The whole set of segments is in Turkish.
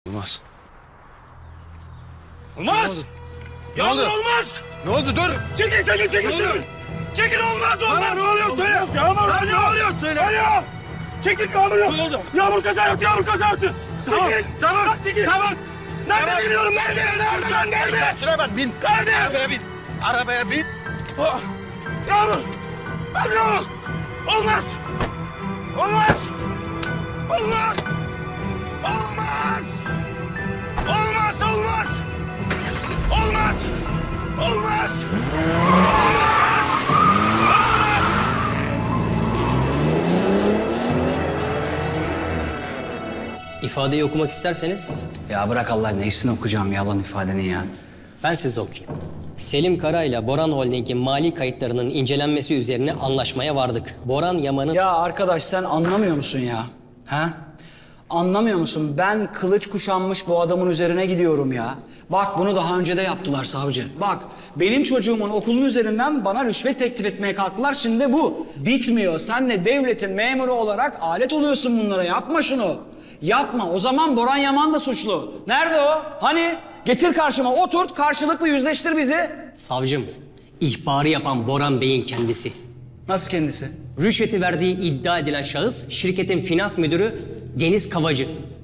Olmaz. Olmaz! Yağmur olmaz! Ne oldu? Dur! Çekil! Çekil olmaz! Ne oluyor söyle! Yağmur Ne oluyor söyle! Alo! Çekil yağmur yok! Ne oldu? Yağmur kaza yaptı! Tamam, Çekil! tamam, Çekil! tamam. Nerede biliyorum? Nerede? Sıra ben, bin. Nerede? Arabaya bin. Arabaya bin. Oh! Yağmur! Alo! Olmaz! Olmaz! Olmaz! Olmaz! Olmaz! Olmaz! Olmaz! Olmaz! İfadeyi okumak isterseniz Ya bırak Allah, neyisini okuyacağım yalan ifadeni ya. ben size okuyayım. Selim Kara ile Boran Holding'in mali kayıtlarının incelenmesi üzerine anlaşmaya vardık. Boran Yaman'ın... Ya arkadaş sen anlamıyor musun ya? Ha? Anlamıyor musun? Ben kılıç kuşanmış bu adamın üzerine gidiyorum ya. Bak bunu daha önce de yaptılar savcı. Bak benim çocuğumun okulun üzerinden bana rüşvet teklif etmeye kalktılar. Şimdi bu bitmiyor. Sen de devletin memuru olarak alet oluyorsun bunlara. Yapma şunu. Yapma. O zaman Boran Yaman da suçlu. Nerede o? Hani? Getir karşıma, oturt, karşılıklı yüzleştir bizi. Savcım, ihbarı yapan Boran Bey'in kendisi. Nasıl kendisi? Rüşveti verdiği iddia edilen şahıs şirketin finans müdürü Deniz Kavacı.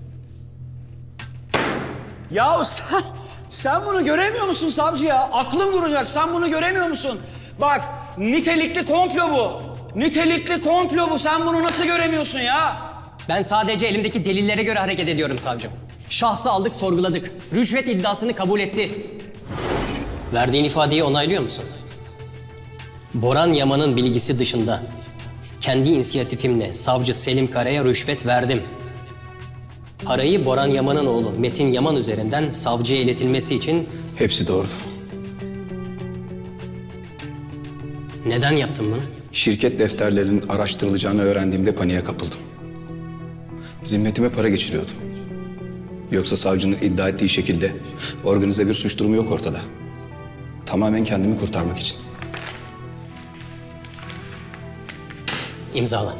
Ya sen bunu göremiyor musun savcı ya? Aklım duracak. Sen bunu göremiyor musun? Bak nitelikli komplo bu. Nitelikli komplo bu. Sen bunu nasıl göremiyorsun ya? Ben sadece elimdeki delillere göre hareket ediyorum savcım. Şahsı aldık, sorguladık. Rüşvet iddiasını kabul etti. Verdiğin ifadeyi onaylıyor musun? Boran Yaman'ın bilgisi dışında kendi inisiyatifimle savcı Selim Kara'ya rüşvet verdim. Parayı Boran Yaman'ın oğlu Metin Yaman üzerinden savcıya iletilmesi için... Hepsi doğru. Neden yaptın bunu? Şirket defterlerinin araştırılacağını öğrendiğimde paniğe kapıldım. Zimmetime para geçiriyordum. Yoksa savcının iddia ettiği şekilde organize bir suç durumu yok ortada. Tamamen kendimi kurtarmak için. İmzala.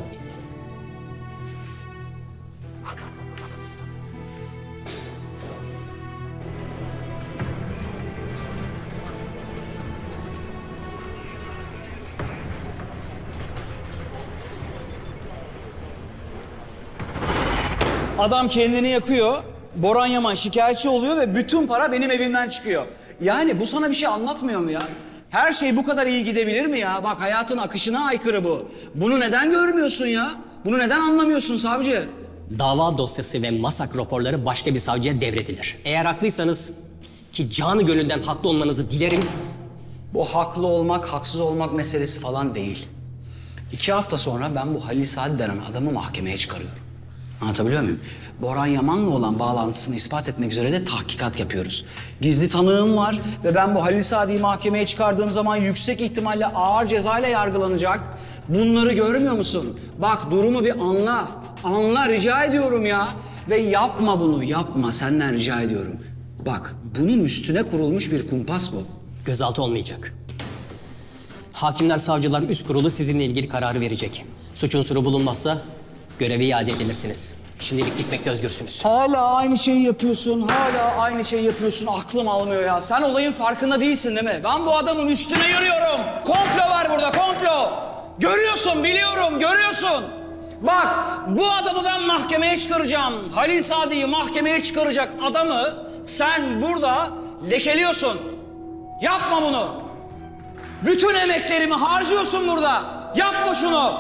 Adam kendini yakıyor, Boran Yaman şikayetçi oluyor ve bütün para benim evimden çıkıyor. Yani bu sana bir şey anlatmıyor mu ya? Her şey bu kadar iyi gidebilir mi ya? Bak hayatın akışına aykırı bu. Bunu neden görmüyorsun ya? Bunu neden anlamıyorsun savcı? Dava dosyası ve masak raporları başka bir savcıya devredilir. Eğer haklıysanız ki canı gönülden haklı olmanızı dilerim. Bu haklı olmak, haksız olmak meselesi falan değil. 2 hafta sonra ben bu Halil Saad denen adamı mahkemeye çıkarıyorum. Anlatabiliyor muyum? Boran Yaman'la olan bağlantısını ispat etmek üzere de tahkikat yapıyoruz. Gizli tanığım var ve ben bu Halil Saad'i mahkemeye çıkardığım zaman yüksek ihtimalle ağır cezayla yargılanacak. Bunları görmüyor musun? Bak durumu bir anla. Anla rica ediyorum ya. Ve yapma bunu, yapma. Senden rica ediyorum. Bak bunun üstüne kurulmuş bir kumpas bu. Gözaltı olmayacak. Hakimler, savcılar üst kurulu sizinle ilgili kararı verecek. Suç unsuru bulunmazsa görevi iade edilirsiniz. Şimdilik gitmekte özgürsünüz. Hala aynı şeyi yapıyorsun, hala aynı şeyi yapıyorsun. Aklım almıyor ya. Sen olayın farkında değilsin değil mi? Ben bu adamın üstüne yürüyorum. Komplo var burada, komplo. Görüyorsun, biliyorum, görüyorsun. Bak, bu adamı ben mahkemeye çıkaracağım. Halil Saad'ı mahkemeye çıkaracak adamı sen burada lekeliyorsun. Yapma bunu. Bütün emeklerimi harcıyorsun burada. Yapma şunu.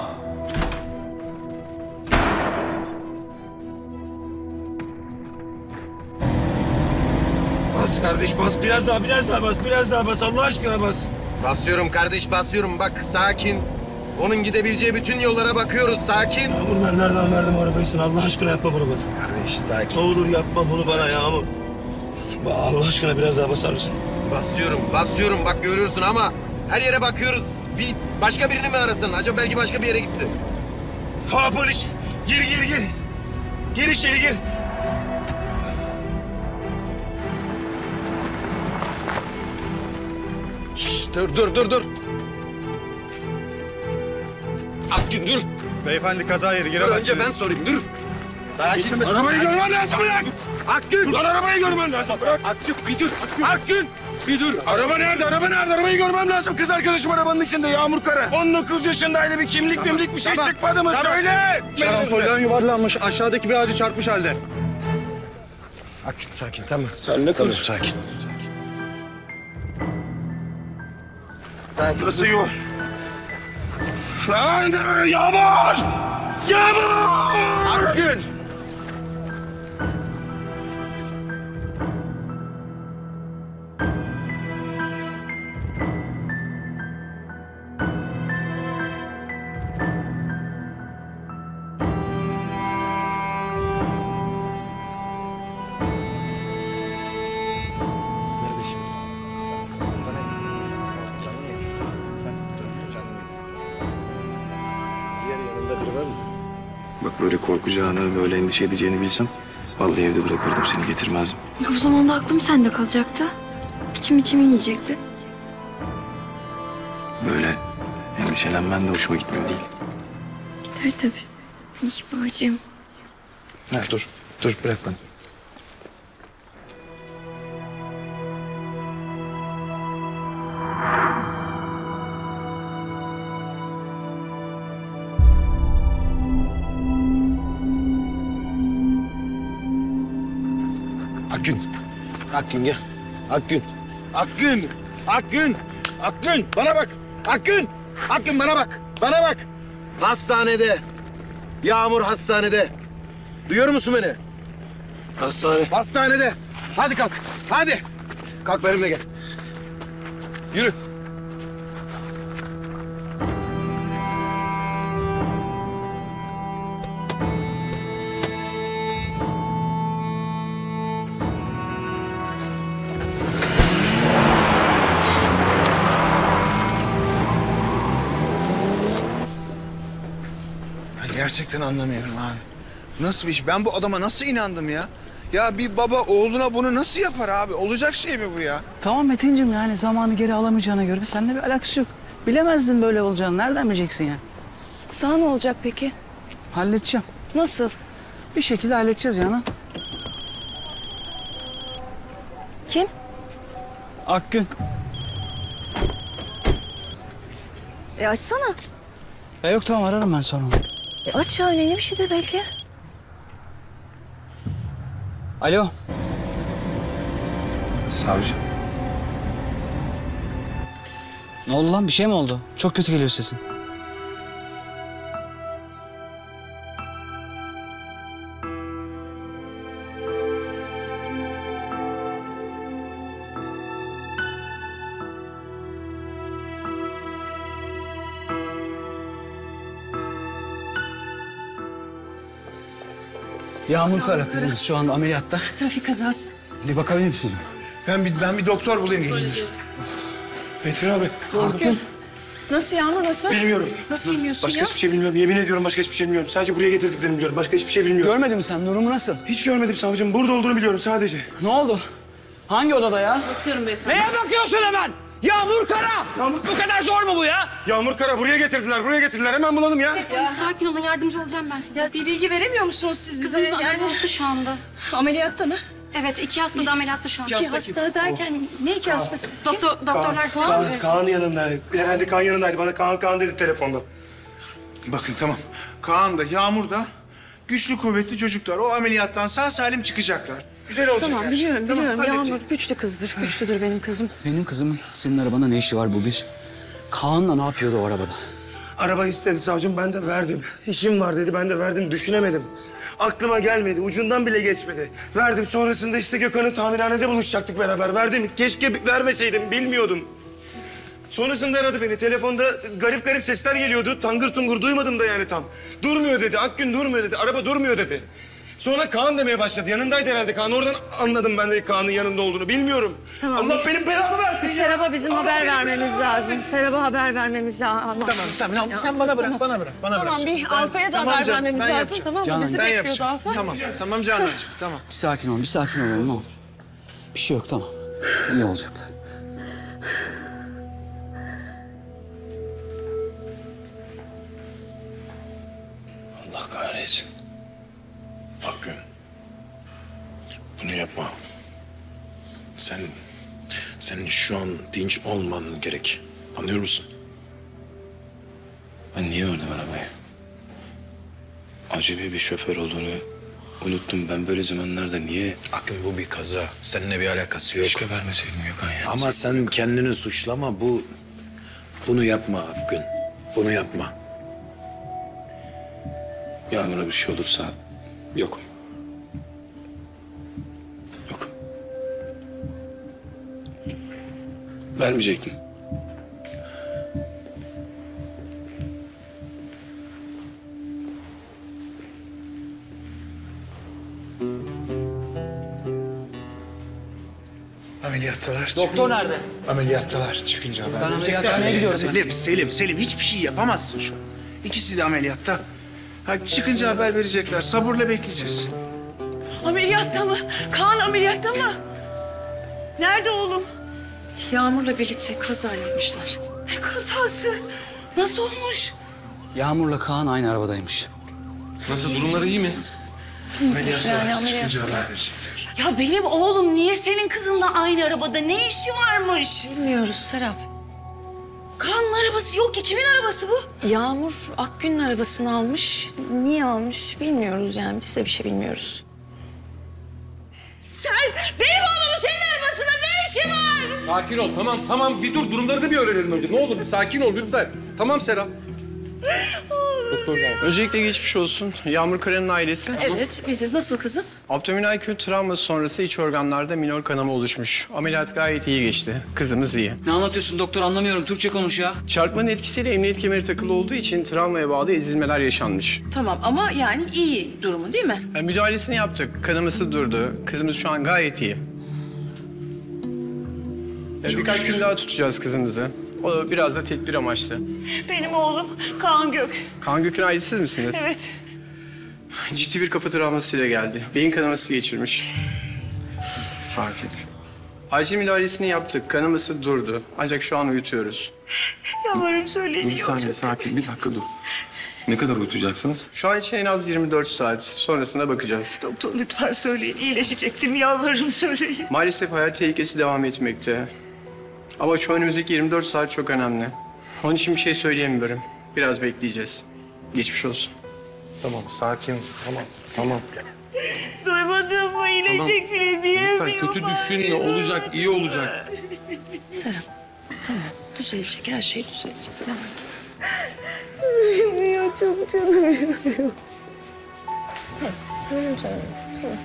Bas kardeş bas. Biraz daha bas. Biraz daha bas. Allah aşkına bas. Basıyorum kardeş, basıyorum. Bak sakin. Onun gidebileceği bütün yollara bakıyoruz. Sakin. Yağmur ben nereden verdim arabayı? Allah aşkına yapma bunu bana. Kardeş sakin. Ne olur yapma bunu bana Yağmur. Allah aşkına biraz daha basar mısın? Basıyorum. Bak görüyorsun ama her yere bakıyoruz. Bir başka birini mi arasın? Acaba belki başka bir yere gitti. Ha polis. Gir. Gir içeri gir. Şşş, dur. Akgün dur. Beyefendi kaza yeri Dur giremezsiniz. önce ben sorayım dur. Sakin. Arabayı görmem lazım bırak. Akgün. Lan arabayı görmem lazım bırak. Akgün bir dur. Akgün. Bir dur. Araba nerede? Araba nerede? Arabayı görmem lazım. Kız arkadaşım arabanın içinde Yağmur Kara. 19 yaşındaydı, bir kimlik mimlik bir şey Tamam. çıkmadı mı? Tamam. Söyle. Şarampolden yuvarlanmış. Aşağıdaki bir ağacı çarpmış halde. Akgün sakin tamam. Sen ne konuşuyorsun? Sakin. Burası yuva. Lan Yağmur! Yağmur! Akgün. Nerede şimdi? Hastane mi? Canım mı? Canım mı? Diğer yanında biri var mı? Bak böyle korkacağını, böyle endişe edeceğini bilsem vallahi evde bırakırdım seni getirmezdim. O zaman da aklım sende kalacaktı. İçimi yiyecekti. Böyle endişelenmen de hoşuma gitmiyor değil. Gider tabii. İhbarcığım. Ha, dur bırak bana. Akgün. Akgün gel. Akgün. Akgün. Akgün. Akgün bana bak. Akgün. Akgün bana bak. Bana bak. Hastanede. Yağmur hastanede. Duyuyor musun beni? Hastane. Hastanede. Hadi kalk. Hadi. Kalk benimle gel. Yürü. Ben gerçekten anlamıyorum abi. Nasıl bir iş? Ben bu adama nasıl inandım ya? Ya bir baba oğluna bunu nasıl yapar abi? Olacak şey mi bu ya? Tamam Metin'cim, yani zamanı geri alamayacağına göre seninle bir alakası yok. Bilemezdin böyle olacağını. Nereden bileceksin yani? Sana ne olacak peki? Halledeceğim. Nasıl? Bir şekilde halledeceğiz yani. Kim? Akgün. Açsana. Yok tamam, ararım ben sonra. Aç ya, önemli bir şeydir belki. Alo. Savcı. Ne oldu lan? Bir şey mi oldu? Çok kötü geliyor sesin. Yağmur Kara kızımız şu anda ameliyatta. Trafik kazası. Bir bakabilir misin? Ben bir doktor bulayım geleyim. Metin abi. Nasıl Yağmur, nasıl? Bilmiyorum. Nasıl bilmiyorsun Başka ya? hiçbir şey bilmiyorum. Yemin ediyorum başka hiçbir şey bilmiyorum. Sadece buraya getirdiklerini biliyorum. Başka hiçbir şey bilmiyorum. Görmedin mi sen? Durumu nasıl? Hiç görmedim savcım. Burada olduğunu biliyorum sadece. Ne oldu? Hangi odada ya? Neye bakıyorsun hemen? Yağmur Kara! Bu kadar zor mu bu ya? Yağmur Kara buraya getirdiler. Buraya getirdiler. Hemen bulalım ya. Sakin olun, yardımcı olacağım ben size. Ya bir bilgi veremiyor musunuz siz bize? Kızımız ameliyatta şu anda. Ameliyatta mı? Evet, 2 hasta da ameliyatta şu an. İki hasta derken ne iki hastası? Doktorlar sana mı? Kaan yanındaydı. Herhalde Kaan yanındaydı. Bana Kaan dedi telefonda. Bakın tamam. Kaan da Yağmur da güçlü kuvvetli çocuklar. O ameliyattan sağ salim çıkacaklar. Güzel olacak. Tamam her şey. biliyorum Tamam, biliyorum. halledeceğim. Yağmur güçlü kızdır. Güçlüdür benim kızım. Benim kızımın senin arabanda ne işi var bu bir? Kaan'la ne yapıyordu o arabada? Araba istedi savcım. Ben de verdim. İşim var dedi. Ben de verdim. Düşünemedim. Aklıma gelmedi. Ucundan bile geçmedi. Verdim. Sonrasında işte Gökhan'ın tamirhanede buluşacaktık beraber. Verdim. Keşke vermeseydim. Bilmiyordum. Sonrasında aradı beni. Telefonda garip garip sesler geliyordu. Tangır tungur duymadım da yani tam. Durmuyor dedi. Akgün durmuyor dedi. Araba durmuyor dedi. Sonra Kaan demeye başladı. Yanındaydı herhalde Kaan. Oradan anladım ben de Kaan'ın yanında olduğunu. Bilmiyorum. Tamam. Allah benim belamı versin ya. Serap'a bizim Allah haber benim vermemiz belamı lazım. versin. Serap'a haber vermemiz lazım. Tamam sen bana bırak, bana bırak. Tamam, bir Altay'a da haber canım, vermemiz ben lazım. yapacağım. Tamam mı? Canan, Bizi Ben bekliyordu yapacağım. Altay. Tamam Canancığım, tamam. Bir sakin ol, bir sakin ol ne olur. Bir şey yok, tamam. İyi olacaklar. Allah kahretsin. Bak Senin şu an dinç olman gerek. Anlıyor musun? Ben niye verdim arabayı? Acemi bir şoför olduğunu unuttum. Ben böyle zamanlarda niye... Akın bu bir kaza. Seninle bir alakası yok. Keşke vermeseydim Gökhan ya. Ama sen kendini suçlama. Bunu yapma Akgün. Bunu yapma. Yağmur'a bir şey olursa yokum. Yok. Vermeyecektim. Ameliyattalar. Doktor nerede? Ameliyattalar çıkınca haber. Ben ameliyathaneye gidiyorum. Selim hiçbir şey yapamazsın şu an. İkisi de ameliyatta. Ha, çıkınca haber verecekler. Sabırla bekleyeceğiz. Ameliyatta mı? Kaan ameliyatta mı? Nerede oğlum? Yağmur'la birlikte kaza yapmışlar. Ne kazası? Nasıl olmuş? Yağmur'la Kaan aynı arabadaymış. Nasıl, durumları iyi mi? Ameliyattalar. Çıkınca haber verecekler. Ya benim oğlum niye senin kızınla aynı arabada? Ne işi varmış? Bilmiyoruz Serap. Kaan'ın arabası yok ki. Kimin arabası bu? Yağmur Akgün'ün arabasını almış. Niye almış bilmiyoruz yani. Biz de bir şey bilmiyoruz. Sen benim oğlumun senin arabasında ne işi var? Sakin ol, tamam. Bir dur, durumlarını bir öğrenelim önce. Ne olur bir sakin ol lütfen. Tamam Serap. Doktor geldi. Öncelikle geçmiş olsun. Yağmur Kara'nın ailesi. Evet, biziz. Nasıl kızım? Abdominal kötü travma sonrası iç organlarda minor kanama oluşmuş. Ameliyat gayet iyi geçti. Kızımız iyi. Ne anlatıyorsun doktor, anlamıyorum. Türkçe konuş ya. Çarpmanın etkisiyle emniyet kemeri takılı olduğu için travmaya bağlı ezilmeler yaşanmış. Tamam ama yani iyi durumu değil mi? Yani müdahalesini yaptık. Kanaması durdu. Kızımız şu an gayet iyi. Birkaç gün daha tutacağız kızımızı. O biraz da tedbir amaçlı. Benim oğlum Kaan Gök. Kaan Gök'ün ailesi misiniz? Evet. Ciddi bir kafa travmasıyla geldi. Beyin kanaması geçirmiş. Sakin. Acil müdahalesini yaptık. Kanaması durdu. Ancak şu an uyutuyoruz. Yalvarırım söyleyin. Bir saniye, sakin. Bir dakika dur. Ne kadar uyutacaksınız? Şu an için en az 24 saat. Sonrasına bakacağız. Doktor lütfen söyleyin. İyileşecektim. Yalvarırım söyleyin. Maalesef hayat tehlikesi devam etmekte. Ama şu önümüzdeki 24 saat çok önemli. Onun için bir şey söyleyemiyorum. Biraz bekleyeceğiz. Geçmiş olsun. Tamam, sakin. Tamam. Duymadın mı? İyileşecek bile diyemiyorum. Lütfen kötü düşünme. Olacak, iyi olacak. Serap tamam düzelecek her şey düzelecek. Tamam. Ya çok canım yanıyor. Tamam canım tamam.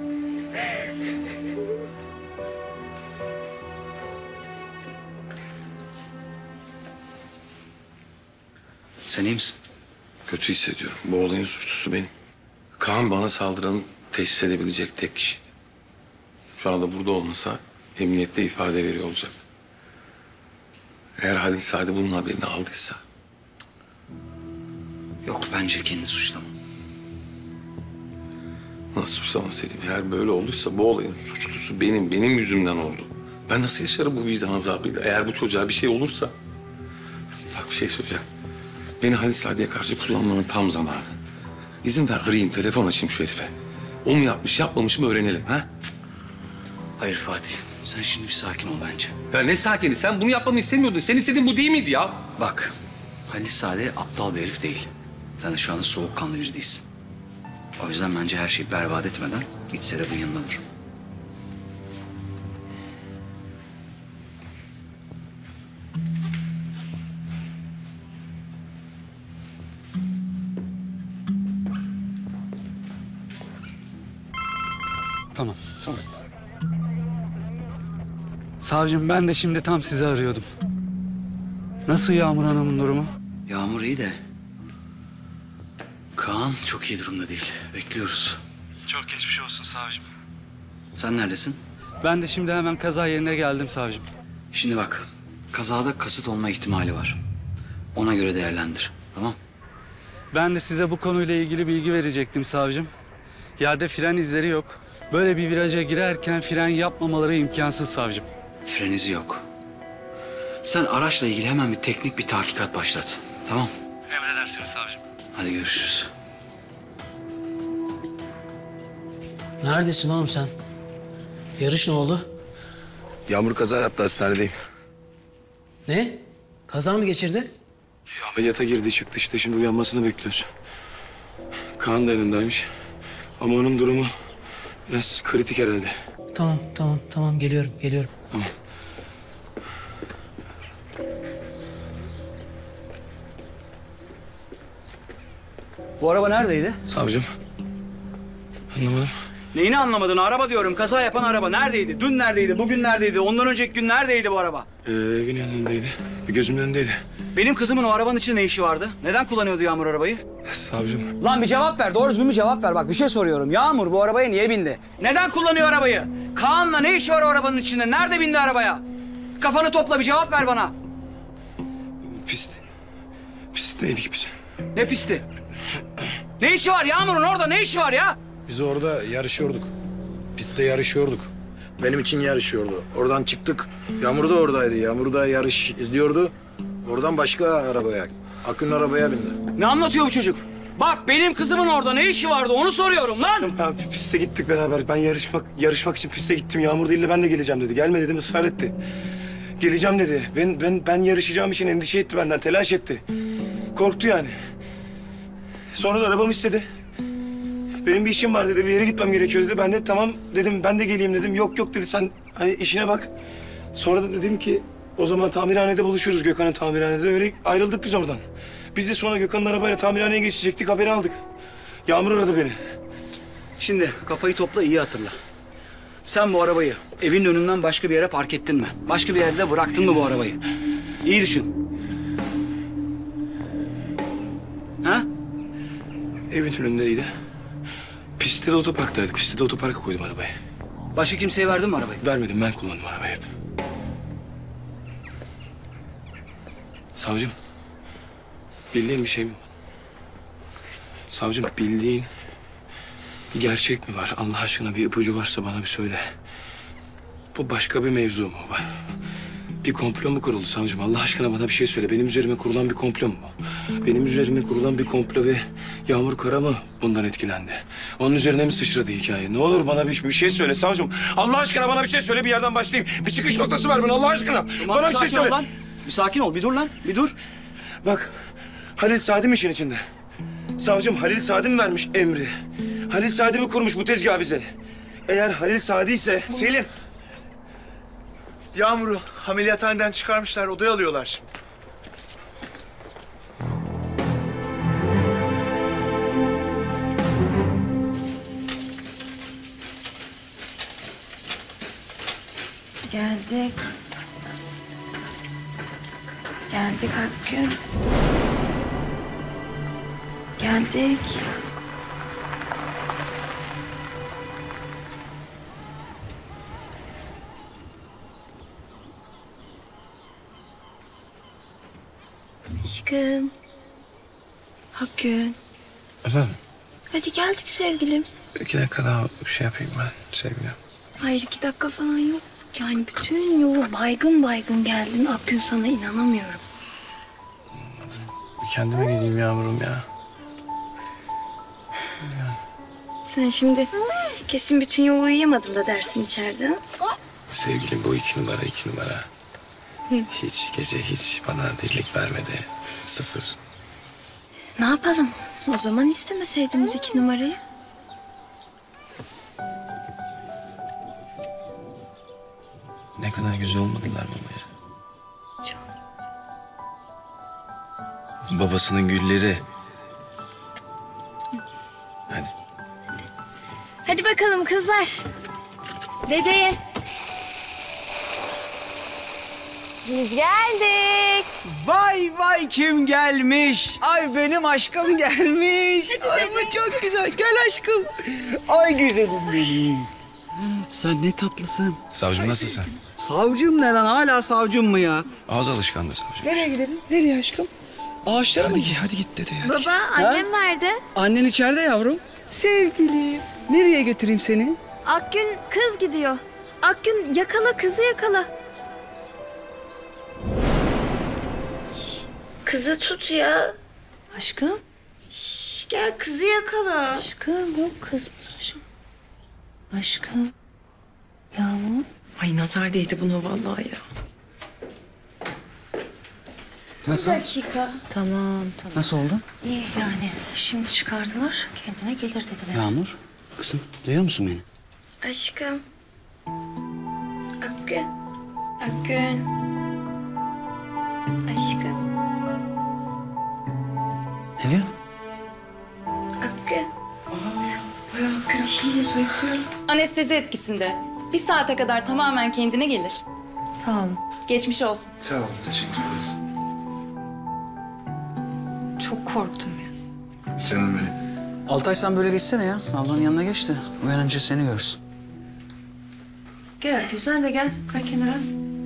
Sen iyi misin? Kötü hissediyorum. Bu olayın suçlusu benim. Kaan bana saldıranı teşhis edebilecek tek kişi. Şu anda burada olmasa emniyette ifade veriyor olacaktı. Eğer Halil Sadi bunun haberini aldıysa... Yok, bence kendini suçlama. Nasıl suçlamasaydım? Eğer böyle olduysa bu olayın suçlusu benim yüzümden oldu. Ben nasıl yaşarım bu vicdan azabıyla? Eğer bu çocuğa bir şey olursa... Bak bir şey söyleyeceğim. Beni Halil Sadi'ye karşı kullanmanın tam zamanı. İzin ver arayayım, telefon açayım şu herife. O mu yapmış, yapmamış mı öğrenelim ha? Cık. Hayır Fatih, sen şimdi bir sakin ol bence. Ya ne sakini? Sen bunu yapmamı istemiyordun. Sen istediğin bu değil miydi ya? Bak, Halil Sade aptal bir herif değil. Sen de şu anda soğukkanlı biri değilsin. O yüzden bence her şeyi berbat etmeden git Serap'ın yanına dur. Tamam. Savcım ben de şimdi tam sizi arıyordum. Nasıl Yağmur Hanım'ın durumu? Yağmur iyi de Kaan çok iyi durumda değil. Bekliyoruz. Çok geçmiş olsun savcım. Sen neredesin? Ben de şimdi hemen kaza yerine geldim savcım. Şimdi bak, kazada kasıt olma ihtimali var. Ona göre değerlendir, tamam? Ben de size bu konuyla ilgili bilgi verecektim savcım. Yerde fren izleri yok. Böyle bir viraja girerken fren yapmamaları imkansız savcım. Fren izi yok. Sen araçla ilgili hemen bir teknik bir tahkikat başlat, tamam? Emredersiniz savcım. Hadi görüşürüz. Neredesin oğlum sen? Yarış ne oldu? Yağmur kaza yaptı, hastanedeyim. Ne? Kaza mı geçirdi? Ameliyata girdi çıktı işte, şimdi uyanmasını bekliyoruz. Kaan da yanındaymış. Ama onun durumu biraz kritik herhalde. Tamam geliyorum. Tamam. Bu araba neredeydi? Savcım. Anlamadım. Neyini anlamadın? Araba diyorum. Kaza yapan araba neredeydi? Dün neredeydi? Bugün neredeydi? Ondan önceki gün neredeydi bu araba? Evin önündeydi. Bir gözümün önündeydi. Benim kızımın o arabanın içinde ne işi vardı? Neden kullanıyordu Yağmur arabayı? Savcım. Lan bir cevap ver. Doğru düzgün bir cevap ver. Bak bir şey soruyorum. Yağmur bu arabaya niye bindi? Neden kullanıyor arabayı? Kaan'la ne işi var o arabanın içinde? Nerede bindi arabaya? Kafanı topla, bir cevap ver bana. Pistteydik biz. Ne pisti? Ne işi var Yağmur'un orada? Ne işi var ya? Biz orada yarışıyorduk. Pistte yarışıyorduk. Benim için yarışıyordu. Oradan çıktık. Yağmur da oradaydı. Yağmur da yarış izliyordu. Oradan başka arabaya, Akın'ın arabaya bindi. Ne anlatıyor bu çocuk? Bak benim kızımın orada ne işi vardı onu soruyorum lan. Ben piste gittik beraber. Ben yarışmak için piste gittim. Yağmur değil de ben de geleceğim dedi. Gelme dedim, ısrar etti. Geleceğim dedi. Ben yarışacağım için endişe etti benden, telaş etti. Korktu yani. Sonra da arabamı istedi. Benim bir işim var dedi, bir yere gitmem gerekiyor dedi. Ben de tamam dedim, ben de geleyim dedim. Yok dedi, sen hani işine bak. Sonra da dedim ki o zaman tamirhanede buluşuruz, Gökhan'ın tamirhanede. Öyle ayrıldık biz oradan. Biz de sonra Gökhan'ın arabayla tamirhaneye geçecektik, haberi aldık. Yağmur aradı beni. Şimdi kafayı topla, iyi hatırla. Sen bu arabayı evin önünden başka bir yere park ettin mi? Başka bir yerde bıraktın mı bu arabayı? İyi düşün. Ha? Evin önündeydi. Pistte de otoparktaydık. Pistte de otoparka koydum arabayı. Başka kimseye verdin mi arabayı? Vermedim, ben kullandım arabayı hep. Savcım, bildiğin bir şey mi? Savcım, bildiğin bir gerçek mi var? Allah aşkına bir ipucu varsa bana bir söyle. Bu başka bir mevzu mu? Bir komplo mu kuruldu savcım? Allah aşkına bana bir şey söyle. Benim üzerime kurulan bir komplo mu? Benim üzerime kurulan bir komplo ve Yağmur Kara mı bundan etkilendi? Onun üzerine mi sıçradı hikaye? Ne olur bana bir şey söyle savcım. Allah aşkına bana bir şey söyle, bir yerden başlayayım. Bir çıkış noktası ver bana Allah aşkına. Tamam, bana bir şey söyle. Lan. Bir sakin ol, bir dur lan, bir dur. Bak, Halil Sadi mi işin içinde? Savcım, Halil Sadi mi vermiş emri? Halil Sadi mi kurmuş bu tezgahı bize? Eğer Halil Sadi ise... Selim. Yağmur'u ameliyathaneden çıkarmışlar, odaya alıyorlar şimdi. Geldik. Geldik Akgün. Geldik. Aşkım. Akgün. Efendim? Hadi geldik sevgilim. 2 dakika daha bir şey yapayım ben sevgilim. Hayır 2 dakika falan yok. Yani bütün yolu baygın baygın geldin. Akgün sana inanamıyorum. Bir kendime geleyim Yağmur'um ya. Sen şimdi kesin bütün yolu uyuyamadım da dersin içeride. Sevgilim bu 2 numara. Hı. Hiç gece hiç bana dirlik vermedi. 0. Ne yapalım? O zaman istemeseydiniz 2 numarayı. Ne kadar güzel olmadılar babaya. Çok. Babasının gülleri. Hadi bakalım kızlar. Dedeye. Biz geldik. Vay kim gelmiş? Ay benim aşkım gelmiş. Ay bu çok güzel. Gel aşkım. Ay güzelim benim. Sen ne tatlısın. Savcım nasılsın? Savcım ne lan? Hala savcım mı ya? Ağız alışkanlığı savcım. Nereye gidelim? Nereye aşkım? Ağaçlara mı? Hadi git dede. Baba annem nerede? Annen içeride yavrum. Sevgilim. Nereye götüreyim seni? Akgün kız gidiyor. Akgün yakala kızı yakala. Kızı tut ya. Aşkım. Gel kızı yakala. Aşkım yok kız mı aşkım? Aşkım. Yağmur. Ay nazar değdi buna vallahi ya. Nasıl? Bir dakika. Tamam. Nasıl oldu? İyi yani. Şimdi çıkardılar. Kendine gelir dediler. Yağmur, kızım duyuyor musun beni? Aşkım. Akgün. Akgün. Aşkım. Ne diyor? Akgün. Bir şey diyorsun. Anestezi etkisinde. Bir saate kadar tamamen kendine gelir. Sağ olun. Geçmiş olsun. Sağ olun, teşekkür ederiz. Çok korktum ya. Canım benim. Altay sen böyle geçsene ya. Ablanın yanına geç de uyanınca seni görsün. Gel güzel de gel. Kay kenara.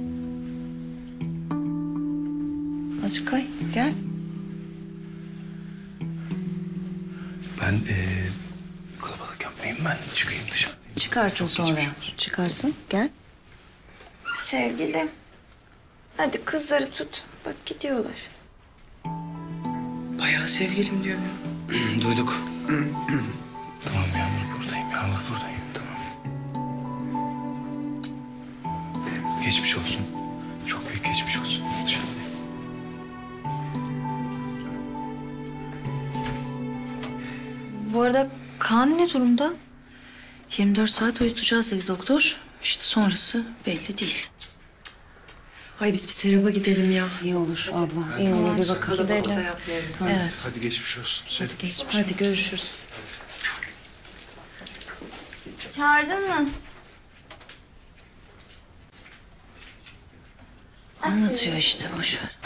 Azıcık kay. Gel. Ben kalabalık yapmayayım ben. Çıkayım dışarı. Çıkarsın Çok sonra. geçmiş olsun. Çıkarsın. Gel. Sevgilim. Hadi kızları tut. Bak gidiyorlar. Bayağı sevgilim diyor ya. Duyduk. Tamam Yağmur buradayım. Yağmur buradayım. Tamam. Geçmiş olsun. Çok büyük geçmiş olsun. Dışarıdayım. Bu arada Kaan ne durumda? 24 saat uyutacağız dedi doktor. İşte sonrası belli değil. Ay biz bir Serap'a gidelim ya. İyi olur abla. İyi olur bir bakalım. Gidelim. Tamam. Evet. Hadi geçmiş olsun. Hadi geçmiş. Hadi görüşürüz. Çağırdın mı? Anlatıyor işte boş ver.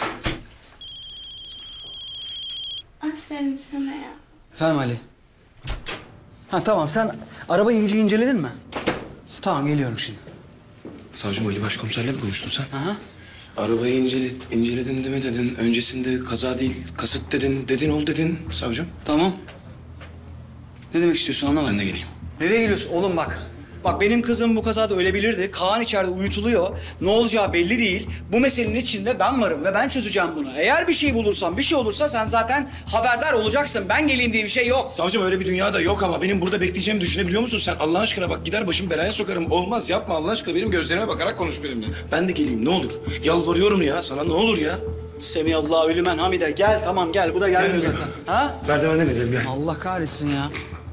Aferin sana ya. Efendim Ali. Ha tamam sen arabayı iyice inceledin mi? Tamam geliyorum şimdi. Savcım Ali Başkomiserle mi konuştun sen? Aha. Arabayı inceledin mi dedin? Öncesinde kaza değil, kasıt dedin. Dedin ol dedin savcım. Tamam. Ne demek istiyorsun anlamadım. Ben de geleyim. Nereye geliyorsun oğlum bak. Bak benim kızım bu kazada ölebilirdi. Kaan içeride uyutuluyor. Ne olacağı belli değil. Bu meselenin içinde ben varım ve ben çözeceğim bunu. Eğer bir şey bulursam, bir şey olursa sen zaten haberdar olacaksın. Ben geleyim diye bir şey yok. Savcım öyle bir dünya da yok ama benim burada bekleyeceğimi düşünebiliyor musun sen? Allah aşkına bak gider başım belaya sokarım. Olmaz yapma Allah aşkına benim gözlerime bakarak konuş benimle. Ben de geleyim ne olur. Yalvarıyorum ya sana ne olur ya. Semiyallahu lümen hamide. Gel tamam gel. Bu da gelmiyor zaten. Ha? Merdivenden inelim gel. Allah kahretsin ya.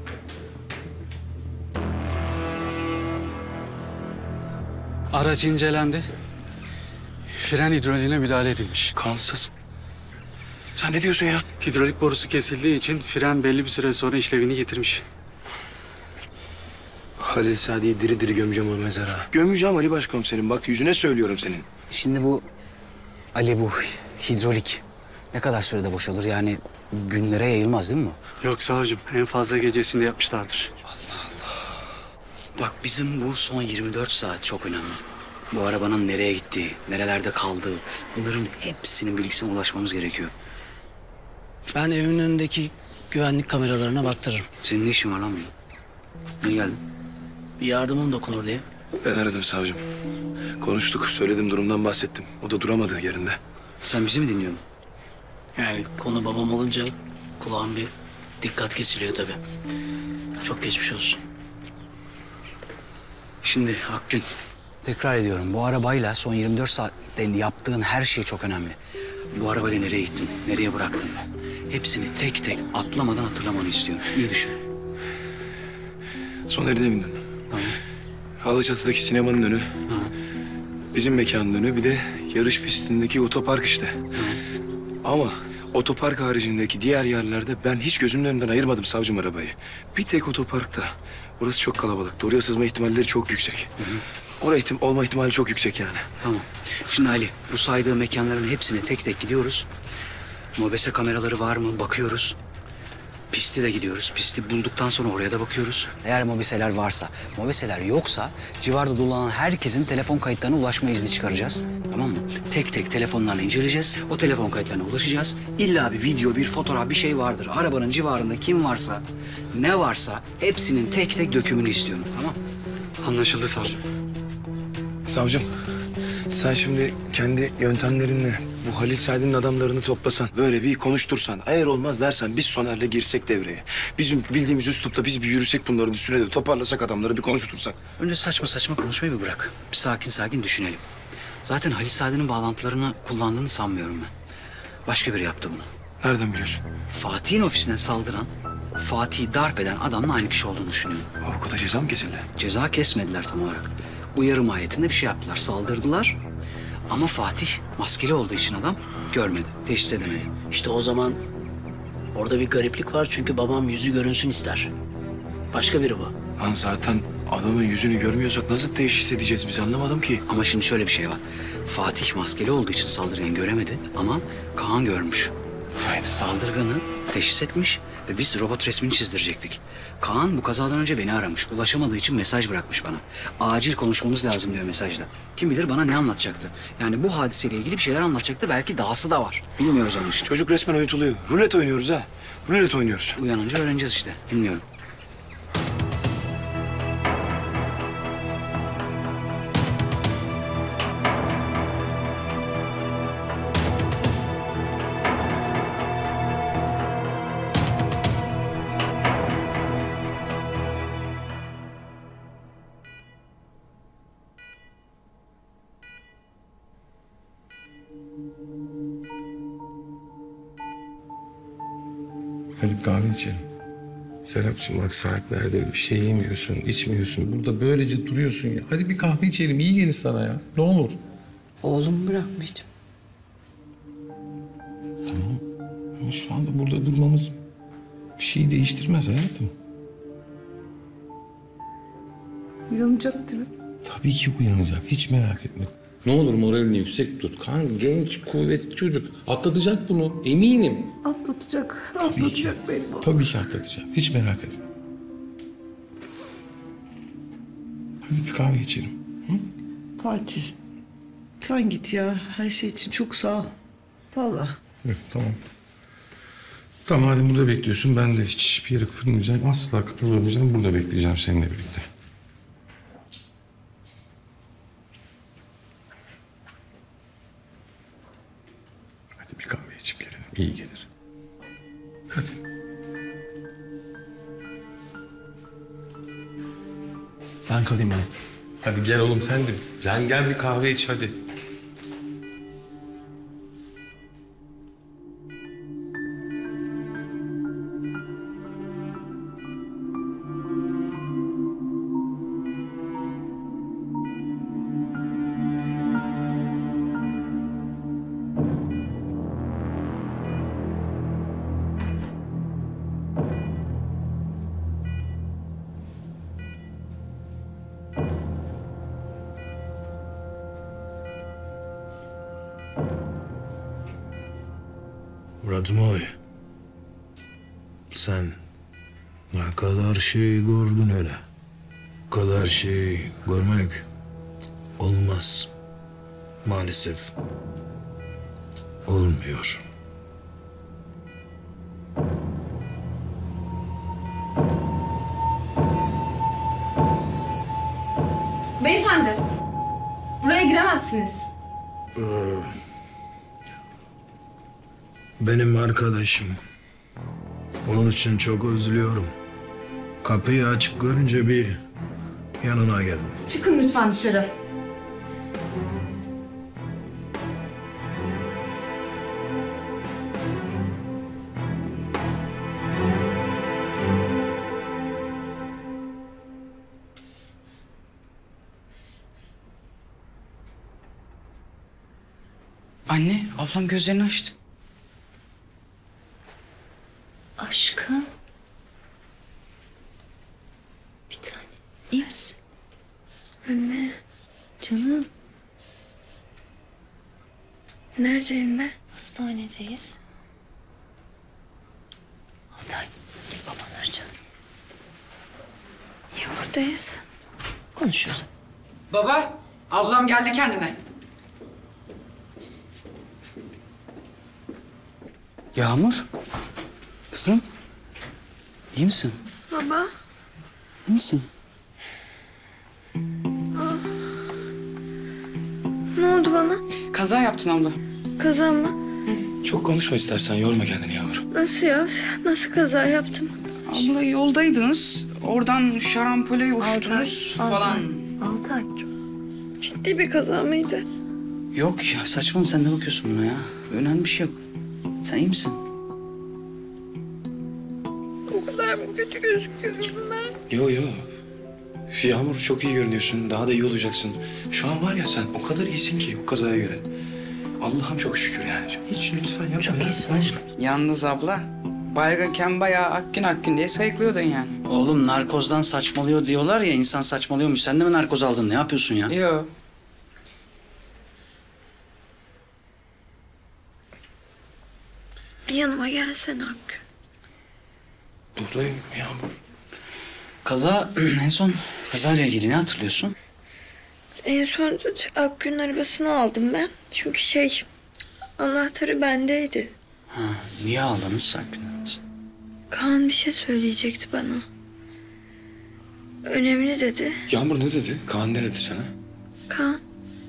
Araç incelendi. Fren hidroliğine müdahale edilmiş. Kansız. Sen ne diyorsun ya? Hidrolik borusu kesildiği için fren belli bir süre sonra işlevini yitirmiş. Halil Sadi'yi diri diri gömeceğim o mezara. Gömeceğim Ali Başkomiserim. Bak yüzüne söylüyorum senin. Şimdi bu Ali bu hidrolik ne kadar sürede boşalır? Yani günlere yayılmaz değil mi bu? Yok savcım, en fazla gecesinde yapmışlardır. Bak bizim bu son 24 saat çok önemli. Bu arabanın nereye gittiği, nerelerde kaldığı bunların hepsinin bilgisine ulaşmamız gerekiyor. Ben evimin önündeki güvenlik kameralarına baktırırım. Senin ne işin var lan burada? Niye geldin? Bir yardımım dokunur diye. Ben aradım savcım. Konuştuk, söyledim durumdan bahsettim. O da duramadı yerinde. Sen bizi mi dinliyorsun? Yani konu babam olunca kulağım bir dikkat kesiliyor tabii. Çok geçmiş olsun. Şimdi Akgün, tekrar ediyorum. Bu arabayla son 24 saatte yaptığın her şey çok önemli. Bu arabayla nereye gittin, nereye bıraktın? Hepsini tek tek atlamadan hatırlamanı istiyorum. İyi düşün. Soner'e de bindin. Tamam. Alaçatı'daki sinemanın önü. Bizim mekanın önü. Bir de yarış pistindeki otopark işte. Ama otopark haricindeki diğer yerlerde ben hiç gözümün önünden ayırmadım savcım arabayı. Bir tek otoparkta. Orası çok kalabalıktı. Oraya sızma ihtimalleri çok yüksek. Oraya olma ihtimali çok yüksek yani. Tamam. Şimdi Ali, bu saydığım mekanların hepsine tek tek gidiyoruz. Mobese kameraları var mı bakıyoruz. Pisti de gidiyoruz. Pisti bulduktan sonra oraya da bakıyoruz. Eğer mobeseler varsa, mobeseler yoksa civarda dolanan herkesin telefon kayıtlarına ulaşma izni çıkaracağız. Tamam mı? Tek tek telefonlarla inceleyeceğiz. O telefon kayıtlarına ulaşacağız. İlla bir video, bir fotoğraf, bir şey vardır. Arabanın civarında kim varsa, ne varsa hepsinin tek tek dökümünü istiyorum. Tamam? Anlaşıldı savcım. Savcım, sen şimdi kendi yöntemlerinle bu Halil Said'in adamlarını toplasan, böyle bir konuştursan, eğer olmaz dersen biz Soner'le girsek devreye. Bizim bildiğimiz üslupta biz bir yürüsek bunların üstüne de toparlasak adamları bir konuştursak. Önce saçma saçma konuşmayı bir bırak. Bir sakin sakin düşünelim. Zaten Halis Saadet'in bağlantılarını kullandığını sanmıyorum ben. Başka biri yaptı bunu. Nereden biliyorsun? Fatih'in ofisine saldıran, Fatih'i darp eden adamla aynı kişi olduğunu düşünüyorum. Avukata ceza mı kesildi? Ceza kesmediler tam olarak. Uyarı mahiyetinde bir şey yaptılar. Saldırdılar. Ama Fatih maskeli olduğu için adam görmedi, teşhis edemedi. İşte o zaman orada bir gariplik var çünkü babam yüzü görünsün ister. Başka biri bu. Lan zaten adamın yüzünü görmüyorsak nasıl teşhis edeceğiz biz, anlamadım ki. Ama şimdi şöyle bir şey var. Fatih maskeli olduğu için saldırganı göremedi ama Kaan görmüş. Saldırganı teşhis etmiş ve biz robot resmini çizdirecektik. Kaan bu kazadan önce beni aramış. Ulaşamadığı için mesaj bırakmış bana. Acil konuşmamız lazım diyor mesajda. Kim bilir bana ne anlatacaktı. Yani bu hadiseyle ilgili bir şeyler anlatacaktı. Belki dahası da var. Bilmiyoruz onun için. Çocuk resmen uyutuluyor. Rulet oynuyoruz ha. Rulet oynuyoruz. Uyanınca öğreneceğiz işte. Bilmiyorum. Hadi bir kahve içelim. Serapcığım bak saatlerdir bir şey yemiyorsun, içmiyorsun. Burada böylece duruyorsun ya. Hadi bir kahve içelim, iyi gelir sana ya. Ne olur. Oğlum bırakmayacağım. Tamam. Ama şu anda burada durmamız bir şeyi değiştirmez hayatım. Uyanacak değil mi? Tabii ki uyanacak, hiç merak etme. Ne olur moralini yüksek tut. Kan genç, kuvvetli çocuk. Atlatacak bunu, eminim. Atlatacak. Tabii ki. Atlatacak benim oğlum. Tabii ki atlatacak. Hiç merak etme. Hadi bir kahve içelim. Hı? Fatih. Sen git ya. Her şey için çok sağ ol. Vallahi. Evet, tamam. Tamam hadi burada bekliyorsun. Ben de hiçbir yere kıpırmayacağım. Asla kıpırmayacağım. Burada bekleyeceğim seninle birlikte. Hadi bir kahve içip gelelim. İyi gelir. Hadi. Ben kalayım oğlum. Hadi gel oğlum sen de. Sen gel bir kahve iç hadi. Murat Moy. Sen ne kadar şey gördün öyle. Bu kadar şey görmek olmaz. Maalesef olmuyor. Beyefendi, buraya giremezsiniz. Benim arkadaşım. Onun için çok üzülüyorum. Kapıyı açık görünce bir yanına geldim. Çıkın lütfen dışarı. Anne, ablam gözlerini açtı. Aşkım. Bir tane. İyi misin? Anne, Canım. neredeyim ben? Hastanedeyiz. Altay, gel babanları çağır. Niye buradayız? Konuşuyoruz. Baba, ablam geldi kendine. Yağmur, kızım, iyi misin? Baba. İyi misin? Ne oldu bana? Kaza yaptın abla. Kaza mı? Çok konuşma istersen, yorma kendini Yağmur. Nasıl ya? Nasıl kaza yaptım? Abla yoldaydınız. Oradan şarampole uçtunuz falan. Altay. Ciddi bir kaza mıydı? Yok ya, saçma, sen ne bakıyorsun buna ya? Önemli bir şey yok. Sen iyi misin? O kadar mı kötü gözüküyorum ben? Yo. Yağmur, çok iyi görünüyorsun. Daha da iyi olacaksın. Şu an var ya, sen o kadar iyisin ki o kazaya göre. Allah'ım çok şükür yani. Hiç lütfen yapma. Çok iyisin aşkım. Yalnız abla, baygınken bayağı Akgün diye sayıklıyordun yani. Oğlum, narkozdan saçmalıyor diyorlar ya, insan saçmalıyormuş. Sen de mi narkoz aldın? Ne yapıyorsun ya? Yo. Yanıma gelsene Akgün. Buradayım Yağmur. Kaza, en son kazayla ilgili ne hatırlıyorsun? En son Akgün'ün arabasını aldım ben. Çünkü anahtarı bendeydi. Ha, niye aldınız Akgün'ün? Kaan bir şey söyleyecekti bana. Önemli dedi. Yağmur ne dedi? Kaan ne dedi sana? Kaan.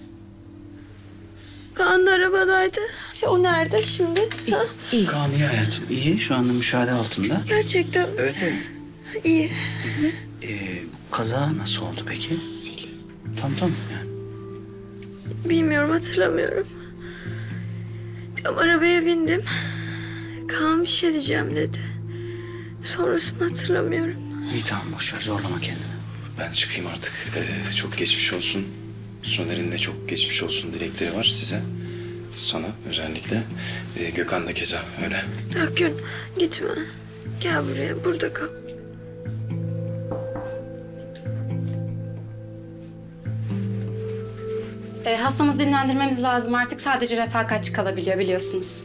Kaan da arabadaydı. O nerede şimdi? Ha? Kaan iyi hayatım. İyi, şu anda müşahede altında. Gerçekten mi? Evet. İyi. Kaza nasıl oldu peki? Tamam yani. Bilmiyorum, hatırlamıyorum. Tam arabaya bindim. Kaan bir şey diyeceğim dedi. Sonrasını hatırlamıyorum. İyi tamam, boş ver, zorlama kendini. Ben çıkayım artık. Çok geçmiş olsun. Soner'in de çok geçmiş olsun dilekleri var size. Sana özellikle. Gökhan da keza öyle. Akgün gitme. Gel buraya, burada kal. Hastamızı dinlendirmemiz lazım. Artık sadece refakatçi kalabiliyor, biliyorsunuz.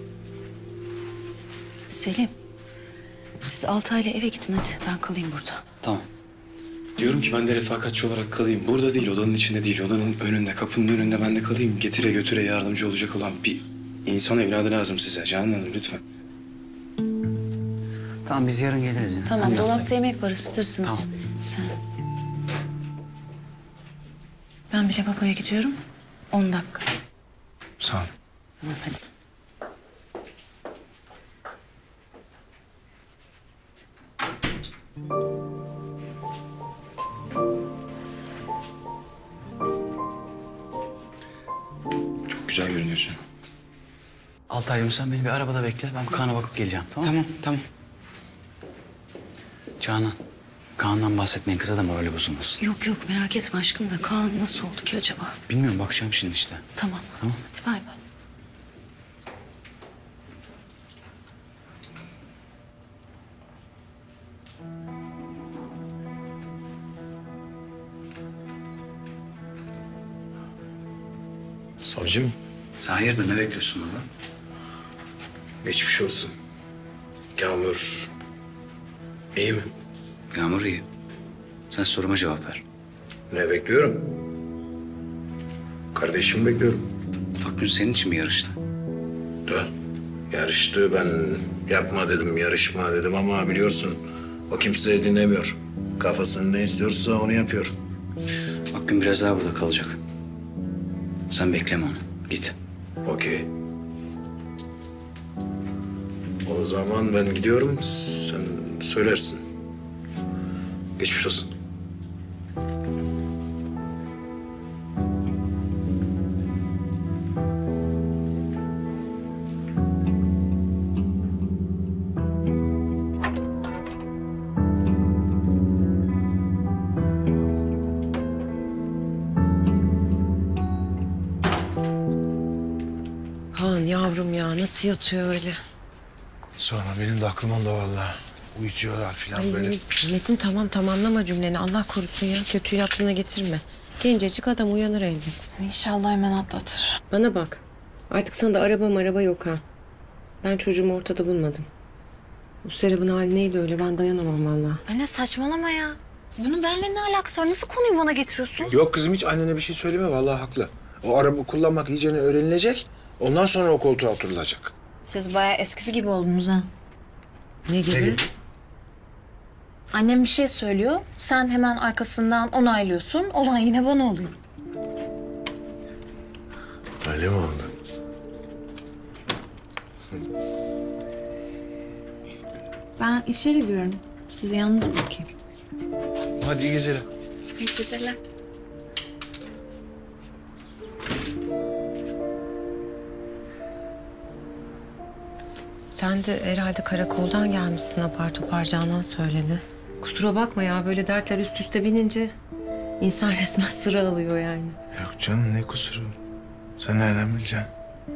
Selim, siz Altay'la eve gidin hadi. Ben kalayım burada. Tamam. Diyorum ki ben de refakatçi olarak kalayım. Burada değil, odanın içinde değil. Odanın önünde, kapının önünde ben de kalayım. Getire götüre yardımcı olacak olan bir insan evladı lazım size. Canan Hanım lütfen. Tamam, biz yarın geliriz yine. Tamam, Hadi dolapta Altay. yemek var, ısıtırsınız. Tamam. Sen. Ben bile babaya gidiyorum. 10 dakika. Sağ ol. Tamam hadi. Çok güzel görünüyorsun. Altay'cığım, sen beni bir arabada bekle. Ben Kaan'a bakıp geleceğim, tamam mı? Tamam. Canan, Kaan'dan bahsetmeyin, kıza da morali bozulmasın. Yok merak etme aşkım da Kaan nasıl oldu ki acaba? Bilmiyorum, bakacağım şimdi işte. Tamam. Tamam. Hadi bay bay. Savcım. Sen hayırdır, ne bekliyorsun burada? Geçmiş olsun. Yağmur iyi mi? Yağmur iyi. Sen soruma cevap ver. Ne bekliyorum? Kardeşimi bekliyorum. Akgün senin için mi yarıştı? Yarıştı, ben yapma dedim, yarışma dedim ama biliyorsun o kimseyi dinlemiyor. Kafasını ne istiyorsa onu yapıyor. Akgün biraz daha burada kalacak. Sen bekleme onu. Git. Okey. O zaman ben gidiyorum, sen söylersin. Geçmiş olsun. Kaan yavrum ya, nasıl yatıyor öyle? Sonra benim de aklım onda vallahi. Uyutuyorlar falan böyle. Metin tamam anlama cümleni, Allah korusun ya. Kötüyü aklına getirme. Gencecik adam uyanır elbet. İnşallah hemen atlatır. Bana bak, artık sana da araba yok ha. Ben çocuğumu ortada bulmadım. Bu Serap'ın hali neydi öyle, ben dayanamam vallahi. Anne saçmalama ya. Bunun benimle ne alakası var? Nasıl konuyu bana getiriyorsun? Yok kızım, hiç annene bir şey söyleme, vallahi haklı. O araba kullanmak iyicene öğrenilecek. Ondan sonra o koltuğa oturulacak. Siz bayağı eskisi gibi oldunuz ha. Ne gibi? Annem bir şey söylüyor. Sen hemen arkasından onaylıyorsun. Olan yine bana oluyor. Öyle mi oldu? Ben içeri giriyorum. Sizi yalnız bırakayım. Hadi iyi geceler. İyi geceler. Sen de herhalde karakoldan gelmişsin, apar topar Canan söyledi. Kusura bakma ya, böyle dertler üst üste binince insan resmen sıra alıyor yani. Yok canım, ne kusuru. Sen nereden bileceksin?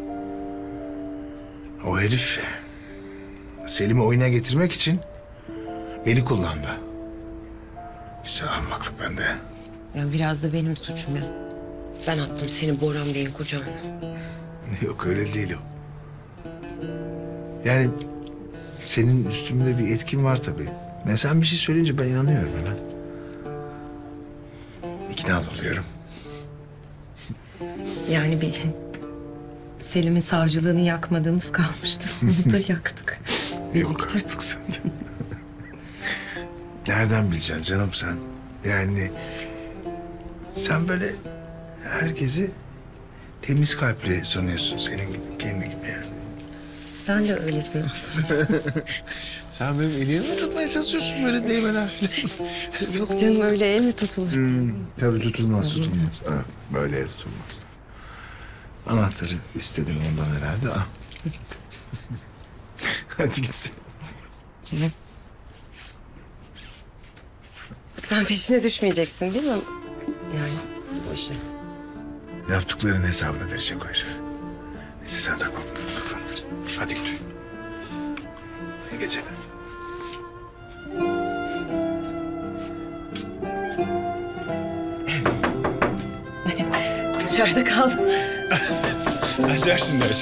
O herif Selim'i oyuna getirmek için beni kullandı. Güzel ahmaklık bende. Ya biraz da benim suçum ya. Ben attım seni Boran Bey'in kucağına. Yok, öyle değil o. Yani senin üstümde bir etkin var tabii. Ne, sen bir şey söyleyince ben inanıyorum hemen. İkna oluyorum. Yani bir Selim'in savcılığını yakmadığımız kalmıştı. Onu da yaktık. Yok artık sen de. Nereden bileceksin canım sen? Yani sen böyle herkesi temiz kalpli sanıyorsun, senin gibi, kendi gibi yani. Sen de öylesin aslında. Sen benim elimi mi tutmaya çalışıyorsun böyle değmeler falan? Yok canım, öyle el mi tutulur? Tabii tutulmaz. Ha, böyle el tutulmaz. Anahtarı istedim ondan herhalde. Ah. Hadi gitsin. Canım. Sen peşine düşmeyeceksin değil mi? Yani bu işte. Yaptıklarının hesabını verecek o herif. Neyse sen takma kafanı. Hadi gidelim. İyi geceler. Dışarıda kaldım. Açarsın derse.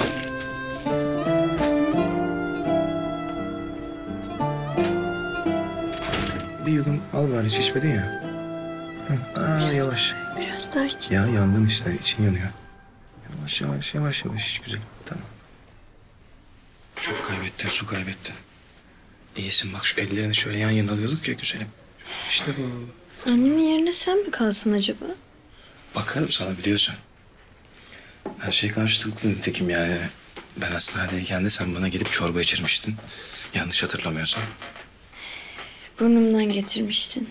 Bir yudum al bari, hiç içmedin ya. Yavaş. Biraz daha iç. Ya yandın işte, için yanıyor. Yavaş hiç güzel. Tamam. Çok kaybettin, su kaybettin. İyisin bak, şu ellerini şöyle yan yana alıyorduk ya güzelim. İşte bu. Annemin yerine sen mi kalsın acaba? Bakarım sana, biliyorsun. Her şey karşılıklı nitekim yani. Ben hastanedeyken de sen bana gelip çorba içirmiştin. Yanlış hatırlamıyorsam. Burnumdan getirmiştin.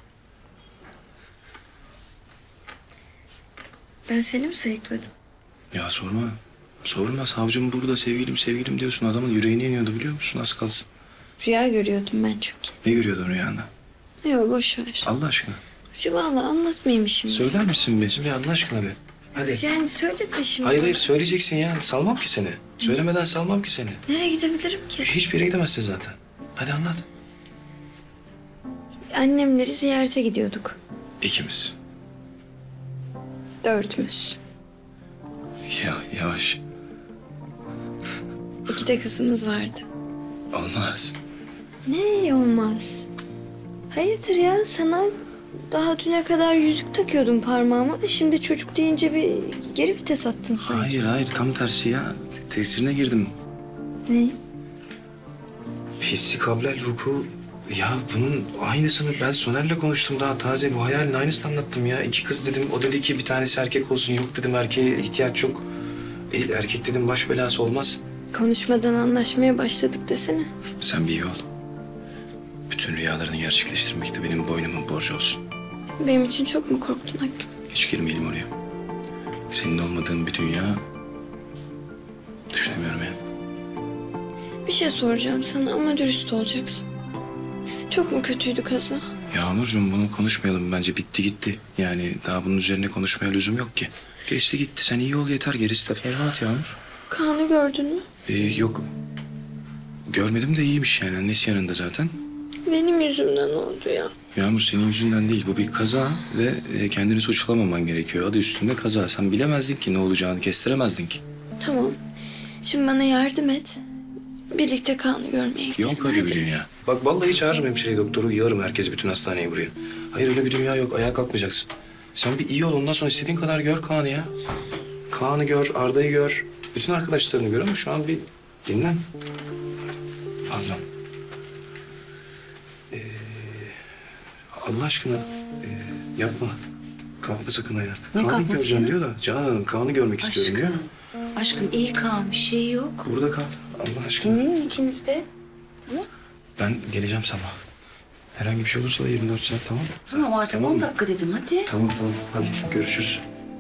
Ben seni mi sayıkladım? Ya sorma. Sorma, savcım burada, sevgilim diyorsun. Adamın yüreğine iniyordu, biliyor musun? Az kalsın. Rüya görüyordum ben çünkü. Ne görüyordun rüyanda? Yok, boş ver. Allah aşkına. Vallahi anlatmayayım şimdi. Söyler misin Besim ya, Allah aşkına be? Hadi. Yani söyletme şimdi. Hayır söyleyeceksin ya. Salmam ki seni. Söylemeden salmam ki seni. Nereye gidebilirim ki? Hiçbir yere gidemezsin zaten. Hadi anlat. Annemleri ziyarete gidiyorduk. İkimiz. Dördümüz. Ya yavaş. 2 de kızımız vardı. Olmaz. Ne olmaz? Hayırdır ya, sana daha düne kadar yüzük takıyordum parmağıma. Şimdi çocuk deyince bir geri vites attın sanki. Hayır tam tersi ya. Tesirine girdim. Ne? Hissi kablel vuku. Ya bunun aynısını ben Soner'le konuştum daha taze. Bu hayalin aynısını anlattım ya. 2 kız dedim. O dedi ki bir tanesi erkek olsun. Yok dedim, erkeğe ihtiyaç yok. Erkek dedim baş belası olmaz. Konuşmadan anlaşmaya başladık desene. Sen bir iyi ol. Bütün rüyalarını gerçekleştirmek de benim boynumun borcu olsun. Benim için çok mu korktun Hakkı? Hiç girmeyelim oraya. Senin olmadığın bir dünya düşünemiyorum yani. Bir şey soracağım sana ama dürüst olacaksın. Çok mu kötüydü kaza? Yağmurcuğum, bunu konuşmayalım. Bence bitti gitti. Yani daha bunun üzerine konuşmaya lüzum yok ki. Geçti gitti. Sen iyi ol yeter. Gerisi de ferhat Yağmur. Kaan'ı gördün mü? Yok. Görmedim de iyiymiş yani. Annesi yanında zaten. Benim yüzümden oldu ya. Yağmur, senin yüzünden değil. Bu bir kaza ve kendini suçlamaman gerekiyor. Adı üstünde kaza. Sen bilemezdin ki ne olacağını, kestiremezdin ki. Tamam. Şimdi bana yardım et. Birlikte Kaan'ı görmeye gidelim. Yok öyle bir dünya. Bak vallahi çağırırım hemşireyi, doktoru, yığarım herkes, bütün hastaneyi buraya. Hayır, öyle bir dünya yok. Ayağa kalkmayacaksın. Sen bir iyi ol, ondan sonra istediğin kadar gör Kaan'ı ya. Kaan'ı gör, Arda'yı gör. Bütün arkadaşlarını gör ama şu an bir dinlen. Azam. Allah aşkına yapma. Kalkma sakın ayağa. Ne Kaan'ı kalkması göreceğim ya? diyor da. Canan Hanım, Kaan'ı görmek istiyorum diyor. Aşkım iyi Kaan, bir şey yok. Burada kal. Allah aşkına. Dinlenin ikiniz de. Tamam. Ben geleceğim sabah. Herhangi bir şey olursa da 24 saat, tamam mı? Tamam artık Tamam 10 mı? dakika dedim hadi. Tamam. Hadi görüşürüz.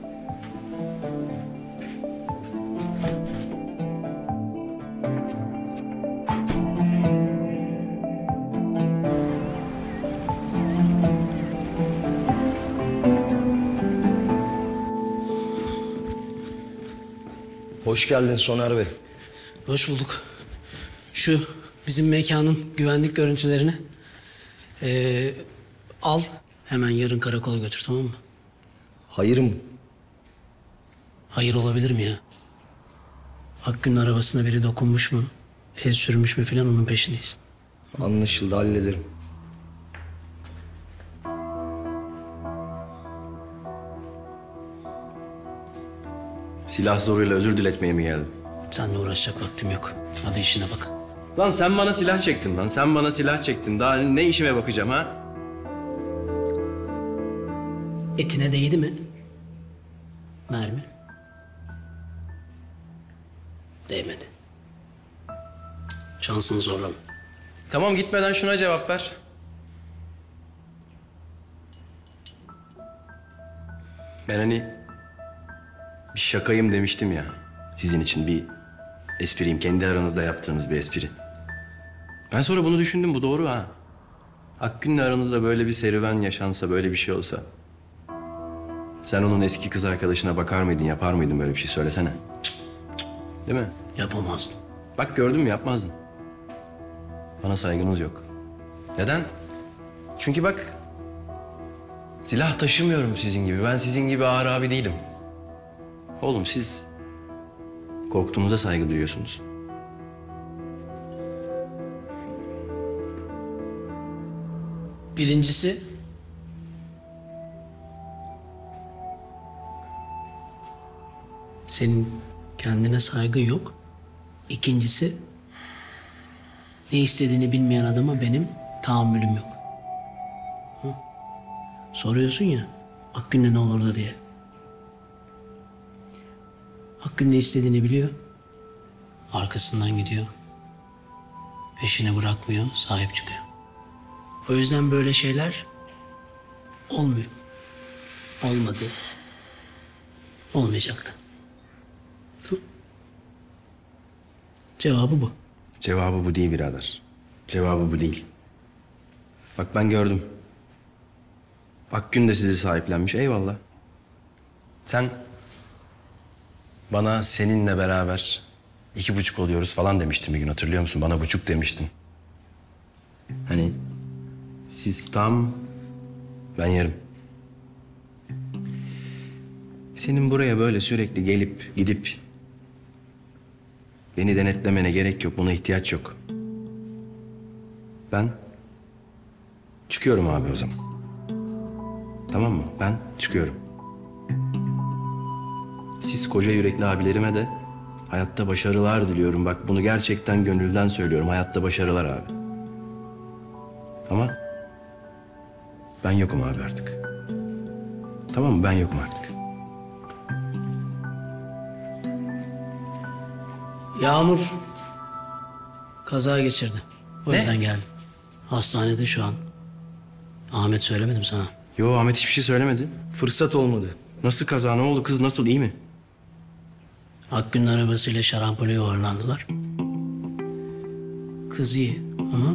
Hoş geldin Soner Bey. Hoş bulduk. Şu bizim mekanın güvenlik görüntülerini al. Hemen yarın karakola götür, tamam mı? Hayır mı? Hayır olabilir mi ya? Akgün'ün arabasına biri dokunmuş mu? El sürmüş mü falan, onun peşindeyiz. Anlaşıldı, hallederim. Silah zoruyla özür diletmeye mi geldin? Seninle uğraşacak vaktim yok. Hadi işine bak. Lan sen bana silah çektin lan. Sen bana silah çektin. Daha ne işime bakacağım ha? Etine değdi mi? Mermi. Değmedi. Şansını zorlama. Tamam, gitmeden şuna cevap ver. Ben hani bir şakayım demiştim ya. Sizin için bir espriyim. Kendi aranızda yaptığınız bir espri. Ben sonra bunu düşündüm. Bu doğru ha. Akgün'le aranızda böyle bir serüven yaşansa, böyle bir şey olsa. Sen onun eski kız arkadaşına bakar mıydın, yapar mıydın böyle bir şey? Söylesene. Değil mi? Yapamazdım. Bak gördün mü, yapmazdın. Bana saygınız yok. Neden? Çünkü bak, silah taşımıyorum sizin gibi. Ben sizin gibi ağır abi değilim. Oğlum siz korktuğunuza saygı duyuyorsunuz. Birincisi senin kendine saygın yok. İkincisi ne istediğini bilmeyen adama benim tahammülüm yok. Hı? Soruyorsun ya Akgün'le ne olurdu diye. Akgün ne istediğini biliyor. Arkasından gidiyor. Peşine bırakmıyor, sahip çıkıyor. O yüzden böyle şeyler olmuyor. Olmadı. Olmayacaktı. Cevabı bu. Cevabı bu değil birader. Cevabı bu değil. Bak ben gördüm. Akgün de sizi sahiplenmiş. Eyvallah. Sen bana seninle beraber 2,5 oluyoruz falan demiştin bir gün, hatırlıyor musun? Bana buçuk demiştin. Hani siz tam, ben yarım. Senin buraya böyle sürekli gelip gidip beni denetlemene gerek yok. Buna ihtiyaç yok. Ben çıkıyorum abi o zaman. Tamam mı? Ben çıkıyorum. Siz koca yürekli abilerime de hayatta başarılar diliyorum. Bak bunu gerçekten gönülden söylüyorum. Hayatta başarılar abi. Ama ben yokum abi artık. Tamam mı? Ben yokum artık. Yağmur kaza geçirdi. O yüzden geldim. Hastanede şu an. Ahmet söylemedim sana. Yo, Ahmet hiçbir şey söylemedi. Fırsat olmadı. Nasıl kaza? Ne oldu? Kız nasıl? İyi mi? Akgün'ün arabasıyla şarampole yuvarlandılar. Kız iyi ama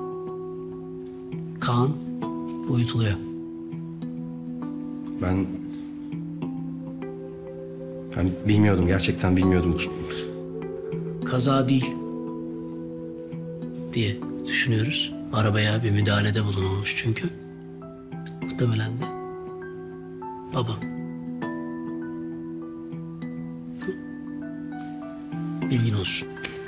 Kaan uyutuluyor. Ben bilmiyordum. Gerçekten bilmiyordum. Kaza değil diye düşünüyoruz. Arabaya bir müdahalede bulunulmuş çünkü. Muhtemelen de babam. Bilgin olsun.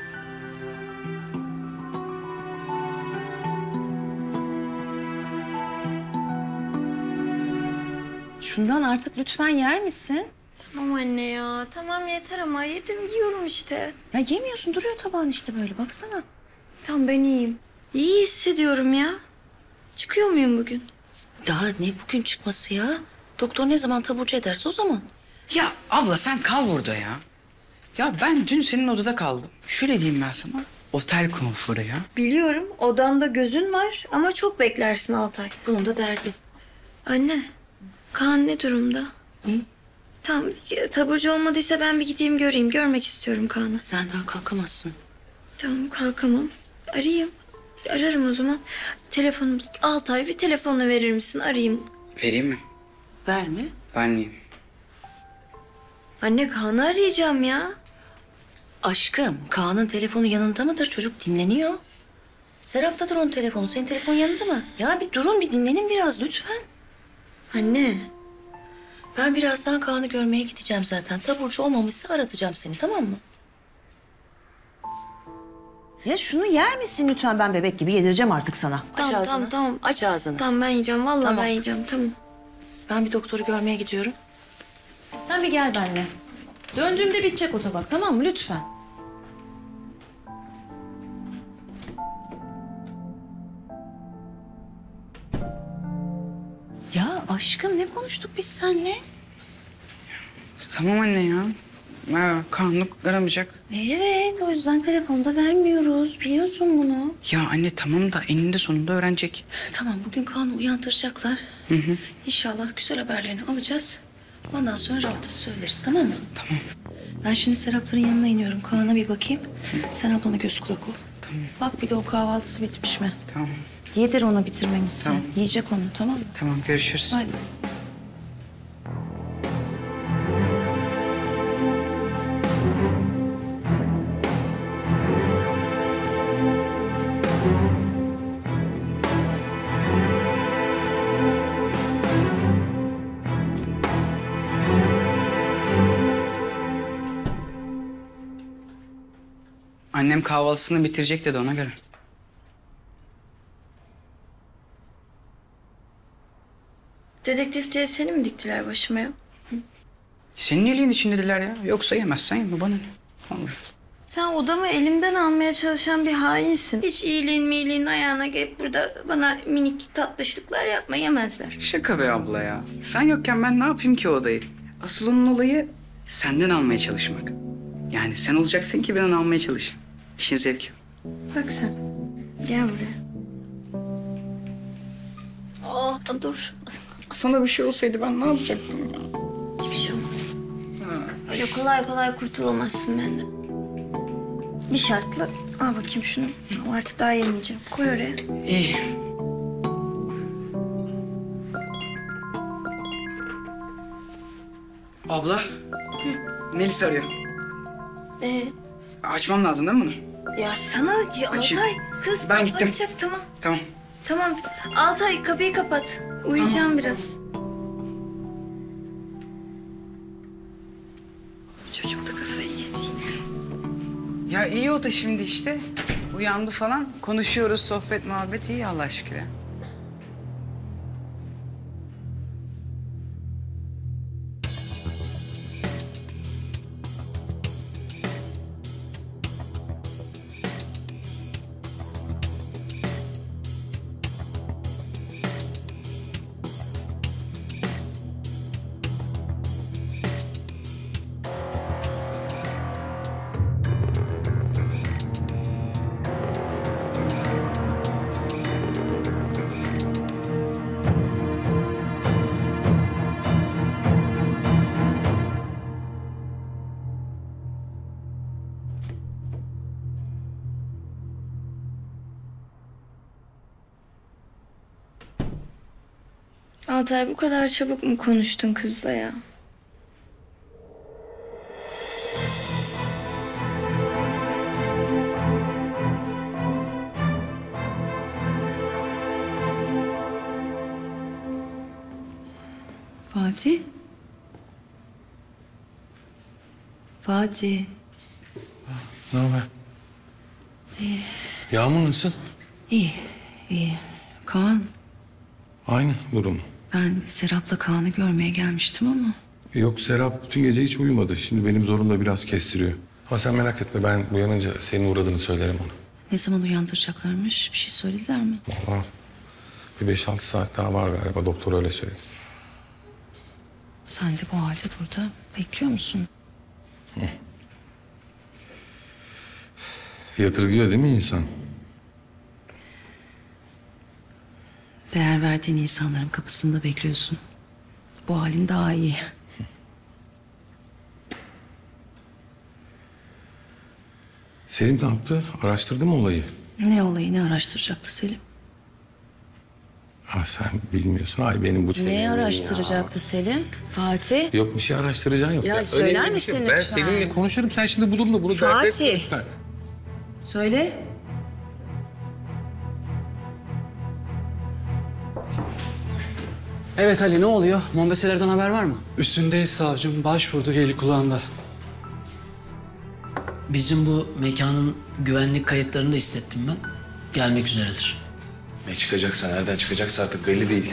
Şundan artık lütfen yer misin? Tamam anne ya. Tamam yeter ama yedim yiyorum işte. Ya yemiyorsun, duruyor tabağın işte böyle, baksana. Tamam ben iyiyim. İyi hissediyorum ya. Çıkıyor muyum bugün? Daha ne bugün çıkması ya? Doktor ne zaman taburcu ederse o zaman. Ya abla sen kal burada ya. Ya ben dün senin odada kaldım. Şöyle diyeyim ben sana. Otel konforu ya. Biliyorum odamda gözün var ama çok beklersin Altay. Bunun da derdi. Anne, Kaan ne durumda? Tamam, taburcu olmadıysa ben bir gideyim göreyim. Görmek istiyorum Kaan'ı. Sen daha kalkamazsın. Tamam, kalkamam. Arayayım. Ararım o zaman. Telefonum... Altay, bir telefonunu verir misin? Arayayım. Vereyim mi? Verme. Vermeyeyim. Anne, Kaan'ı arayacağım ya. Aşkım, Kaan'ın telefonu yanında mıdır? Çocuk dinleniyor. Serap'tadır onun telefonu. Senin telefon yanında mı? Ya bir durun, bir dinlenin biraz lütfen. Anne. Ben birazdan Kaan'ı görmeye gideceğim zaten. Taburcu olmamışsa aratacağım seni, tamam mı? Ya şunu yer misin lütfen? Ben bebek gibi yedireceğim artık sana. Aç Tamam, ağzını. tamam. Aç ağzını. Tamam, ben yiyeceğim. Vallahi Tamam. ben yiyeceğim. Tamam. Ben bir doktoru görmeye gidiyorum. Sen bir gel benimle. Döndüğümde bitecek otobak, tamam mı? Lütfen. Ya aşkım, ne konuştuk biz seninle? Tamam anne ya. Karanlık aramayacak. Evet, o yüzden telefonda vermiyoruz. Biliyorsun bunu. Ya anne tamam da eninde sonunda öğrenecek. Tamam, bugün Kaan'ı uyandıracaklar. Hı hı. İnşallah güzel haberlerini alacağız. Ondan sonra rahatız söyleriz, tamam mı? Tamam. Ben şimdi Serapların yanına iniyorum. Kaan'a bir bakayım. Sen ablana göz kulak ol. Tamam. Bak bir de o kahvaltısı bitmiş mi? Tamam. Yedir ona bitirmemişsin. Tamam. Yiyecek onu, tamam mı? Tamam, görüşürüz. Hadi. Annem kahvaltısını bitirecek dedi ona göre. Dedektif diye seni mi diktiler başıma ya? Senin iyiliğin için dediler ya. Yoksa yemezsen yeme, bana ne? Olur. Sen odamı elimden almaya çalışan bir hainsin. Hiç iyiliğin ayağına gelip burada bana minik tatlışlıklar yapma, yemezler. Şaka be abla ya. Sen yokken ben ne yapayım ki o odayı? Asıl onun olayı senden almaya çalışmak. Yani sen olacaksın ki ben onu almaya çalışayım. İşin zevki. Bak sen. Gel buraya. Oh, dur. Sana bir şey olsaydı ben ne yapacaktım ya? Hiçbir şey olmaz. Öyle kolay kolay kurtulamazsın benden. Bir şartla. Al bakayım şunu. Ama artık daha yemeyeceğim. Koy oraya. İyi. Abla. Melis arıyor. Açmam lazım değil mi bunu? Ya sana ya Açayım. Altay kız Ben gittim. kapanacak, tamam. Tamam. Tamam. Altay kapıyı kapat. Uyuyacağım biraz. Çocuk da kafayı yedi yine. Ya iyi o da şimdi işte. Uyandı falan. Konuşuyoruz, sohbet, muhabbet iyi Allah şükür. Altay, bu kadar çabuk mu konuştun kızla ya? Fatih? Fatih. Ne haber? İyi. Yağmur nasıl? İyi, iyi. Kaan, Aynı durum. ben Serap'la Kaan'ı görmeye gelmiştim ama... Yok, Serap bütün gece hiç uyumadı. Şimdi benim zorumda biraz kestiriyor. Ama sen merak etme, ben uyanınca senin uğradığını söylerim ona. Ne zaman uyandıracaklarmış? Bir şey söylediler mi? Vallahi bir 5-6 saat daha var galiba. Doktor öyle söyledi. Sen de bu halde burada bekliyor musun? Yadırgıyor değil mi insan? Değer verdiğin insanların kapısında bekliyorsun. Bu halin daha iyi. Selim ne yaptı? Araştırdı mı olayı? Ne olayı ne araştıracaktı Selim? Ha sen bilmiyorsun. Ay benim bu Ne Selim'im araştıracaktı Selim? Fatih. Yok bir şey araştıracağın yok. Ya söyler önemli bir misin şey yok. Ben lütfen? Selim'le konuşurum. Sen şimdi bu durumda bunu dert etme Fatih. lütfen. Söyle. Evet Ali, ne oluyor? Mombeselerden haber var mı? Üstündeyiz savcım. Başvurduk, eli kulağında. Bizim bu mekanın güvenlik kayıtlarını da istettim ben. Gelmek üzeredir. Ne çıkacaksa, nereden çıkacaksa artık belli değil.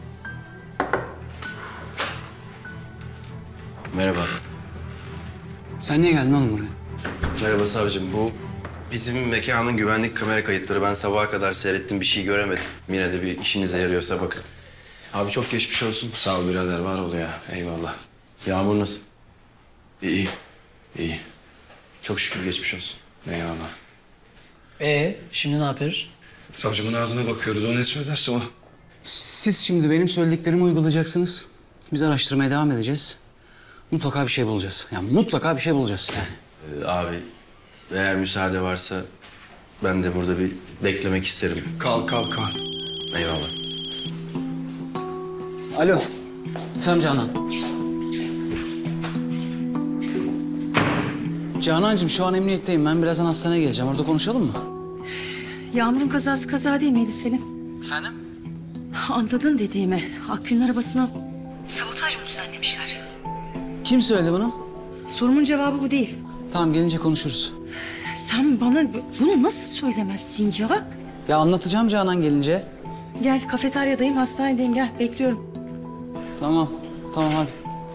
Merhaba. Sen niye geldin oğlum buraya? Merhaba savcım. Bu bizim mekanın güvenlik kamera kayıtları. Ben sabaha kadar seyrettim, bir şey göremedim. Yine de bir işinize yarıyorsa bakın. Abi çok geçmiş olsun. Sağ ol birader, var ol ya. Eyvallah. Yağmur nasıl? İyi, iyi. Çok şükür geçmiş olsun. Eyvallah. Şimdi ne yapıyoruz? Savcımın ağzına bakıyoruz. O ne söylerse o. Siz şimdi benim söylediklerimi uygulayacaksınız. Biz araştırmaya devam edeceğiz. Mutlaka bir şey bulacağız. Yani mutlaka bir şey bulacağız yani. Abi eğer müsaade varsa ben de burada bir beklemek isterim. Kal. Eyvallah. Alo. Sen Canan. Canancığım şu an emniyetteyim. Ben birazdan hastaneye geleceğim. Orada konuşalım mı? Yağmur'un kazası kaza değil miydi Selim? Efendim? Anladın dediğimi. Akgün'ün arabasına sabotaj mı düzenlemişler? Kim söyledi bunu? Sorumun cevabı bu değil. Tamam gelince konuşuruz. Sen bana bunu nasıl söylemezsin ya? Ya anlatacağım Canan gelince. Gel kafeteryadayım, hastanedeyim gel. Bekliyorum. Tamam hadi.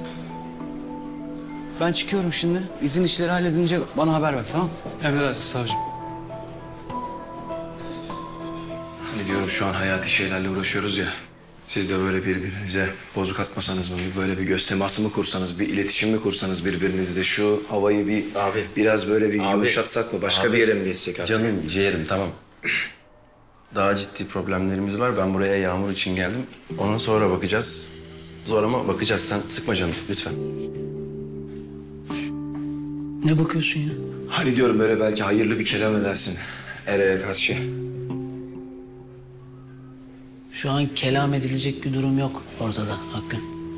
Ben çıkıyorum şimdi. İzin işleri halledince bana haber ver, tamam? Emredersiniz savcım. Hani diyorum şu an hayati şeylerle uğraşıyoruz ya. Siz de böyle birbirinize bozuk atmasanız mı? Böyle bir göz teması mı kursanız, bir iletişim mi kursanız birbirinizle? Şu havayı biraz böyle bir yumuşatsak mı? Başka bir yere mi geçsek artık? Canım, ciğerim tamam. Daha ciddi problemlerimiz var. Ben buraya Yağmur için geldim. Ona sonra bakacağız. Zor ama bakacağız. Sen sıkma canım lütfen. Ne bakıyorsun ya? Hani diyorum böyle belki hayırlı bir kelam edersin Ere'ye karşı. Şu an kelam edilecek bir durum yok ortada Hakkın.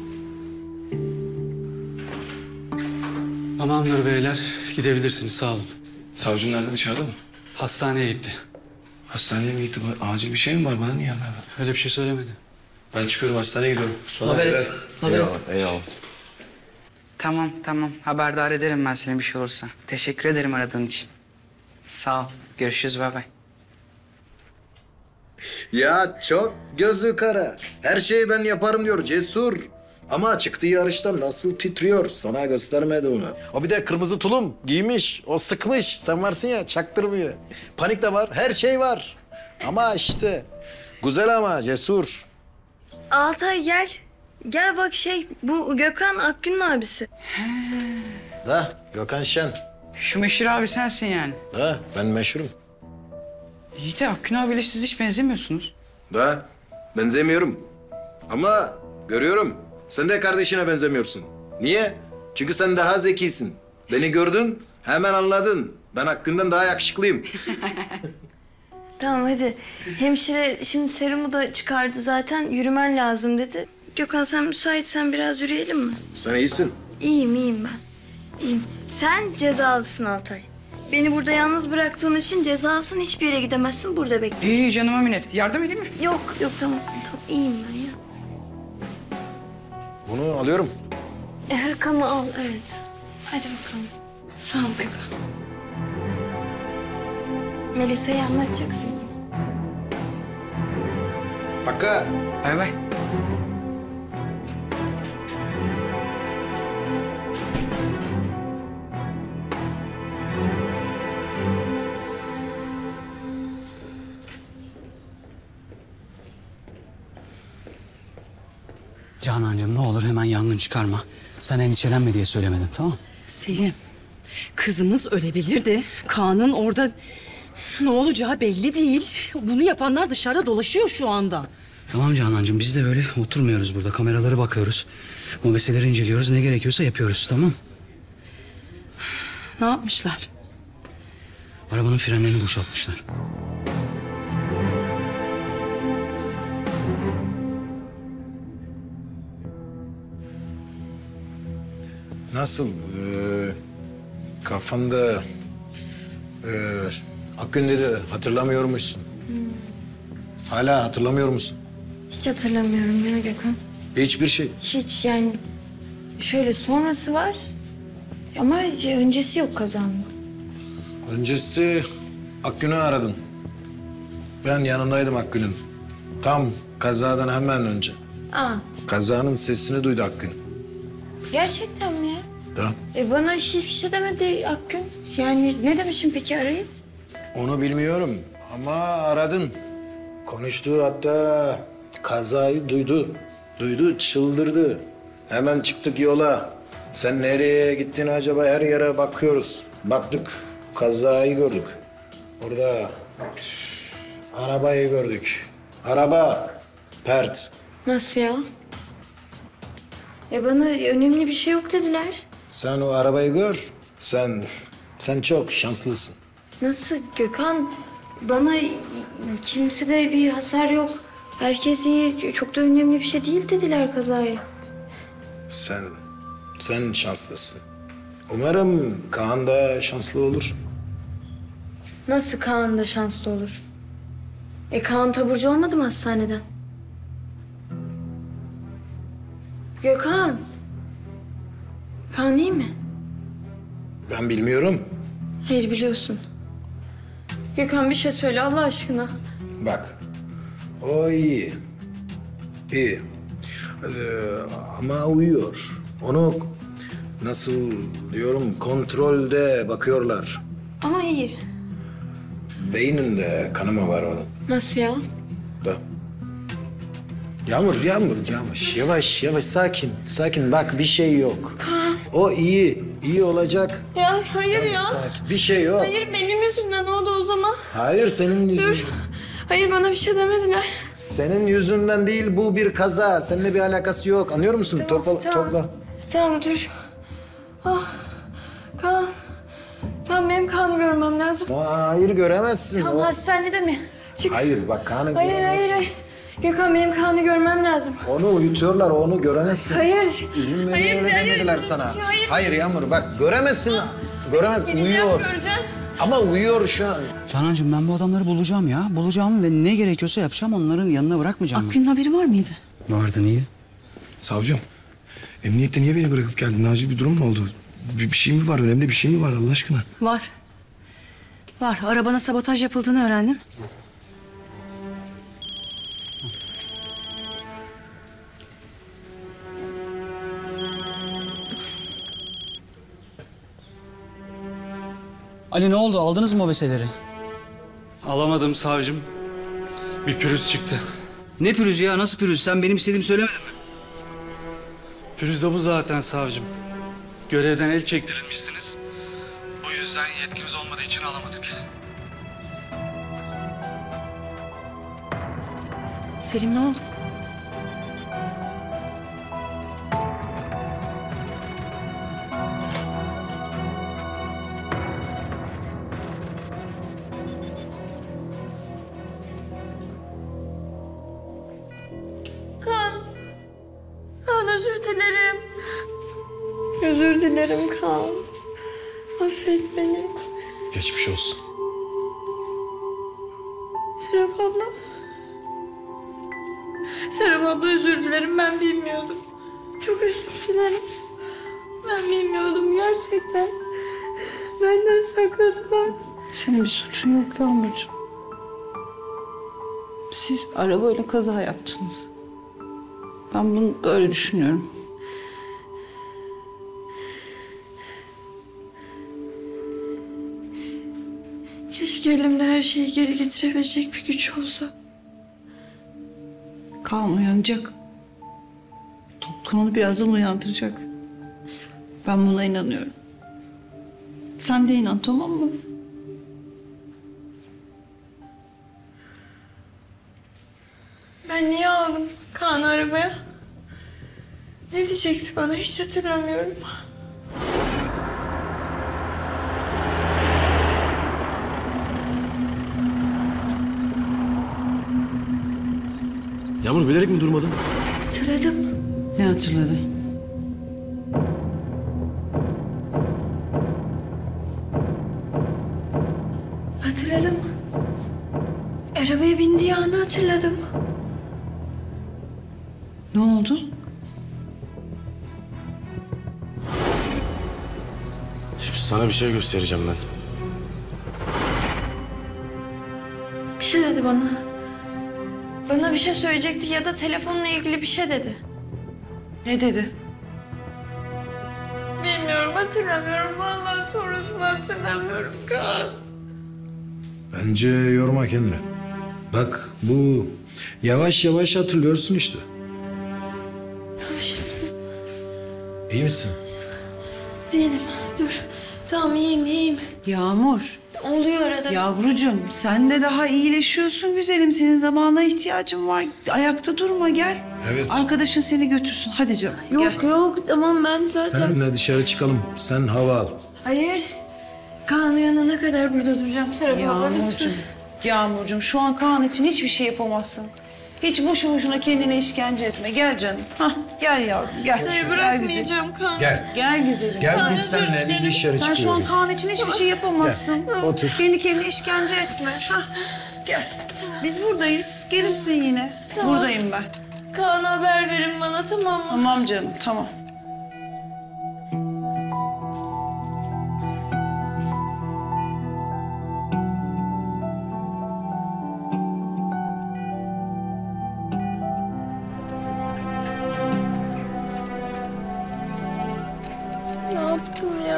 Tamamdır beyler. Gidebilirsiniz, sağ olun. Savcım nerede, dışarıda mı? Hastaneye gitti. Hastaneye mi gitti? Acil bir şey mi var? Bana niye haber ver? Öyle bir şey söylemedi. Ben çıkıyorum, hastaneye gidiyorum. Haber et. Eyvallah. Tamam. Haberdar ederim ben seni bir şey olursa. Teşekkür ederim aradığın için. Sağ ol. Görüşürüz, bay bay. Ya çok gözü kara. Her şeyi ben yaparım diyor, cesur. Ama çıktığı yarışta nasıl titriyor, sana göstermedi onu. O bir de kırmızı tulum giymiş, o sıkmış. Sen varsın ya, çaktırmıyor. Panik de var, her şey var. Ama işte, güzel ama cesur. Altay gel. Gel bak bu Gökhan Akgün'ün abisi. Da, Gökhan Şen. Şu meşhur abi sensin yani. Da, ben meşhurum. İyi de Akgün abiyle siz hiç benzemiyorsunuz. Da, benzemiyorum. Ama görüyorum, sen de kardeşine benzemiyorsun. Niye? Çünkü sen daha zekisin. Beni gördün, hemen anladın. Ben Akgün'den daha yakışıklıyım. Tamam hadi. Hemşire şimdi serumu da çıkardı zaten. Yürümen lazım dedi. Gökhan sen müsaitsen biraz yürüyelim mi? Sen iyisin. İyiyim ben. İyiyim. Sen cezalısın Altay. Beni burada yalnız bıraktığın için cezalısın. Hiçbir yere gidemezsin. Burada bekle. İyi canıma minnet. Yardım edeyim mi? Yok tamam. İyiyim ben ya. Bunu alıyorum. Hırkamı al evet. Hadi bakalım. Sağ ol Gökhan. Melisa'ya anlatacaksın. Hakkı. Bay bay. Canancığım ne olur hemen yangın çıkarma. Sen endişelenme diye söylemedim, tamam mı? Selim, Kızımız ölebilirdi. Kaan'ın orada ne olacağı belli değil. Bunu yapanlar dışarıda dolaşıyor şu anda. Tamam Canancığım, biz de böyle oturmuyoruz burada. Kameralara bakıyoruz. Bu meseleleri inceliyoruz. Ne gerekiyorsa yapıyoruz, tamam? Ne yapmışlar? Arabanın frenlerini boşaltmışlar. Nasıl? Kafanda Akgün dedi, hatırlamıyor musun? Hala hatırlamıyor musun? Hiç hatırlamıyorum ya Gökhan. Hiçbir şey. Hiç yani şöyle sonrası var ama öncesi yok kazanın. Öncesi Akgün'ü aradım. Ben yanındaydım Akgün'ün. Tam kazadan hemen önce. Aa, Kazanın sesini duydu Akgün. gerçekten mi ya? Tamam. Bana hiçbir şey demedi Akgün. Yani ne demişim peki arayıp? Onu bilmiyorum ama aradın. Konuştu, hatta kazayı duydu. Duydu, çıldırdı. Hemen çıktık yola. Sen nereye gittin acaba? Her yere bakıyoruz. Baktık, kazayı gördük. Orada arabayı gördük. Araba pert. Nasıl ya? Bana önemli bir şey yok dediler. Sen o arabayı gör. Sen çok şanslısın. Nasıl Gökhan? Bana kimsede bir hasar yok. Herkes iyi. Çok da önemli bir şey değil dediler kazayı. Sen şanslısın. Umarım Kaan da şanslı olur. Nasıl Kaan da şanslı olur? Kaan taburcu olmadı mı hastaneden? Gökhan. Kaan iyi mi? Ben bilmiyorum. Hayır biliyorsun. Gökhan bir şey söyle Allah aşkına. Bak, o iyi. İyi. Ama uyuyor. Onu nasıl diyorum, kontrolde bakıyorlar. Ama iyi. Beyninde kanama var onun. Nasıl ya? Da. Yağmur, yavaş, sakin. Bak, bir şey yok. Kaan. O iyi olacak. Ya hayır ya. Sakin. Bir şey yok. Hayır benim yüzümden oldu o zaman. Hayır, senin yüzünden. Dur. Hayır bana bir şey demediler. Senin yüzünden değil, bu bir kaza. Seninle bir alakası yok. Anlıyor musun? Topla. Tamam dur. Ah. Kaan. Tamam benim Kaan'ı görmem lazım. Hayır, göremezsin. Tamam hastanede mi? Çık. Hayır, bak Kaan'ı Hayır. Gökhan benim Kaan'ı görmem lazım. Onu uyutuyorlar, onu göremezsin. Hayır. İzin Hayır. vermediler sana. Hayır. Yağmur, bak göremezsin. Göremez, uyuyor. Göreceğim. Ama uyuyor şu an. Canancığım, ben bu adamları bulacağım ya. Bulacağım ve ne gerekiyorsa yapacağım. Onların yanına bırakmayacağım. Akgün'ün haberi var mıydı? Vardı, niye? Savcım, emniyette niye beni bırakıp geldin? Acil bir durum mu oldu? Bir şey mi var? Önemli bir şey mi var Allah aşkına? Var. Arabana sabotaj yapıldığını öğrendim. Ali ne oldu? Aldınız mı mobeseleri? Alamadım savcım. Bir pürüz çıktı. Ne pürüz ya? Nasıl pürüz? Sen benim istediğimi söylemedin mi? Pürüz de bu zaten savcım. Görevden el çektirilmişsiniz. Bu yüzden yetkimiz olmadığı için alamadık. Selim ne oldu? Kaan özür dilerim. Özür dilerim Kaan. Affet beni. Geçmiş olsun. Serap abla. Serap abla özür dilerim ben bilmiyordum. Çok özür dilerim. Ben bilmiyordum gerçekten. Benden sakladılar. Senin bir suçun yok Yağmurcuğum. Siz arabayla kaza yaptınız. Ben bunu böyle düşünüyorum. Keşke elimde her şeyi geri getirebilecek bir güç olsa. Kaan uyanacak. Tutkununu birazdan uyandıracak. Ben buna inanıyorum. Sen de inan, tamam mı? Ben niye aldım Kaan'ı arabaya? Ne diyecekti bana hiç hatırlamıyorum. Yağmur bilerek mi durmadın? Hatırladım. Ne hatırladın? Hatırladım. Arabaya bindiği anı hatırladım. Ne oldu? Şimdi sana bir şey göstereceğim ben. Bir şey dedi bana. Bana bir şey söyleyecekti ya da telefonla ilgili bir şey dedi. Ne dedi? Bilmiyorum, hatırlamıyorum. Vallahi sonrasını hatırlamıyorum Kaan. Bence yorma kendini. Bak bu yavaş yavaş hatırlıyorsun işte. Yavaş. İyi misin? Değilim. Dur. Tamam, iyiyim. Yağmur. Oluyor arada. Yavrucuğum sen de daha iyileşiyorsun güzelim. Senin zamana ihtiyacın var. Ayakta durma, gel. Evet. Arkadaşın seni götürsün. Hadi canım. Yok tamam ben zaten. Senle dışarı çıkalım. Sen hava al. Hayır. Kaan uyanana kadar burada duracağım. Serap abla lütfen. Yağmurcuğum. Yağmurcuğum şu an Kaan için hiçbir şey yapamazsın. Hiç boşu boşuna kendine işkence etme. Gel canım. Hah, gel yavrum gel. Hayır Gel bırakmayacağım Kaan. Gel. Gel güzelim. Gel Kaan, biz seninle bir dışarı Sen çıkıyoruz. şu an Kaan için hiçbir şey yapamazsın. Gel, otur. Kendi kendine işkence etme. Hah, gel. Biz buradayız. Gelirsin yine. Tamam. Buradayım ben. Kaan'a haber verin bana, tamam mı? Tamam canım, tamam. Ne yaptım ya?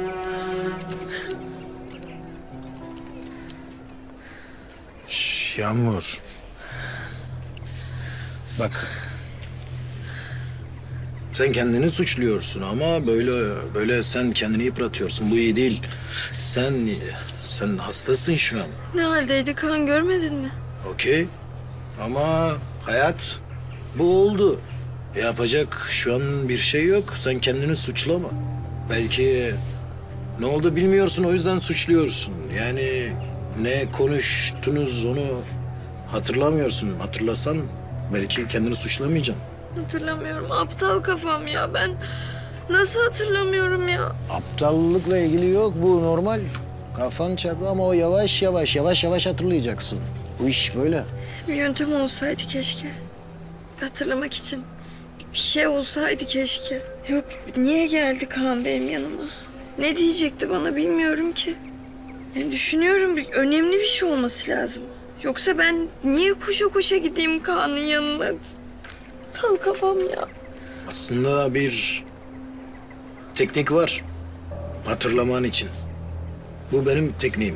Yağmur. Bak. Sen kendini suçluyorsun ama böyle sen kendini yıpratıyorsun. Bu iyi değil. Sen hastasın şu an. Ne haldeydi Kaan, görmedin mi? Okey. Ama hayat bu oldu. Yapacak şu an bir şey yok. Sen kendini suçlama. Belki ne oldu bilmiyorsun, o yüzden suçluyorsun. Yani ne konuştunuz onu hatırlamıyorsun. Hatırlasan belki kendini suçlamayacaksın. Hatırlamıyorum. Aptal kafam ya. Ben nasıl hatırlamıyorum ya? Aptallıkla ilgili yok, bu normal. Kafan çarptı ama o yavaş yavaş hatırlayacaksın. Bu iş böyle. Bir yöntem olsaydı keşke. Hatırlamak için. Bir şey olsaydı keşke. Yok, niye geldi Kaan benim yanıma? Ne diyecekti bana bilmiyorum ki. Yani düşünüyorum, önemli bir şey olması lazım. Yoksa ben niye koşa koşa gideyim Kaan'ın yanına? Tal kafam ya. Aslında bir teknik var hatırlaman için. Bu benim tekniğim.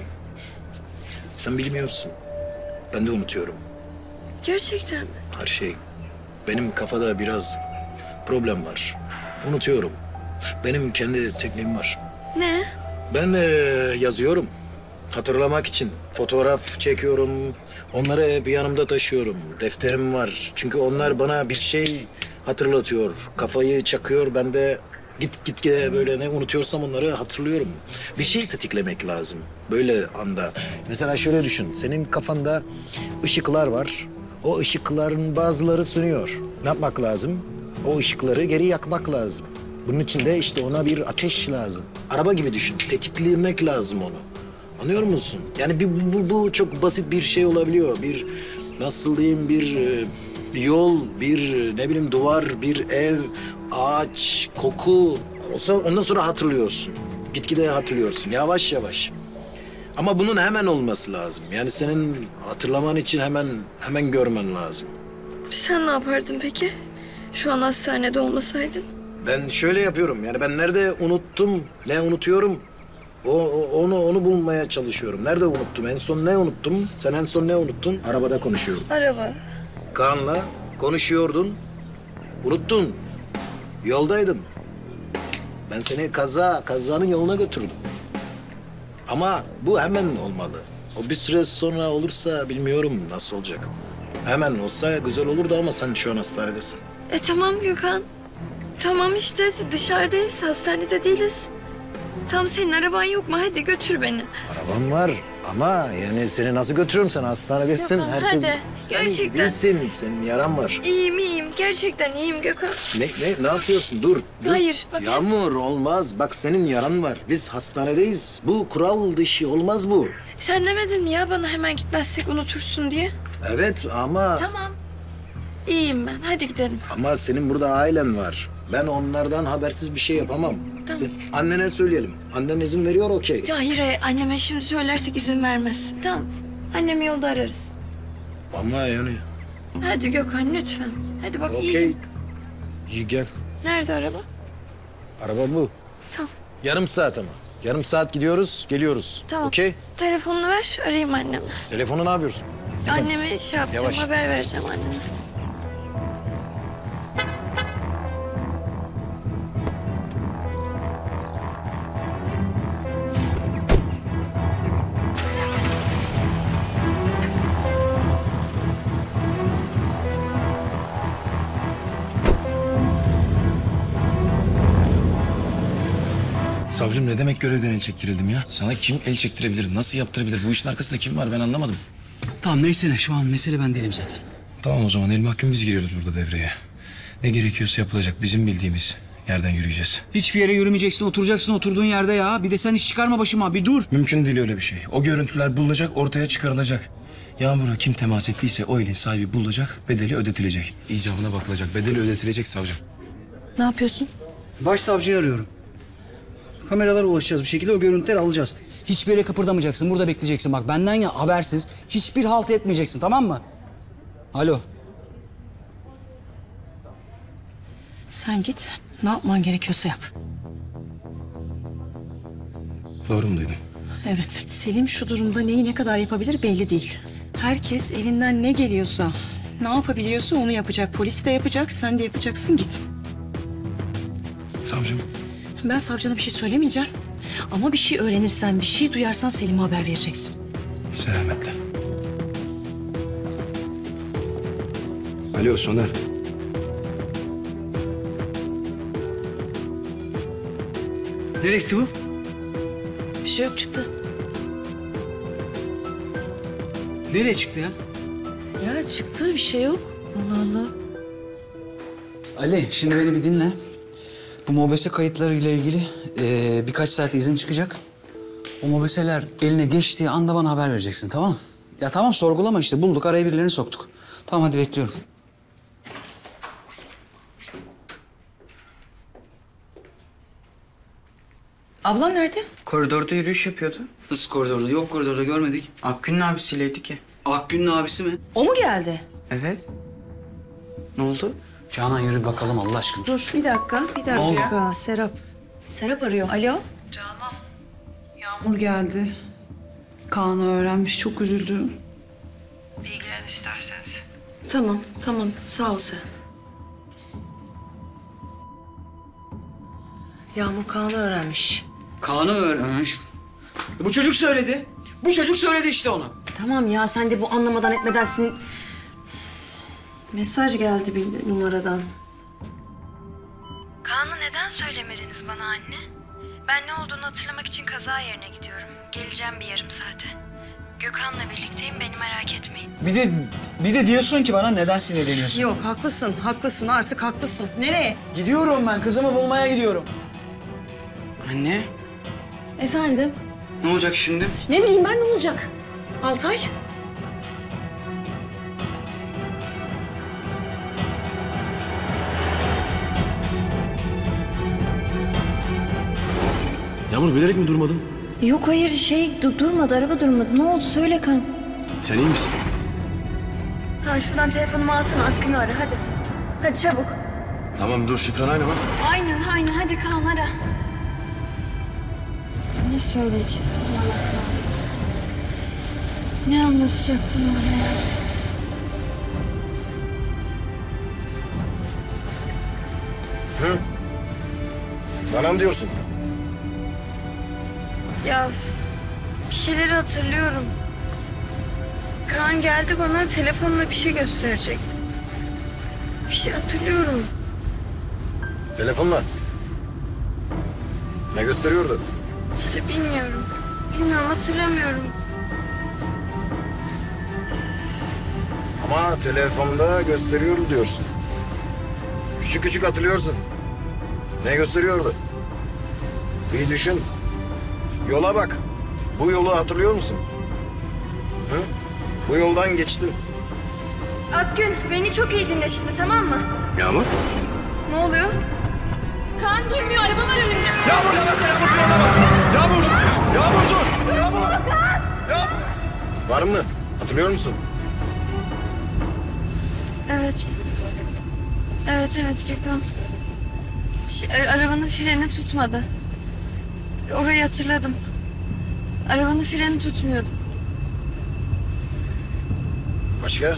Sen bilmiyorsun. Ben de unutuyorum Gerçekten mi? her şeyi. Benim kafada biraz problem var. Unutuyorum. Benim kendi tekniğim var. Ne? Ben yazıyorum. Hatırlamak için. Fotoğraf çekiyorum. Onları hep yanımda taşıyorum. Defterim var. Çünkü onlar bana bir şey hatırlatıyor. Kafayı çakıyor. Ben de git böyle ne unutuyorsam onları hatırlıyorum. Bir şey tetiklemek lazım. Böyle anda. Mesela şöyle düşün. Senin kafanda ışıklar var. O ışıkların bazıları sönüyor. Ne yapmak lazım? O ışıkları geri yakmak lazım. Bunun için de işte ona bir ateş lazım. Araba gibi düşün. Tetiklemek lazım onu. Anlıyor musun? Yani bu çok basit bir şey olabiliyor. Bir nasıl diyeyim bir yol, bir ne bileyim duvar, bir ev, ağaç, koku. Ondan sonra hatırlıyorsun. Gitgide hatırlıyorsun. Yavaş yavaş. Ama bunun hemen olması lazım. Yani senin hatırlaman için hemen görmen lazım. Sen ne yapardın peki? Şu an hastanede olmasaydın? Ben şöyle yapıyorum. Yani ben nerede unuttum, ne unutuyorum? Onu bulmaya çalışıyorum. Nerede unuttum? En son ne unuttum? Sen en son ne unuttun? Arabada konuşuyorum. Araba. Kaan'la konuşuyordun. Unuttun. Yoldaydın. Ben seni kazanın yoluna götürdüm. Ama bu hemen olmalı. O bir süre sonra olursa bilmiyorum nasıl olacak. Hemen olsa güzel olurdu ama sen şu an hastanedesin. Tamam Gökhan. Tamam işte dışarıdayız, hastanede değiliz. Tam senin araban yok mu? Hadi götür beni. Arabam var ama yani seni nasıl götürüyorum, sen hastanedesin. Tamam, hadi. Sen Gerçekten. değilsin, senin yaran var. İyiyim. Gerçekten iyiyim Gökhan. Ne yapıyorsun? Dur. Hayır, bak. Yağmur olmaz. Bak senin yaran var. Biz hastanedeyiz. Bu kural dışı olmaz bu. Sen demedin mi ya bana hemen gitmezsek unutursun diye? Evet ama... Tamam. İyiyim ben. Hadi gidelim. Ama senin burada ailen var. Ben onlardan habersiz bir şey yapamam. Tamam. Annene söyleyelim. Annen izin veriyor, okey. Hayır, anneme şimdi söylersek izin vermez. Tamam. Annemi yolda ararız. Ama yani... Hadi Gökhan lütfen. Hadi bak Okey. iyiyim. İyi gel. Nerede araba? Araba bu. Tamam. Yarım saat ama. Yarım saat gidiyoruz, geliyoruz. Tamam. Okey? Telefonunu ver, arayayım annemi. Telefonu ne yapıyorsun? Anneme şey yapacağım, Yavaş. haber vereceğim anneme. Savcım ne demek görevden el çektirildim ya? Sana kim el çektirebilir, nasıl yaptırabilir? Bu işin arkasında kim var ben anlamadım. Tamam neyse ne, şu an mesele ben değilim zaten. Tamam o zaman el mahkum biz giriyoruz burada devreye. Ne gerekiyorsa yapılacak bizim bildiğimiz yerden yürüyeceğiz. Hiçbir yere yürümeyeceksin, oturacaksın oturduğun yerde ya. Bir de sen iş çıkarma başıma, bir dur. Mümkün değil öyle bir şey. O görüntüler bulunacak, ortaya çıkarılacak. Yağmur'a kim temas ettiyse o elin sahibi bulunacak, bedeli ödetilecek. İcabına bakılacak, bedeli ödetilecek savcım. Ne yapıyorsun? Başsavcıyı arıyorum. Kameralara ulaşacağız bir şekilde, o görüntüleri alacağız. Hiçbir yere kıpırdamayacaksın, burada bekleyeceksin. Bak benden ya habersiz, hiçbir halt etmeyeceksin, tamam mı? Alo. Sen git. Ne yapman gerekiyorsa yap. Doğru mu duydum? Evet. Selim şu durumda neyi ne kadar yapabilir belli değil. Herkes elinden ne geliyorsa, ne yapabiliyorsa onu yapacak. Polis de yapacak, sen de yapacaksın, git. Savcım. Ben savcına bir şey söylemeyeceğim. Ama bir şey öğrenirsen, bir şey duyarsan Selim'e haber vereceksin. Selametle. Alo Soner. Nereye gitti bu? Bir şey yok, çıktı. Nereye çıktı ya? Ya çıktı, bir şey yok. Allah Allah. Ali, şimdi beni bir dinle. Bu mobese kayıtlarıyla ilgili birkaç saat izin çıkacak. O mobeseler eline geçtiği anda bana haber vereceksin, tamam mı? Ya tamam, sorgulama işte. Bulduk, araya birilerini soktuk. Tamam, hadi bekliyorum. Ablan nerede? Koridorda yürüyüş yapıyordu. Nasıl koridorda? Yok koridorda, görmedik. Akgün'ün abisiyleydi ki. Akgün'ün abisi mi? O mu geldi? Evet. Ne oldu? Canan yürü bakalım Allah aşkına. Dur bir dakika, bir Ne oldu? dakika. Serap. Serap arıyor. Alo. Canan, Yağmur geldi. Kaan'ı öğrenmiş, çok üzüldü. İlgilen isterseniz. Tamam, tamam. Sağ ol sen. Yağmur Kaan'ı öğrenmiş. Kaan'ı mı öğrenmiş? Bu çocuk söyledi. Bu çocuk söyledi işte onu. Tamam ya, sen de bu anlamadan etmeden senin... Mesaj geldi bir numaradan. Kaan'ı neden söylemediniz bana anne? Ben ne olduğunu hatırlamak için kaza yerine gidiyorum. Geleceğim bir yarım saate. Gökhan'la birlikteyim, beni merak etmeyin. Bir de diyorsun ki bana neden sinirleniyorsun? Yok, haklısın, haklısın. Artık haklısın. Nereye? Gidiyorum ben, kızımı bulmaya gidiyorum. Anne, Efendim? ne olacak şimdi? Ne bileyim ben, ne olacak? Altay? Yağmur bilerek mi durmadın? Yok hayır durmadı, araba durmadı. Ne oldu söyle Kaan. Sen iyi misin? Kaan şuradan telefonumu alsana, Akgün'ü ara hadi. Hadi çabuk. Tamam dur, şifren aynı mı? Aynı hadi Kaan ara. Ne söyleyecektim bana Kaan? Ne anlatacaktın bana ya? Hı? Bana mı diyorsun? Ya Bir şeyleri hatırlıyorum. Kaan geldi bana telefonla bir şey gösterecekti. Bir şey hatırlıyorum. Telefonla. Ne gösteriyordu? İşte bilmiyorum. Bilmiyorum, hatırlamıyorum. Ama telefonda gösteriyordu diyorsun. Küçük küçük hatırlıyorsun. Ne gösteriyordu? Bir düşün. Yola bak. Bu yolu hatırlıyor musun? Hı? Bu yoldan geçtin. Akgün, beni çok iyi dinle şimdi, tamam mı? Yağmur? Ne oluyor? Kaan durmuyor, araba var önümde. Yağmur yavaşla, Yağmur frene bas. Yağmur dur. Yağmur dur. Yağmur. Yağmur. Var mı? Hatırlıyor musun? Evet. Evet Gökhan. Arabanın freni tutmadı. Orayı hatırladım. Arabanın freni tutmuyordu. Başka?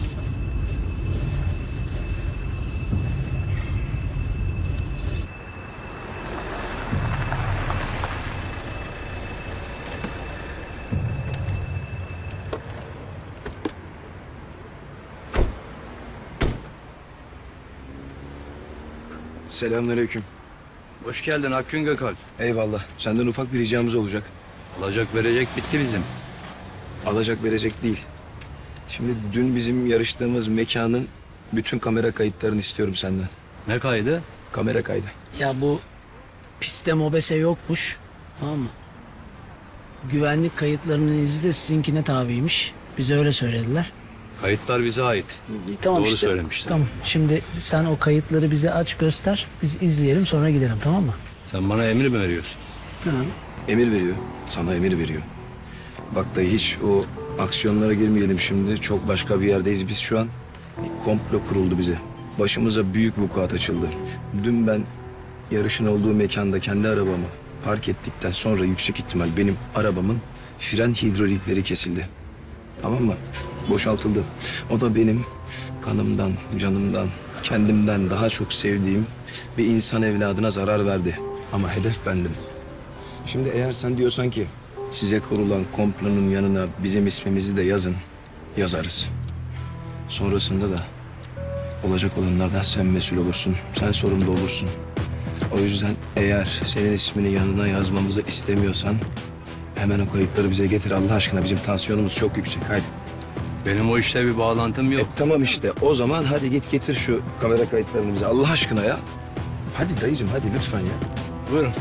Selamünaleyküm. Hoş geldin Akgün Gökalp. Eyvallah. Senden ufak bir ricamız olacak. Alacak verecek bitti bizim. Alacak verecek değil. Şimdi dün bizim yarıştığımız mekanın bütün kamera kayıtlarını istiyorum senden. Ne kaydı? Kamera kaydı. Ya bu pistte mobese yokmuş. Tamam mı? Güvenlik kayıtlarının izi de sizinkine tabiymiş. Bize öyle söylediler. Kayıtlar bize ait. Tamam Doğru işte. söylemişler. Tamam. Şimdi sen o kayıtları bize aç göster. Biz izleyelim sonra gidelim, tamam mı? Sen bana emir mi veriyorsun? Emir veriyor. Sana emir veriyor. Bak dayı hiç o aksiyonlara girmeyelim şimdi. Çok başka bir yerdeyiz biz şu an. Bir komplo kuruldu bize. Başımıza büyük vukuat açıldı. Dün ben yarışın olduğu mekanda kendi arabamı park ettikten sonra yüksek ihtimal benim arabamın fren hidrolikleri kesildi. Tamam mı? Boşaltıldı. O da benim kanımdan, canımdan, kendimden daha çok sevdiğim bir insan evladına zarar verdi. Ama hedef bendim. Şimdi eğer sen diyorsan ki size kurulan komplonun yanına bizim ismimizi de yazın, yazarız. Sonrasında da olacak olanlardan sen mesul olursun, sen sorumlu olursun. O yüzden eğer senin ismini yanına yazmamızı istemiyorsan hemen o kayıtları bize getir Allah aşkına. Bizim tansiyonumuz çok yüksek. Hadi. Benim o işte bir bağlantım yok. Tamam işte. O zaman hadi git getir şu kamera kayıtlarını bize Allah aşkına ya. Hadi dayıcığım hadi lütfen ya. Buyurun.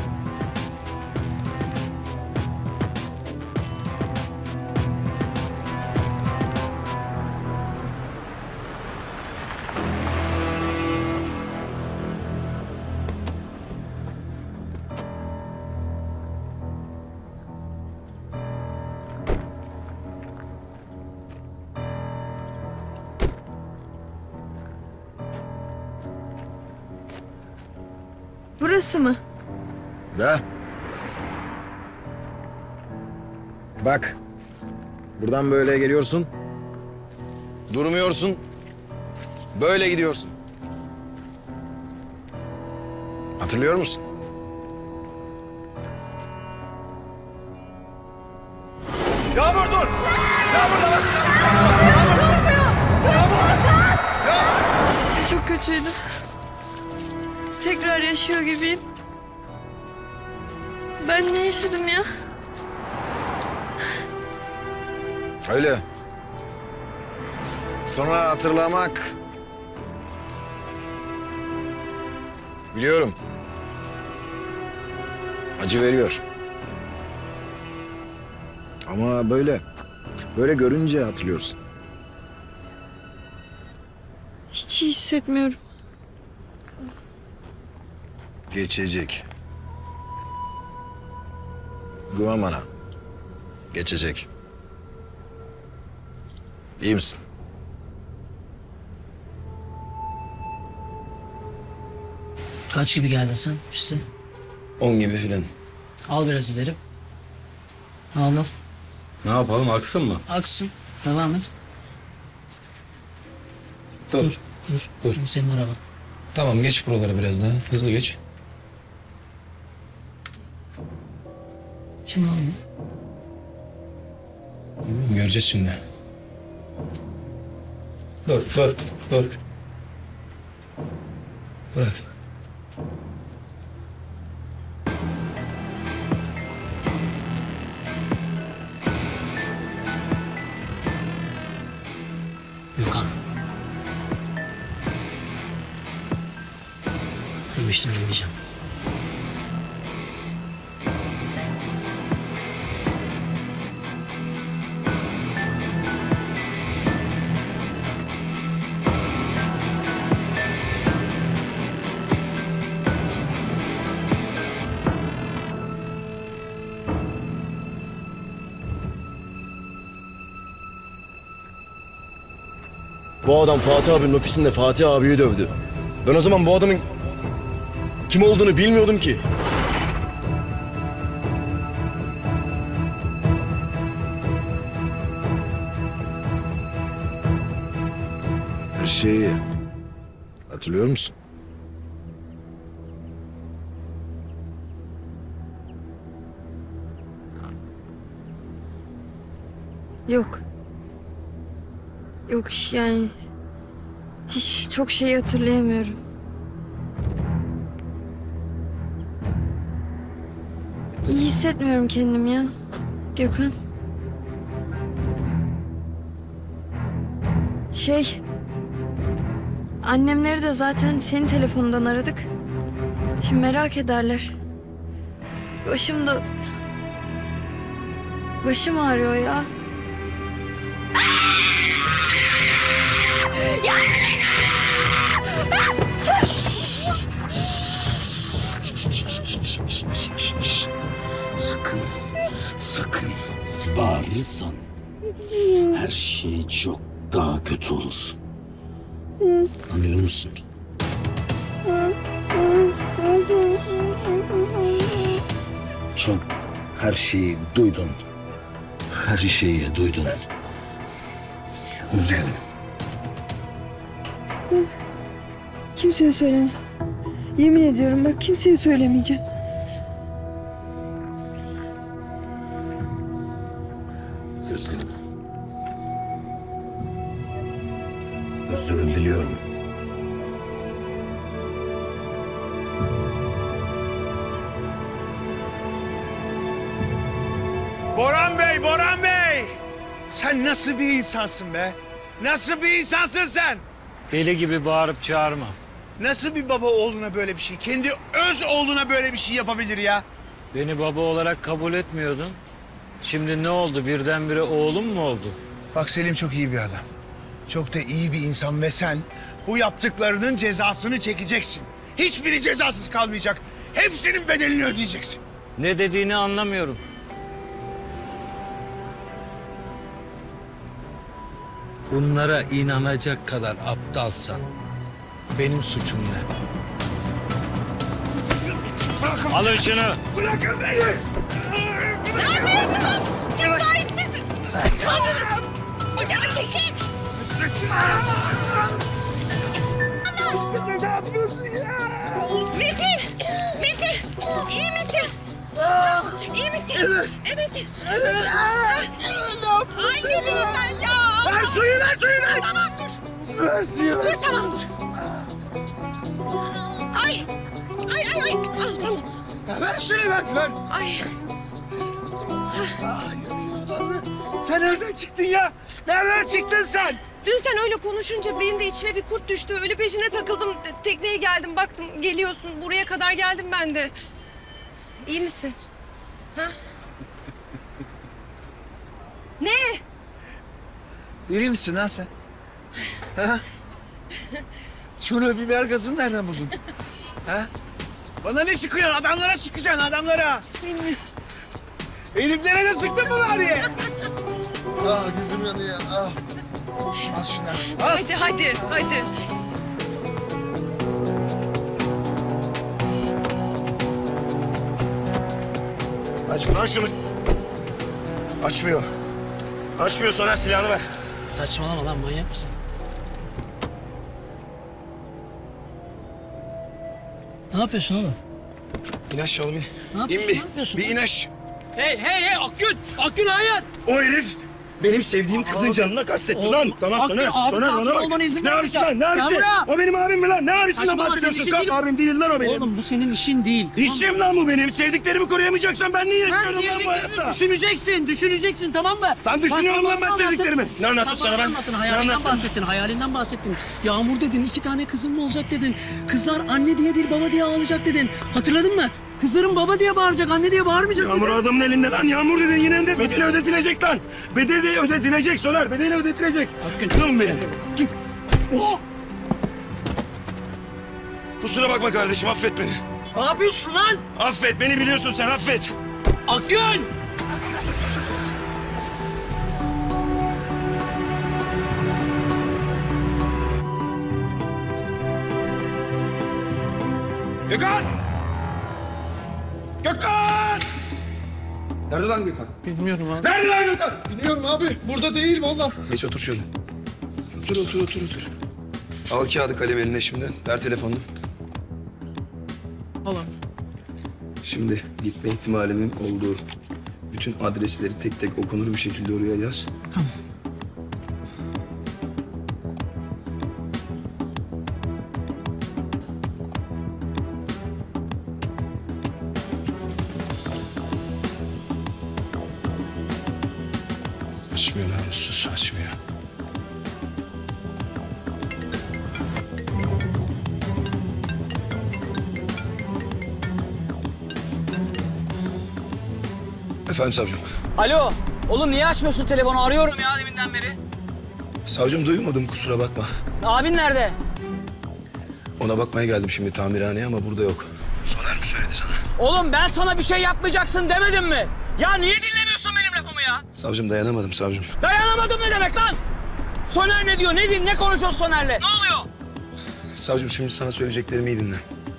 Burası mı? Da. Bak. Buradan böyle geliyorsun. Durmuyorsun. Böyle gidiyorsun. Hatırlıyor musun? Yağmur dur. Yağmur yavaşla. Yağmur. Çok kötüydü. Tekrar yaşıyor gibiyim. Ben ne yaşadım ya? Öyle. Sonra hatırlamak. Biliyorum. Acı veriyor. Ama böyle görünce hatırlıyorsun. Hiç iyi hissetmiyorum. Geçecek. Güven bana. Geçecek. İyi misin? Kaç gibi geldin sen işte? 10 gibi filan. Al biraz ileri. Al. Ne yapalım aksın mı? Aksın. Devam et. Dur. Dur. Senin araban. Tamam geç buralara biraz daha. Hızlı geç. Kim lan bu? Göreceğiz şimdi. Dur. Bırak. Gökhan. Demiştim demeyeceğim. Bu adam Fatih abinin ofisinde Fatih abiyi dövdü. Ben o zaman bu adamın kim olduğunu bilmiyordum ki. Her şeyi hatırlıyor musun? Yok. Yok yani hiç çok şey hatırlayamıyorum. İyi hissetmiyorum kendimi ya Gökhan. Annemleri de zaten senin telefonundan aradık. Şimdi merak ederler. Başım ağrıyor ya. Sakın bağırırsan her şey çok daha kötü olur. Anlıyor musun? Son her şeyi duydun. Her şeyi duydun. Üzgünüm. Kimseye söyleme. Yemin ediyorum bak kimseye söylemeyeceğim. Üzgünüm. Özür diliyorum. Boran Bey! Sen nasıl bir insansın be? Nasıl bir insansın sen? Deli gibi bağırıp çağırma. Nasıl bir baba oğluna böyle bir şey, kendi öz oğluna böyle bir şey yapabilir ya? Beni baba olarak kabul etmiyordun. Şimdi ne oldu? Birdenbire oğlum mu oldu? Bak Selim çok iyi bir adam. Çok da iyi bir insan ve sen bu yaptıklarının cezasını çekeceksin. Hiçbiri cezasız kalmayacak. Hepsinin bedelini ödeyeceksin. Ne dediğini anlamıyorum. Bunlara inanacak kadar aptalsan benim suçum ne? Alın şunu. Bırakın beni. Ne yapıyorsunuz? Siz sahipsiz mi? Kaldınız. Hocamı çekin. Kızım ne yapıyorsun ya? Metin! İyi misin? İyi misin? Evet. Metin! Ne yaptın Ay sen geliyorum ya? ben ya. Ver suyu ver. Tamam dur. Ver suyu ver. Dur tamam dur. Ay. Al tamam. Ya ver şunu ver. Ay. Sen nereden çıktın ya? Nereden çıktın sen? Dün sen öyle konuşunca benim de içime bir kurt düştü. Öyle peşine takıldım. Tekneye geldim baktım geliyorsun. Buraya kadar geldim ben de. İyi misin? Ha? Ne? Deli misin lan sen? Ha? Şunu biber gazını nereden buldun? Ha? Bana ne sıkıyorsun? Adamlara sıkacaksın adamlara. Bilmiyorum. Heriflere de sıktın mı bari? Ah gözüm yanıyor. Ah. Al şunu. Al. Hadi. Aç lan şunu. Açmıyor. Açmıyor Soner silahını ver. Saçmalama lan, manyak mısın? Ne yapıyorsun oğlum? İn aşağı oğlum in. Ne yapıyorsun? İn bir. Ne yapıyorsun? Bir in aşağı. Hey Akgün! Akgün hayat! O herif Benim sevdiğim kızın canına kastetti lan. Tamam Soner. Soner bana bak. Ne abisi lan? Ne abisi? O benim abim mi lan? Ne abisinden bahsediyorsun? Kalk abim değil lan o benim. Oğlum bu senin işin değil. İşim lan bu benim. Sevdiklerimi koruyamayacaksan ben niye yaşıyorum lan bu hayatta? Düşüneceksin tamam mı? Ben düşünüyorum lan ben sevdiklerimi. Ne anlattım sana ben? Anlattın, hayalinden bahsettin. Yağmur dedin, 2 tane kızım mı olacak dedin. Kızlar anne diye değil baba diye ağlayacak dedin. Hatırladın mı? Kızların baba diye bağıracak, anne diye bağırmayacak dedin. Yağmur adamın elinde lan. Yağmur dedin yine de bedeli ödetilecek lan. Bedeli ödetilecek Soner. Bedeli ödetilecek. Hakkın benim. Kusura bakma kardeşim, affet beni. Ne yapıyorsun lan? Affet, beni biliyorsun sen, affet. Akgün! Gökhan! Gökhan! Nerede lan Gökhan? Bilmiyorum abi. Nerede lan Gökhan? Bilmiyorum abi. Burada değil vallahi. Geç otur şöyle. Otur. Al kağıdı kalem eline şimdi. Ver telefonunu. Al abi. Şimdi gitme ihtimalinin olduğu bütün adresleri tek tek okunur bir şekilde oraya yaz. Tamam. Açmıyor namussuz, açmıyor. Efendim savcım. Alo. Oğlum niye açmıyorsun telefonu? Arıyorum ya deminden beri. Savcım duymadım, kusura bakma. Abin nerede? Ona bakmaya geldim şimdi tamirhaneye ama burada yok. Soner mi söyledi sana? Oğlum ben sana bir şey yapmayacaksın demedim mi? Ya niye dinlemiyorsun benim lafımı ya? Savcım dayanamadım savcım. Dayanamadım ne demek lan? Soner ne diyor? Ne konuşuyorsun Soner'le? Ne oluyor? Savcım şimdi sana söyleyeceklerimi iyi dinle.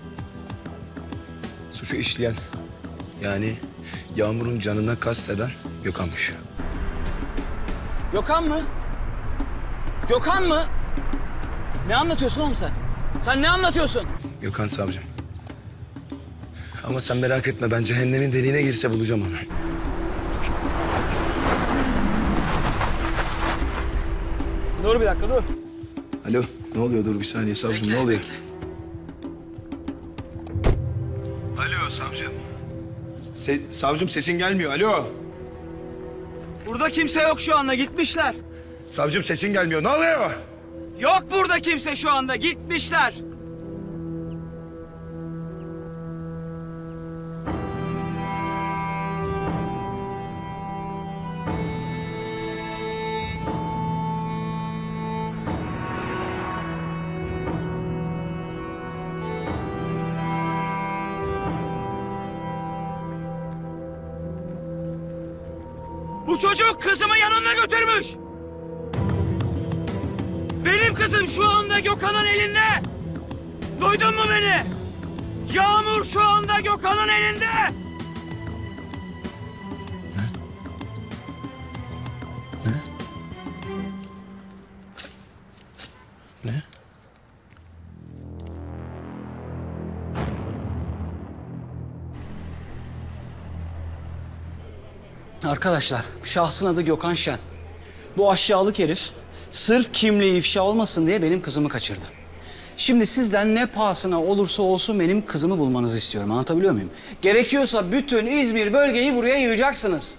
Suçu işleyen, yani Yağmur'un canına kasteden Gökhan'mış. Gökhan mı? Gökhan mı? Ne anlatıyorsun oğlum sen? Sen ne anlatıyorsun? Gökhan savcım. Ama sen merak etme, ben cehennemin deliğine girse bulacağım onu. Dur bir dakika dur. Alo, ne oluyor? Dur bir saniye savcım, ne oluyor? Alo savcım. Savcım sesin gelmiyor, alo. Burada kimse yok şu anda gitmişler. Savcım sesin gelmiyor, ne oluyor? Yok burada kimse şu anda gitmişler. Bu çocuk kızımı yanına götürmüş. Benim kızım şu anda Gökhan'ın elinde. Duydun mu beni? Yağmur şu anda Gökhan'ın elinde. Ne? Arkadaşlar, şahsın adı Gökhan Şen. Bu aşağılık herif sırf kimliği ifşa olmasın diye benim kızımı kaçırdı. Şimdi sizden ne pahasına olursa olsun benim kızımı bulmanızı istiyorum. Anlatabiliyor muyum? Gerekiyorsa bütün İzmir bölgeyi buraya yığacaksınız.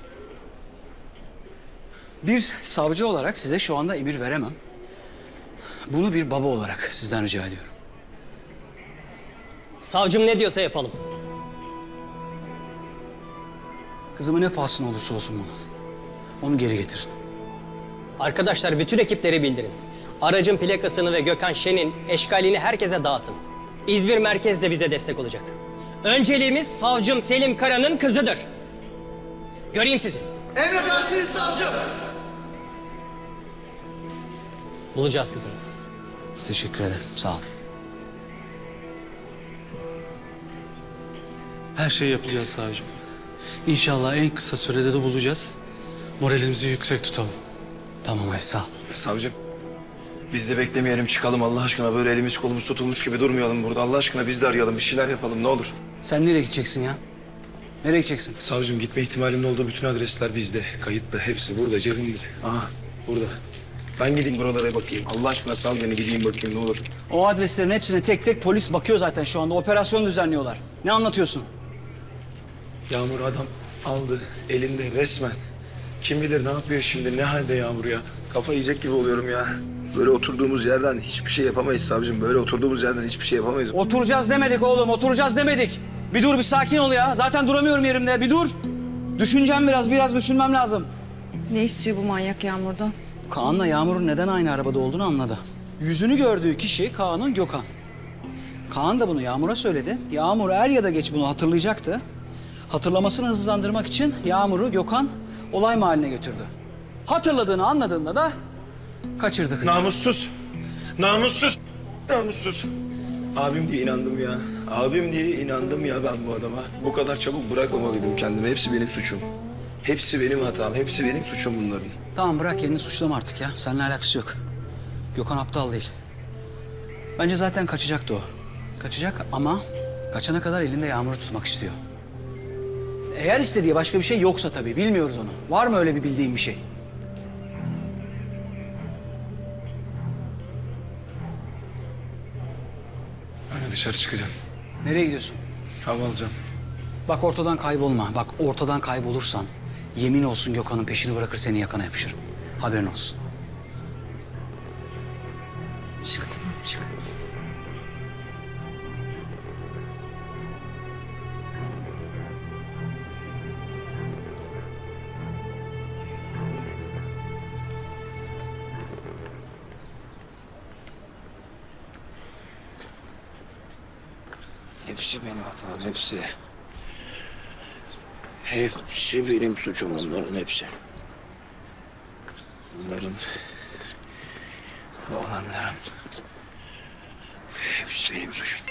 Bir savcı olarak size şu anda emir veremem. Bunu bir baba olarak sizden rica ediyorum. Savcım ne diyorsa yapalım. Kızımı ne pahasına olursa olsun bunu. Onu geri getirin. Arkadaşlar bütün ekipleri bildirin. Aracın plakasını ve Gökhan Şen'in eşkalini herkese dağıtın. İzmir merkez de bize destek olacak. Önceliğimiz savcım Selim Kara'nın kızıdır. Göreyim sizi. Emredersiniz savcım. Bulacağız kızınızı. Teşekkür ederim. Sağ olun. Her şeyi yapacağız savcım. İnşallah en kısa sürede de bulacağız. Moralimizi yüksek tutalım. Tamam Ali, sağ ol. Savcım, biz de beklemeyelim, çıkalım Allah aşkına. Böyle elimiz kolumuz tutulmuş gibi durmayalım burada. Allah aşkına biz de arayalım, bir şeyler yapalım ne olur. Sen nereye gideceksin ya? Nereye gideceksin? Savcım gitme ihtimalinin olduğu bütün adresler bizde. Kayıtlı. Hepsi burada cebimde. Aha burada. Ben gideyim buralara bakayım. Allah aşkına sal beni gideyim bakayım ne olur. O adreslerin hepsine tek tek polis bakıyor zaten şu anda. Operasyon düzenliyorlar. Ne anlatıyorsun? Yağmur adam aldı elinde resmen. Kim bilir ne yapıyor şimdi, ne halde Yağmur ya. Kafa yiyecek gibi oluyorum ya. Böyle oturduğumuz yerden hiçbir şey yapamayız savcım. Böyle oturduğumuz yerden hiçbir şey yapamayız. Oturacağız demedik oğlum, oturacağız demedik. Bir dur, bir sakin ol ya. Zaten duramıyorum yerimde, bir dur. Düşüneceğim biraz düşünmem lazım. Ne istiyor bu manyak Yağmur'dan? Kaan'la Yağmur'un neden aynı arabada olduğunu anladı. Yüzünü gördüğü kişi Kaan'ın Gökhan. Kaan da bunu Yağmur'a söyledi. Yağmur er ya da geç bunu hatırlayacaktı. Hatırlamasını hızlandırmak için Yağmur'u Gökhan olay mahalline götürdü. Hatırladığını anladığında da kaçırdık. Namussuz. Namussuz. Namussuz. Abim diye inandım ya. Abim diye inandım ya ben bu adama. Bu kadar çabuk bırakmamalıydım kendimi. Hepsi benim suçum. Hepsi benim hatam. Hepsi benim suçum bunların. Tamam bırak kendini suçlama artık ya. Seninle alakası yok. Gökhan aptal değil. Bence zaten kaçacaktı o. Kaçacak ama kaçana kadar elinde Yağmur'u tutmak istiyor. Eğer istediği başka bir şey yoksa tabii bilmiyoruz onu. Var mı öyle bir bildiğin bir şey? Ben dışarı çıkacağım. Nereye gidiyorsun? Hava alacağım. Bak ortadan kaybolma. Bak ortadan kaybolursan yemin olsun Gökhan'ın peşini bırakır seni yakana yapışır. Haberin olsun. Çık tamam çık. Hepsi benim hatam, hepsi. Hepsi benim suçum onların hepsi. Onların, olanların hepsi benim suçum.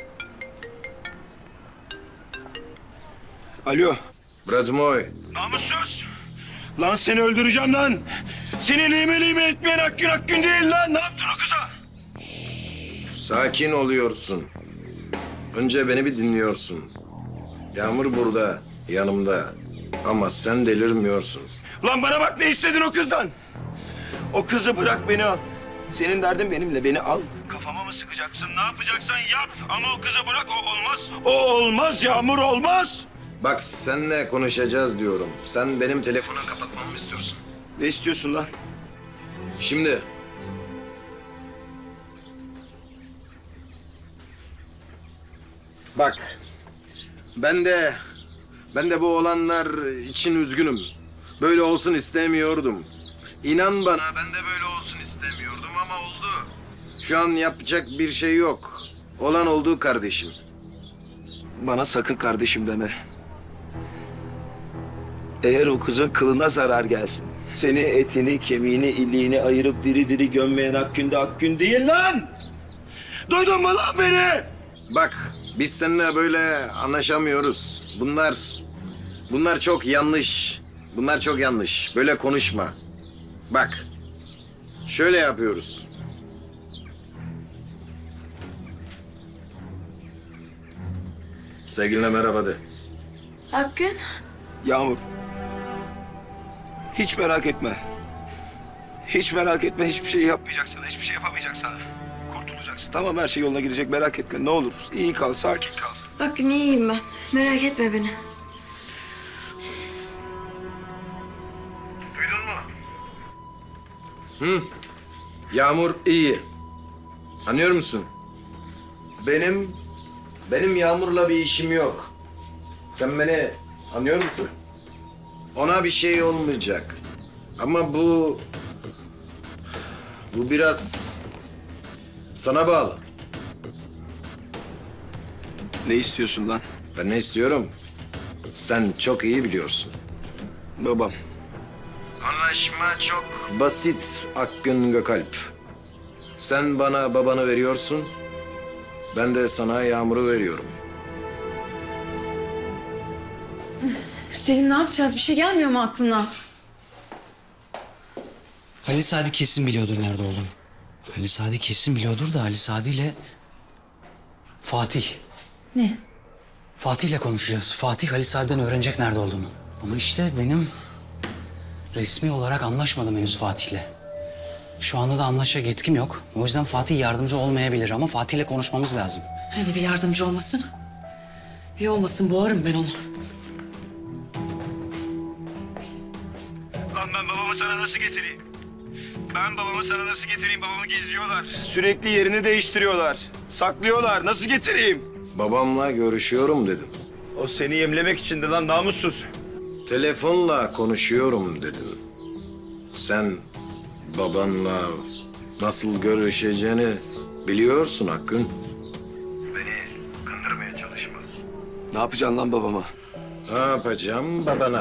Alo. Brat moj. Namussuz! Lan seni öldüreceğim lan! Seni lime etmeyen Akgün değil lan! Ne yaptın o kıza? Sakin oluyorsun. Önce beni bir dinliyorsun. Yağmur burada, yanımda. Ama sen delirmiyorsun. Lan bana bak ne istedin o kızdan? O kızı bırak beni al. Senin derdin benimle beni al. Kafama mı sıkacaksın ne yapacaksan yap. Ama o kızı bırak o olmaz. O olmaz Yağmur olmaz. Bak seninle konuşacağız diyorum. Sen benim telefonu kapatmamı istiyorsun. Ne istiyorsun lan? Şimdi. Bak. Ben de bu olanlar için üzgünüm. Böyle olsun istemiyordum. İnan bana ben de böyle olsun istemiyordum ama oldu. Şu an yapacak bir şey yok. Olan oldu kardeşim. Bana sakın kardeşim deme. Eğer o kızın kılına zarar gelsin. Seni etini, kemiğini, iliğini ayırıp diri diri gömmeyen Akgün değil lan! Duydun mu lan beni? Bak biz seninle böyle anlaşamıyoruz. Bunlar çok yanlış. Bunlar çok yanlış. Böyle konuşma. Bak. Şöyle yapıyoruz. Sevgiline merhaba de. Akgün. Yağmur. Hiç merak etme. Hiç merak etme. Hiçbir şey yapmayacak sana. Hiçbir şey yapamayacak sana. Kurtulacaksın. Tamam her şey yoluna girecek. Merak etme. Ne olur. İyi kal. Sakin kal. Akgün iyiyim ben. Merak etme beni. Hı. Yağmur iyi. Anlıyor musun? Benim Yağmur'la bir işim yok. Sen beni anlıyor musun? Ona bir şey olmayacak. Ama bu biraz sana bağlı. Ne istiyorsun lan? Ben ne istiyorum? Sen çok iyi biliyorsun. Babam. Anlaşma çok basit Akgün Gökalp. Sen bana babanı veriyorsun. Ben de sana Yağmur'u veriyorum. Selim ne yapacağız? Bir şey gelmiyor mu aklına? Halil Sadi kesin biliyordur nerede olduğunu. Halil Sadi kesin biliyordur da Halil Sadi ile Fatih. Ne? Fatih'le konuşacağız. Fatih Ali Saad'den öğrenecek nerede olduğunu. Ama işte benim resmi olarak anlaşmadım henüz Fatih'le. Şu anda da anlaşacak yetkim yok. O yüzden Fatih yardımcı olmayabilir ama Fatih'le konuşmamız lazım. Hani bir yardımcı olmasın? Bir olmasın, boğarım ben onu. Lan ben babamı sana nasıl getireyim? Ben babamı sana nasıl getireyim? Babamı gizliyorlar. Sürekli yerini değiştiriyorlar. Saklıyorlar. Nasıl getireyim? Babamla görüşüyorum dedim. O seni yemlemek içindi lan namussuz. Telefonla konuşuyorum dedin. Sen babanla nasıl görüşeceğini biliyorsun Akgün. Beni kandırmaya çalışma. Ne yapacaksın lan babama? Ne yapacağım babana?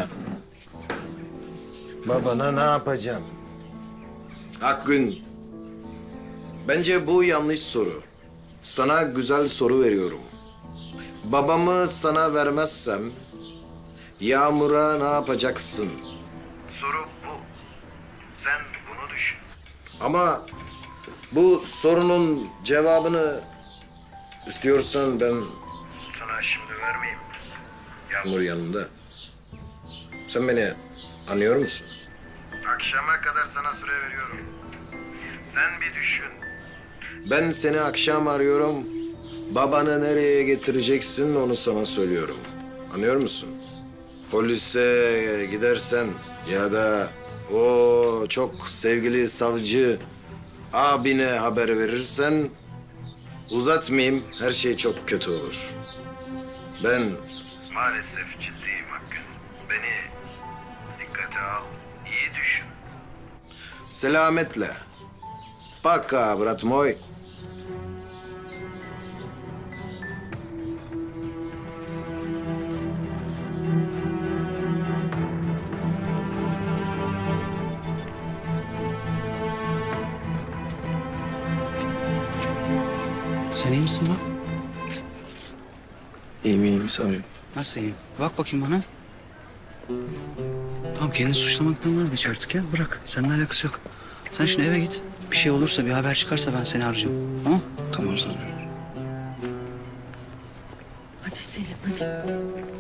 Babana ne yapacağım? Akgün, bence bu yanlış soru. Sana güzel soru veriyorum. Babamı sana vermezsem Yağmur'a ne yapacaksın? Soru bu. Sen bunu düşün. Ama bu sorunun cevabını istiyorsan ben sana şimdi vermeyeyim. Yağmur yanında. Sen beni anlıyor musun? Akşama kadar sana süre veriyorum. Sen bir düşün. Ben seni akşam arıyorum. Babanı nereye getireceksin onu sana söylüyorum. Anlıyor musun? Polise gidersen ya da o çok sevgili savcı abine haber verirsen uzatmayayım, her şey çok kötü olur. Ben maalesef ciddiyim Akgün. Beni dikkate al, iyi düşün. Selametle. Пока, брат мой. Sen iyi misin lan? İyiyim savcım. Nasıl iyiyim? Bak bakayım bana. Tamam, kendini suçlamaktan vazgeç artık ya. Bırak. Seninle alakası yok. Sen şimdi eve git. Bir şey olursa, bir haber çıkarsa ben seni arayacağım. Tamam? Tamam savcım. Hadi Selim, hadi.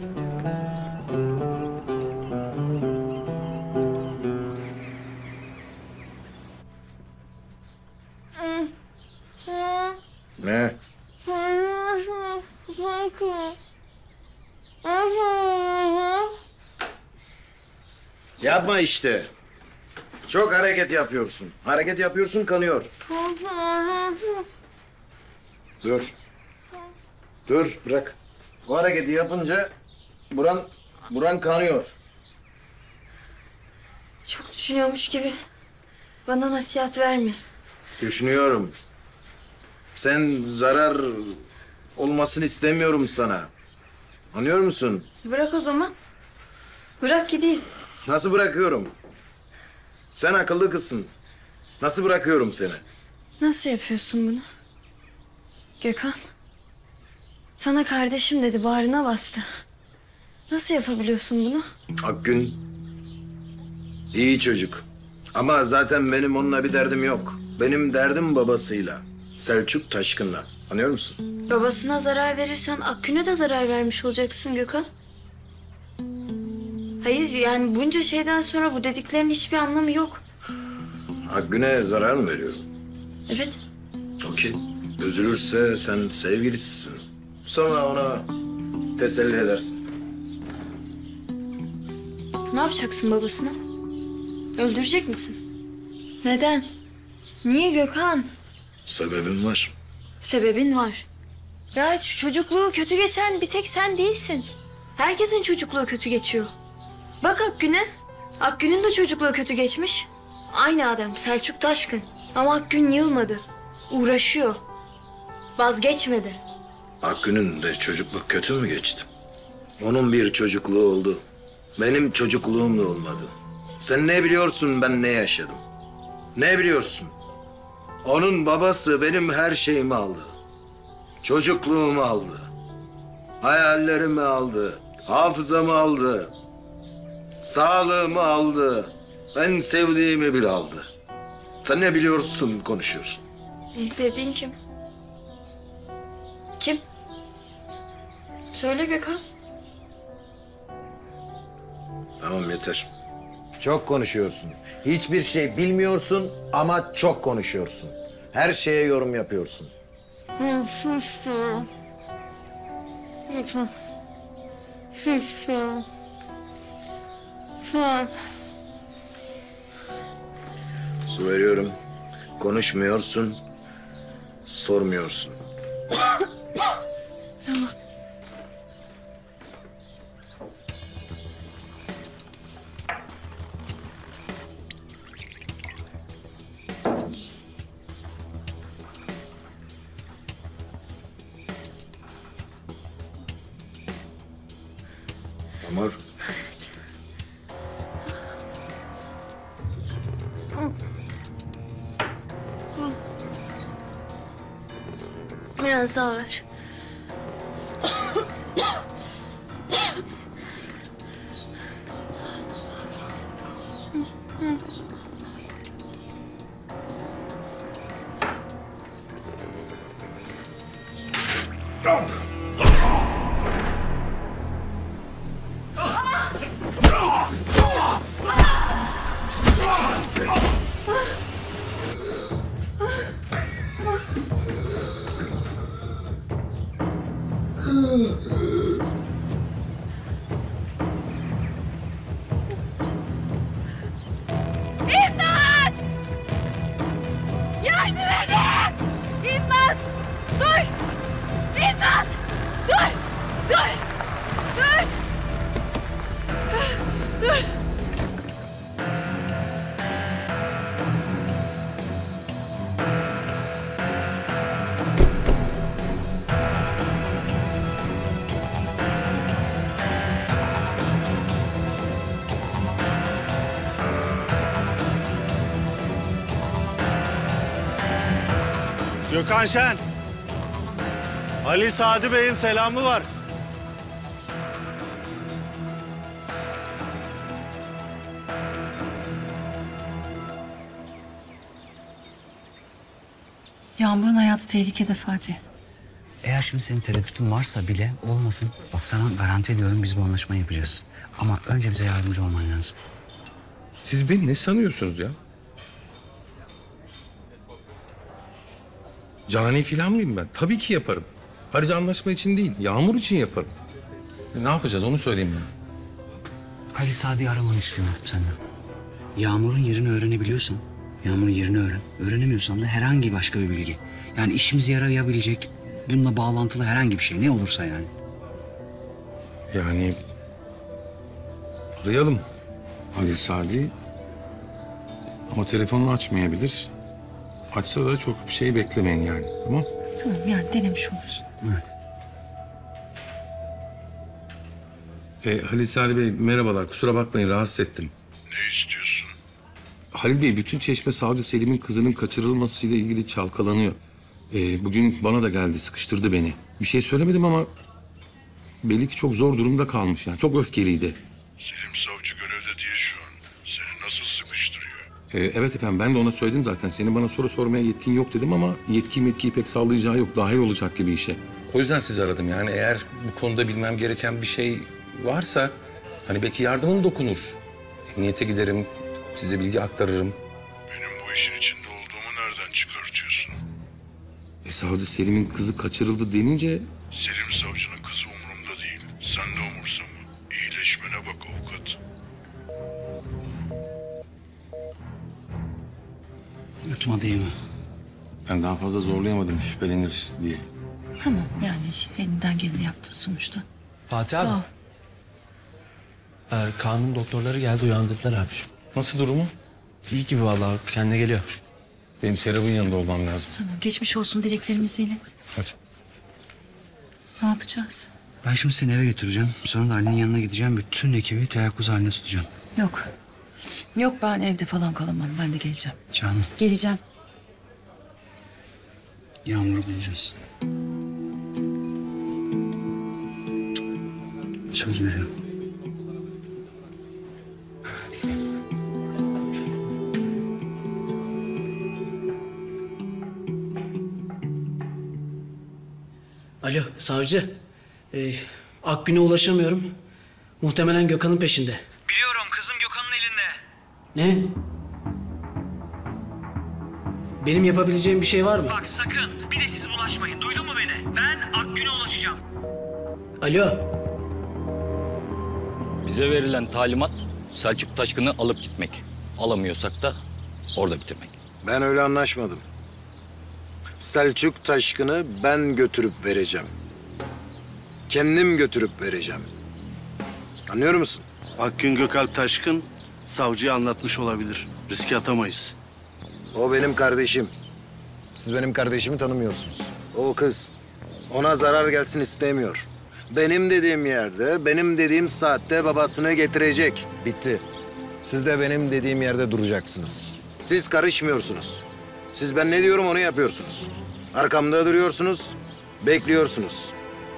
Ne? Yapma işte. Çok hareket yapıyorsun. Hareket yapıyorsun, kanıyor. Dur. Dur, bırak. Bu hareketi yapınca buran kanıyor. Çok düşünüyormuş gibi. Bana nasihat verme. Düşünüyorum. Sen zarar olmasını istemiyorum sana. Anlıyor musun? Bırak o zaman. Bırak gideyim. Nasıl bırakıyorum? Sen akıllı kızsın. Nasıl bırakıyorum seni? Nasıl yapıyorsun bunu? Gökhan. Sana kardeşim dedi, bağrına bastı. Nasıl yapabiliyorsun bunu? Akgün iyi çocuk. Ama zaten benim onunla bir derdim yok. Benim derdim babasıyla. Selçuk Taşkın'la. Anlıyor musun? Babasına zarar verirsen Akgün'e de zarar vermiş olacaksın Gökhan. Hayır yani bunca şeyden sonra bu dediklerin hiçbir anlamı yok. Akgün'e zarar mı veriyorum? Evet. Okey. Üzülürse sen sevgilisisin. Sonra ona teselli edersin. Ne yapacaksın babasına? Öldürecek misin? Neden? Niye Gökhan? Sebebim var. Sebebin var. Ya şu çocukluğu kötü geçen bir tek sen değilsin. Herkesin çocukluğu kötü geçiyor. Bak Akgün'e. Akgün'ün de çocukluğu kötü geçmiş. Aynı adam Selçuk Taşkın. Ama Akgün yılmadı. Uğraşıyor. Vazgeçmedi. Akgün'ün de çocukluk kötü mü geçti? Onun bir çocukluğu oldu. Benim çocukluğum da olmadı. Sen ne biliyorsun ben ne yaşadım? Ne biliyorsun? Onun babası benim her şeyimi aldı. Çocukluğumu aldı. Hayallerimi aldı. Hafızamı aldı. Sağlığımı aldı. En sevdiğimi bile aldı. Sen ne biliyorsun konuşuyorsun? En sevdiğin kim? Kim? Söyle Gökhan. Tamam yeter. Çok konuşuyorsun. Hiçbir şey bilmiyorsun ama çok konuşuyorsun. Her şeye yorum yapıyorsun. Su veriyorum. Konuşmuyorsun. Sormuyorsun. Tamam. Amor. Biraz daha ver. İmdat! Yardım edin! İmdat! Dur! İmdat! Dur! Dur! Dur! Dur! Gökhan Şen. Ali Sadi Bey'in selamı var. Yağmur'un hayatı tehlikede Fatih. Eğer şimdi senin tereddütün varsa bile olmasın. Bak sana garanti ediyorum biz bu anlaşmayı yapacağız. Ama önce bize yardımcı olman lazım. Siz beni ne sanıyorsunuz ya? Cani filan mıyım ben? Tabii ki yaparım. Ayrıca anlaşma için değil, Yağmur için yaparım. Ne yapacağız onu söyleyeyim bana. Ali Sadi'yi aramanı istiyorum senden. Yağmur'un yerini öğrenebiliyorsan, Yağmur'un yerini öğren. Öğrenemiyorsan da herhangi başka bir bilgi. Yani işimize yarayabilecek, bununla bağlantılı herhangi bir şey. Ne olursa yani. Yani arayalım Ali Sadi. Ama telefonunu açmayabilir. Açsa da çok bir şey beklemeyin yani, tamam? Tamam yani denemiş olursun. Evet. Halil Sadi Bey merhabalar. Kusura bakmayın rahatsız ettim. Ne istiyorsun? Halil Bey bütün Çeşme Savcı Selim'in kızının kaçırılmasıyla ilgili çalkalanıyor. Bugün bana da geldi sıkıştırdı beni. Bir şey söylemedim ama belli ki çok zor durumda kalmış yani. Çok öfkeliydi. Selim savcı görevde değil şu an. Seni nasıl sıkıştırıyor? Evet efendim ben de ona söyledim zaten. Senin bana soru sormaya yetkin yok dedim ama yetkiyi pek sağlayacağı yok. Dahil olacak gibi işe. O yüzden sizi aradım yani. Eğer bu konuda bilmem gereken bir şey varsa hani belki yardımım dokunur. Emniyete giderim, size bilgi aktarırım. Benim bu işin içinde olduğumu nereden çıkartıyorsun? Savcı Selim'in kızı kaçırıldı denince... Selim savcının kızı umurumda değil. Sen de umursama. İyileşmene bak avukat. Yutma değil mi? Ben daha fazla zorlayamadım şüphelenir diye. Tamam yani elinden geleni yaptın sonuçta. Fatih Sağ abi. ol. Kaan'ın doktorları geldi uyandırdılar abiciğim. Nasıl durumu? İyi gibi vallahi kendine geliyor. Benim Serap'ın yanında olmam lazım. Tamam geçmiş olsun dileklerimizi ilet. Hadi. Ne yapacağız? Ben şimdi seni eve götüreceğim. Sonra da Ali'nin yanına gideceğim. Bütün ekibi teyakkuz halinde tutacağım. Yok. Yok ben evde falan kalamam. Ben de geleceğim. Canım. Geleceğim. Yağmur'u bulacağız. Söz veriyorum. Alo savcı. Akgün'e ulaşamıyorum. Muhtemelen Gökhan'ın peşinde. Biliyorum, kızım Gökhan'ın elinde. Ne? Benim yapabileceğim bir şey var mı? Bak sakın, bir de siz bulaşmayın. Duydun mu beni? Ben Akgün'e ulaşacağım. Alo. Bize verilen talimat Selçuk Taşkın'ı alıp gitmek. Alamıyorsak da orada bitirmek. Ben öyle anlaşmadım. Selçuk Taşkın'ı ben götürüp vereceğim. Kendim götürüp vereceğim. Anlıyor musun? Akgün Gökalp Taşkın savcıya anlatmış olabilir. Riske atamayız. O benim kardeşim. Siz benim kardeşimi tanımıyorsunuz. O kız. Ona zarar gelsin istemiyor. Benim dediğim yerde, benim dediğim saatte babasını getirecek. Bitti. Siz de benim dediğim yerde duracaksınız. Siz karışmıyorsunuz. Siz ben ne diyorum onu yapıyorsunuz. Arkamda duruyorsunuz, bekliyorsunuz.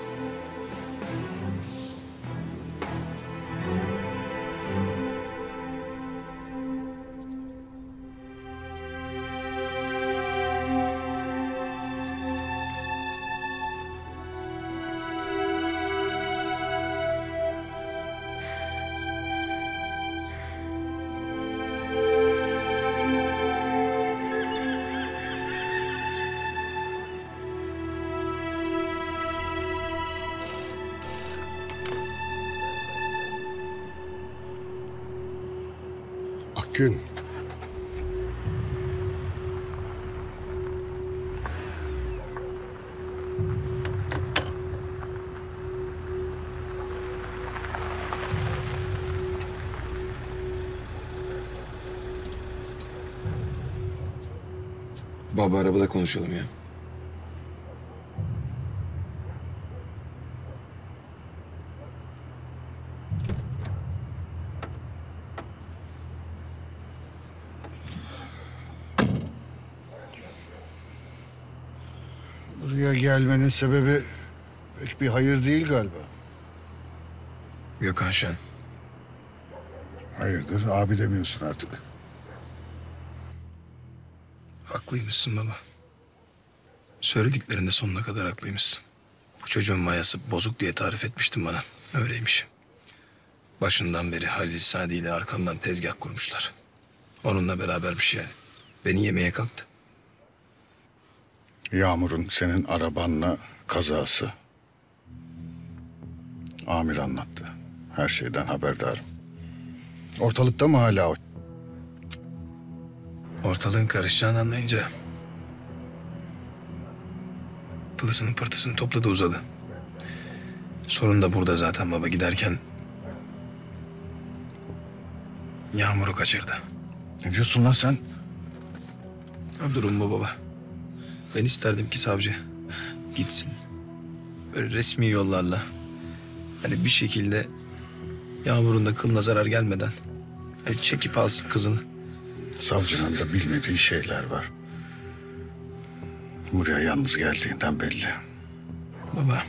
Akgün. Baba arabada konuşalım ya. Buraya gelmenin sebebi pek bir hayır değil galiba. Gökhan Şen. Hayırdır? Abi demiyorsun artık. Haklıymışsın baba. Söylediklerinde sonuna kadar haklıymışsın. Bu çocuğun mayası bozuk diye tarif etmiştin bana. Öyleymiş. Başından beri Halil Sadi ile arkamdan tezgah kurmuşlar. Onunla berabermiş yani. Beni yemeye kalktı. Yağmur'un senin arabanla kazası. Amir anlattı. Her şeyden haberdarım. Ortalıkta mı hala o? Ortalığın karışacağını anlayınca pılısını pırtısını topladı uzadı. Sorun da burada zaten baba. Giderken Yağmur'u kaçırdı. Ne diyorsun lan sen? Durum bu baba. Ben isterdim ki savcı gitsin. Böyle resmi yollarla hani bir şekilde Yağmur'un da kılına zarar gelmeden çekip alsın kızını. Savcının da bilmediği şeyler var. Buraya yalnız geldiğinden belli. Baba.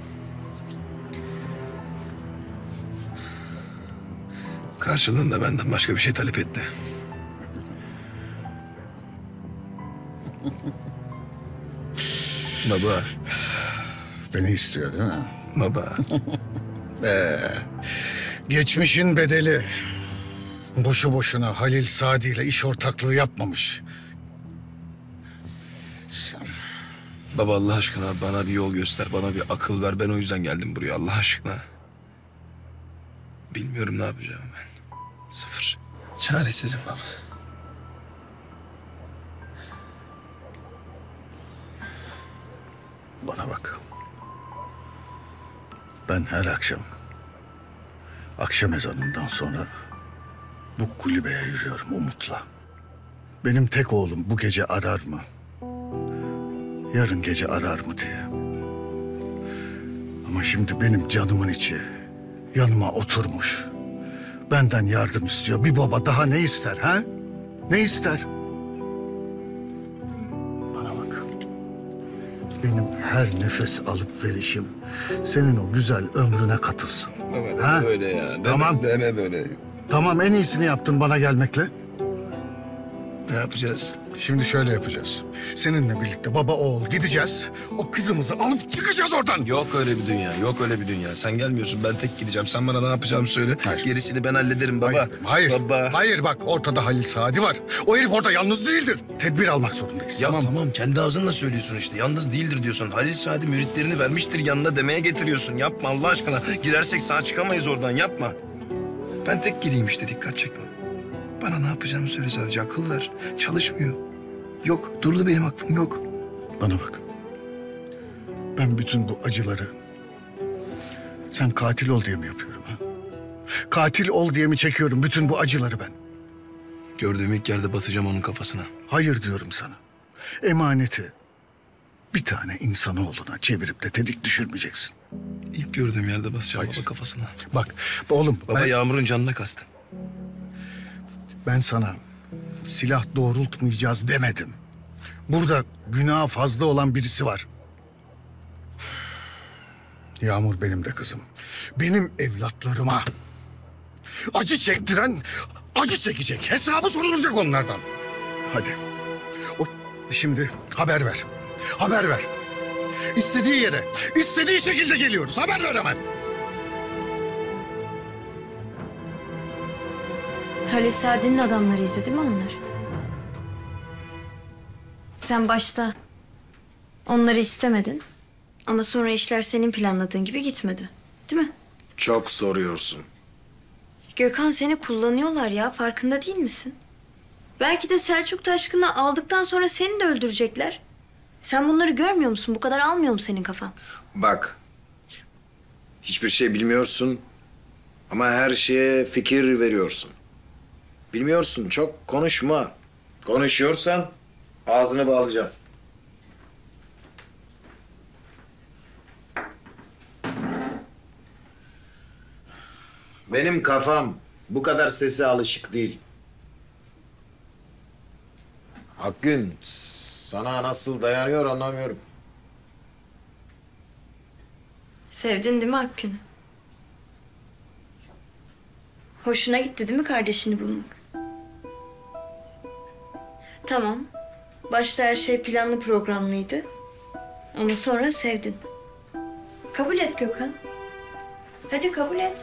Karşılığında benden başka bir şey talep etti. Baba. Beni istiyor değil mi? Baba. Geçmişin bedeli. Boşu boşuna Halil Sadi ile iş ortaklığı yapmamış. Baba Allah aşkına bana bir yol göster, bana bir akıl ver. Ben o yüzden geldim buraya Allah aşkına. Bilmiyorum ne yapacağım ben. Sıfır. Çaresizim baba. Bana bak. Ben her akşam ezanından sonra bu kulübeye yürüyorum Umut'la. Benim tek oğlum bu gece arar mı? Yarın gece arar mı diye. Ama şimdi benim canımın içi yanıma oturmuş. Benden yardım istiyor. Bir baba daha ne ister ha? Ne ister? Bana bak. Benim her nefes alıp verişim senin o güzel ömrüne katılsın. Baba deme Ha? böyle ya. Tamam. Deme böyle. Tamam en iyisini yaptın bana gelmekle. Ne yapacağız? Şimdi şöyle yapacağız. Seninle birlikte baba oğul gideceğiz. O kızımızı alıp çıkacağız oradan. Yok öyle bir dünya, yok öyle bir dünya. Sen gelmiyorsun, ben tek gideceğim. Sen bana ne yapacağımı söyle. Gerisini ben hallederim baba. Hayır, Baba. hayır bak ortada Halil Sadi var. O herif orada yalnız değildir. Tedbir almak zorundayız. Ya tamam mı? tamam, kendi ağzınla söylüyorsun işte. Yalnız değildir diyorsun. Halil Sadi müritlerini vermiştir yanına demeye getiriyorsun. Yapma Allah aşkına. Girersek sağ çıkamayız oradan, yapma. Ben tek gideyim işte, dikkat çekme. Bana ne yapacağımı söyle sadece, akıl ver. Çalışmıyor. Yok, durdu benim aklım, yok. Bana bak. Ben bütün bu acıları sen katil ol diye mi yapıyorum ha? Katil ol diye mi çekiyorum bütün bu acıları ben? Gördüğüm ilk yerde basacağım onun kafasına. Hayır diyorum sana. Emaneti bir tane insanoğluna çevirip de tedik düşürmeyeceksin. İlk gördüğüm yerde basacağım baba kafasına. Bak oğlum. Baba Yağmur'un canına kastım. Ben sana silah doğrultmayacağız demedim. Burada günah fazla olan birisi var. Yağmur benim de kızım. Benim evlatlarıma acı çektiren acı çekecek. Hesabı sorulacak onlardan. Hadi. Şimdi haber ver. Haber ver. İstediği yere, istediği şekilde geliyoruz. Haber ver hemen. Halil Sadi'nin adamlarıydı değil mi onlar? Sen başta onları istemedin. Ama sonra işler senin planladığın gibi gitmedi. Değil mi? Çok soruyorsun. Gökhan, seni kullanıyorlar ya, farkında değil misin? Belki de Selçuk Taşkın'ı aldıktan sonra seni de öldürecekler. Sen bunları görmüyor musun? Bu kadar almıyor mu senin kafan? Bak, hiçbir şey bilmiyorsun ama her şeye fikir veriyorsun. Bilmiyorsun, çok konuşma. Konuşuyorsan ağzını bağlayacağım. Benim kafam bu kadar sese alışık değil. Akgün, sana nasıl dayanıyor anlamıyorum. Sevdin değil mi Akgün'ü? Hoşuna gitti değil mi kardeşini bulmak? Tamam. Başta her şey planlı programlıydı. Ama sonra sevdin. Kabul et Gökhan. Hadi kabul et.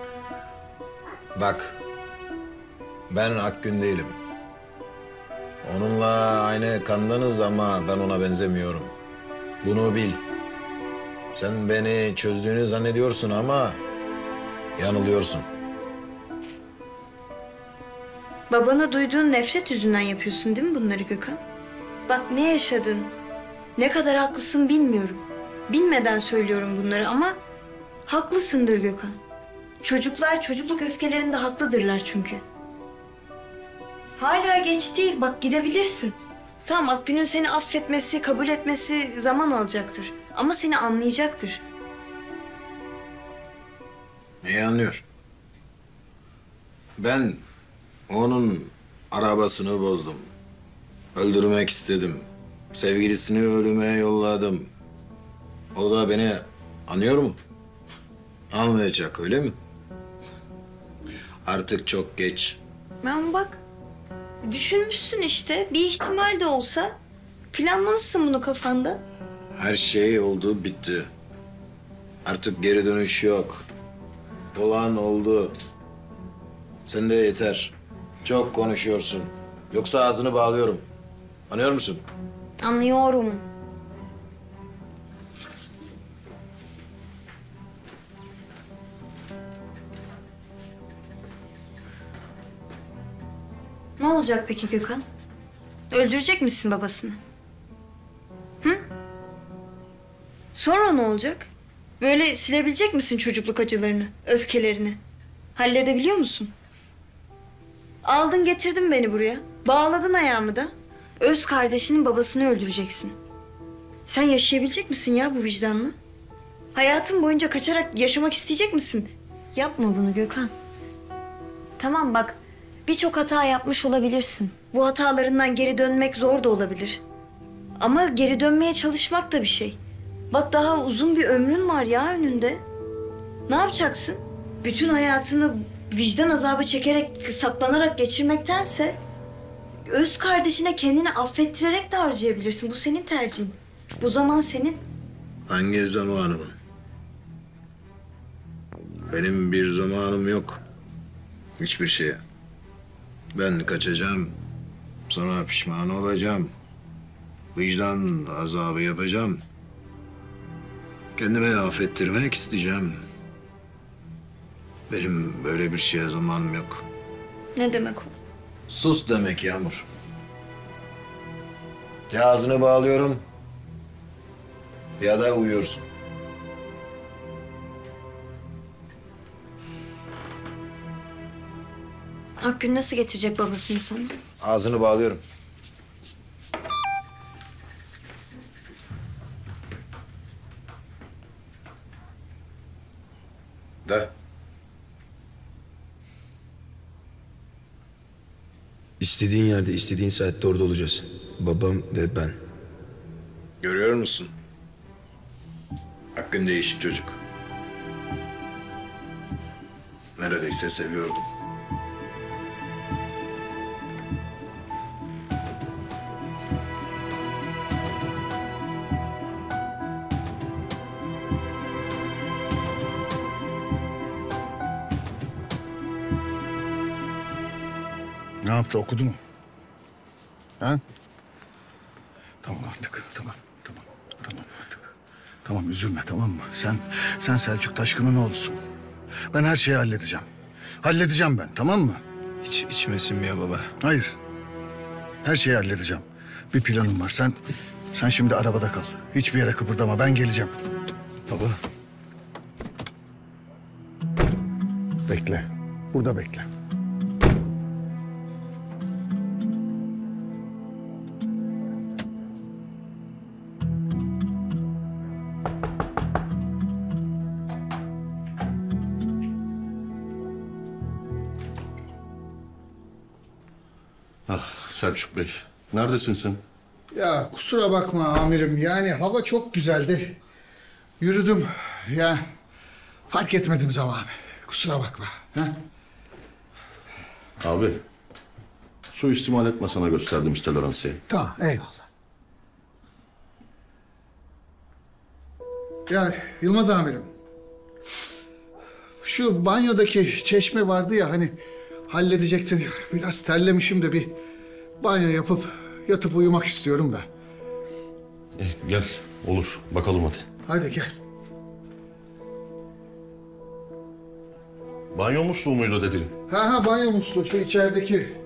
Bak, ben Akgün değilim. Onunla aynı kandanız ama ben ona benzemiyorum. Bunu bil. Sen beni çözdüğünü zannediyorsun ama yanılıyorsun. Babana duyduğun nefret yüzünden yapıyorsun değil mi bunları Gökhan? Bak ne yaşadın, ne kadar haklısın bilmiyorum. Bilmeden söylüyorum bunları ama haklısındır Gökhan. Çocuklar çocukluk öfkelerinde haklıdırlar çünkü. Hala geç değil, bak gidebilirsin. Tamam, Akgün'ün seni affetmesi, kabul etmesi zaman alacaktır. Ama seni anlayacaktır. Neyi anlıyor? Ben onun arabasını bozdum. Öldürmek istedim. Sevgilisini ölüme yolladım. O da beni anlıyor mu? Anlayacak, öyle mi? Artık çok geç. Ben bak, düşünmüşsün işte. Bir ihtimal de olsa planlamışsın bunu kafanda. Her şey oldu, bitti. Artık geri dönüş yok. Olan oldu. Sen de yeter. Çok konuşuyorsun. Yoksa ağzını bağlıyorum. Anlıyor musun? Anlıyorum. Ne olacak peki Gökhan? Öldürecek misin babasını? Hı? Sonra ne olacak? Böyle silebilecek misin çocukluk acılarını, öfkelerini? Halledebiliyor musun? Aldın getirdin beni buraya. Bağladın ayağımı da. Öz kardeşinin babasını öldüreceksin. Sen yaşayabilecek misin ya bu vicdanla? Hayatın boyunca kaçarak yaşamak isteyecek misin? Yapma bunu Gökhan. Tamam bak, birçok hata yapmış olabilirsin. Bu hatalarından geri dönmek zor da olabilir. Ama geri dönmeye çalışmak da bir şey. Bak daha uzun bir ömrün var ya önünde. Ne yapacaksın? Bütün hayatını vicdan azabı çekerek, saklanarak geçirmektense öz kardeşine kendini affettirerek de harcayabilirsin. Bu senin tercihin. Bu zaman senin. Hangi zamanımı? Benim bir zamanım yok. Hiçbir şeye. Ben kaçacağım. Sonra pişman olacağım. Vicdan azabı yapacağım. Kendimi affettirmek isteyeceğim. Benim böyle bir şeye zamanım yok. Ne demek o? Sus demek Yağmur. Ya ağzını bağlıyorum ya da uyuyorsun. Akgün nasıl getirecek babasını sana? Ağzını bağlıyorum. De. İstediğin yerde, istediğin saatte orada olacağız. Babam ve ben. Görüyor musun? Akgün değişik çocuk. Neredeyse seviyordum. Ne yaptı, okudu mu? Ha? Tamam artık, tamam artık. Tamam, üzülme, tamam mı? Sen Selçuk Taşkın'ın oğlusun. Ben her şeyi halledeceğim. Halledeceğim ben, tamam mı? Hiç içime sinmiyor baba. Hayır. Her şeyi halledeceğim. Bir planım var. Sen şimdi arabada kal. Hiçbir yere kıpırdama, ben geleceğim. Baba. Bekle. Burada bekle. Ah Selçuk Bey, neredesin sen? Ya kusura bakma amirim. Yani hava çok güzeldi. Yürüdüm. Ya fark etmedim zamanı. Kusura bakma. Ha? Abi, suistimal etme sana gösterdim toleransiyi. Tamam, eyvallah. Ya Yılmaz amirim. Şu banyodaki çeşme vardı ya hani halledecektin. Biraz terlemişim de bir banyo yapıp yatıp uyumak istiyorum da. Gel, olur. Bakalım hadi. Hadi gel. Banyo musluğu muydu dedin? Ha banyo musluğu şu içerideki.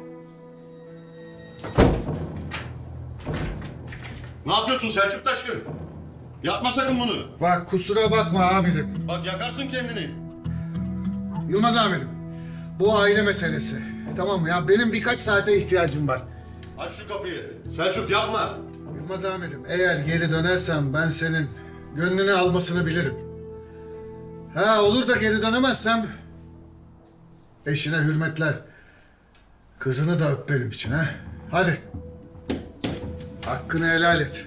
Ne yapıyorsun Selçuk Taşkın? Yapma sakın bunu. Bak kusura bakma amirim. Bak yakarsın kendini. Yılmaz amirim. Bu aile meselesi. Tamam mı ya? Benim birkaç saate ihtiyacım var. Aç şu kapıyı. Selçuk yapma. Yılmaz amirim, eğer geri dönersem ben senin gönlünü almasını bilirim. Ha olur da geri dönemezsem eşine hürmetler. Kızını da öp benim için ha. Hadi. Hakkını helal et.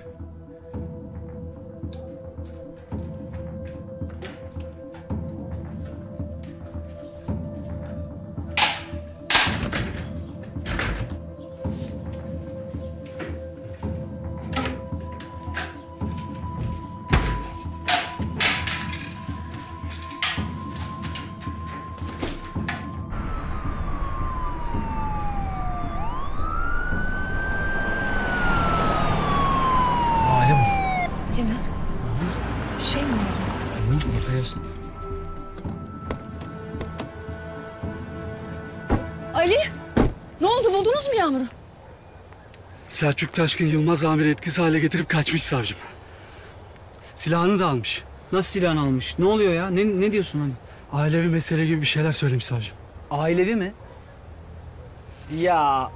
Değil mi? Bir şey mi oldu? Ali! Ne oldu? Buldunuz mu Yağmur'u? Selçuk Taşkın Yılmaz amiri etkisiz hale getirip kaçmış savcım. Silahını da almış. Nasıl silahını almış? Ne oluyor ya? Ne diyorsun hani? Ailevi mesele gibi bir şeyler söylemiş savcım. Ailevi mi? Ya...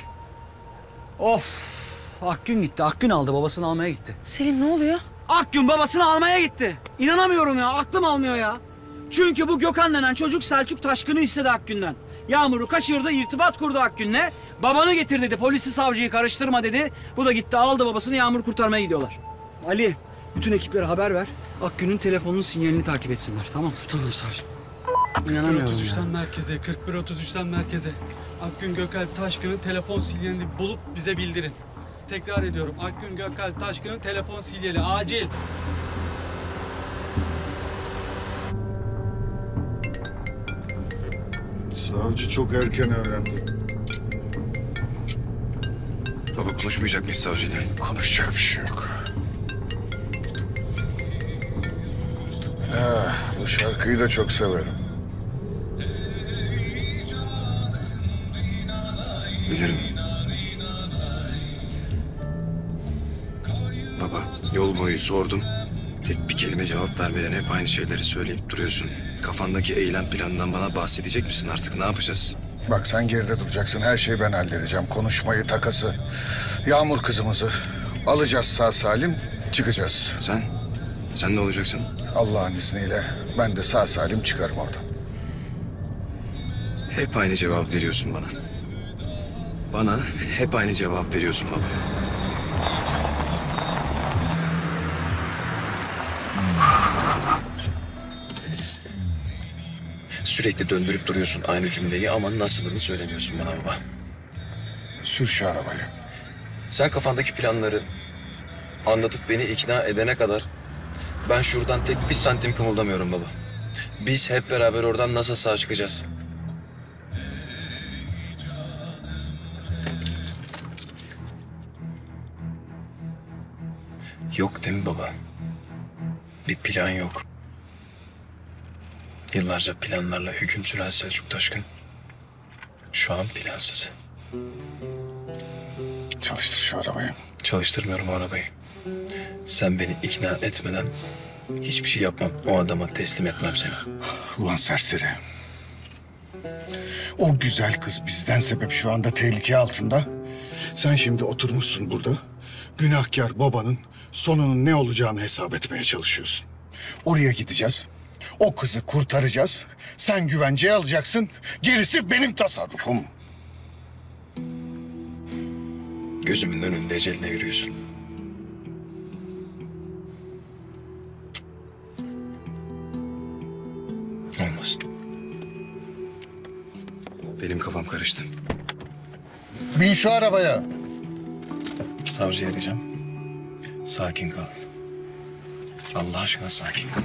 Of! Akgün gitti. Akgün aldı. Babasını almaya gitti. Selim ne oluyor? Akgün babasını almaya gitti. İnanamıyorum ya. Aklım almıyor ya. Çünkü bu Gökhan denen çocuk Selçuk Taşkın'ı istedi Akgün'den. Yağmur'u kaçırdı, irtibat kurdu Akgün'le. Babanı getir dedi, polisi savcıyı karıştırma dedi. Bu da gitti aldı babasını, Yağmur'u kurtarmaya gidiyorlar. Ali, bütün ekiplere haber ver. Akgün'ün telefonunun sinyalini takip etsinler, tamam mı? Tamam savcım. İnanamıyorum 41.33'ten merkeze, 41.33'ten merkeze. Akgün Gökalp Taşkın'ın telefon sinyalini bulup bize bildirin. Tekrar ediyorum. Akgün Gökalp Taşkın'ın telefon sinyali. Acil. Savcı çok erken öğrendi. Baba konuşmayacak mıyız savcıyla? Konuşacak bir şey yok. Bu şarkıyı da çok severim. Bilirim. Baba yol boyu sordum. Tek bir kelime cevap vermeden hep aynı şeyleri söyleyip duruyorsun. Kafandaki eylem planından bana bahsedecek misin artık? Ne yapacağız? Bak sen geride duracaksın. Her şeyi ben halledeceğim. Konuşmayı, takası. Yağmur kızımızı alacağız sağ salim, çıkacağız. Sen? Sen ne olacaksın? Allah'ın izniyle ben de sağ salim çıkarım oradan. Hep aynı cevap veriyorsun bana. Bana hep aynı cevap veriyorsun baba. Sürekli döndürüp duruyorsun aynı cümleyi ama nasılını söylemiyorsun bana baba. Sür şu arabayı. Sen kafandaki planları anlatıp beni ikna edene kadar ben şuradan tek bir santim kımıldamıyorum baba. Biz hep beraber oradan nasıl sağ çıkacağız? Yok değil mi baba? Bir plan yok. Yıllarca planlarla hüküm süren Selçuk Taşkın şu an plansız. Çalıştır şu arabayı. Çalıştırmıyorum o arabayı. Sen beni ikna etmeden hiçbir şey yapmam. O adama teslim etmem seni. Ulan serseri. O güzel kız bizden sebep şu anda tehlike altında. Sen şimdi oturmuşsun burada. Günahkar babanın sonunun ne olacağını hesap etmeye çalışıyorsun. Oraya gideceğiz. O kızı kurtaracağız. Sen güvenceye alacaksın. Gerisi benim tasarrufum. Gözümün önünde eceline yürüyorsun. Olmaz. Benim kafam karıştı. Bin şu arabaya. Savcıyı arayacağım. Sakin kal. Allah aşkına sakin kal.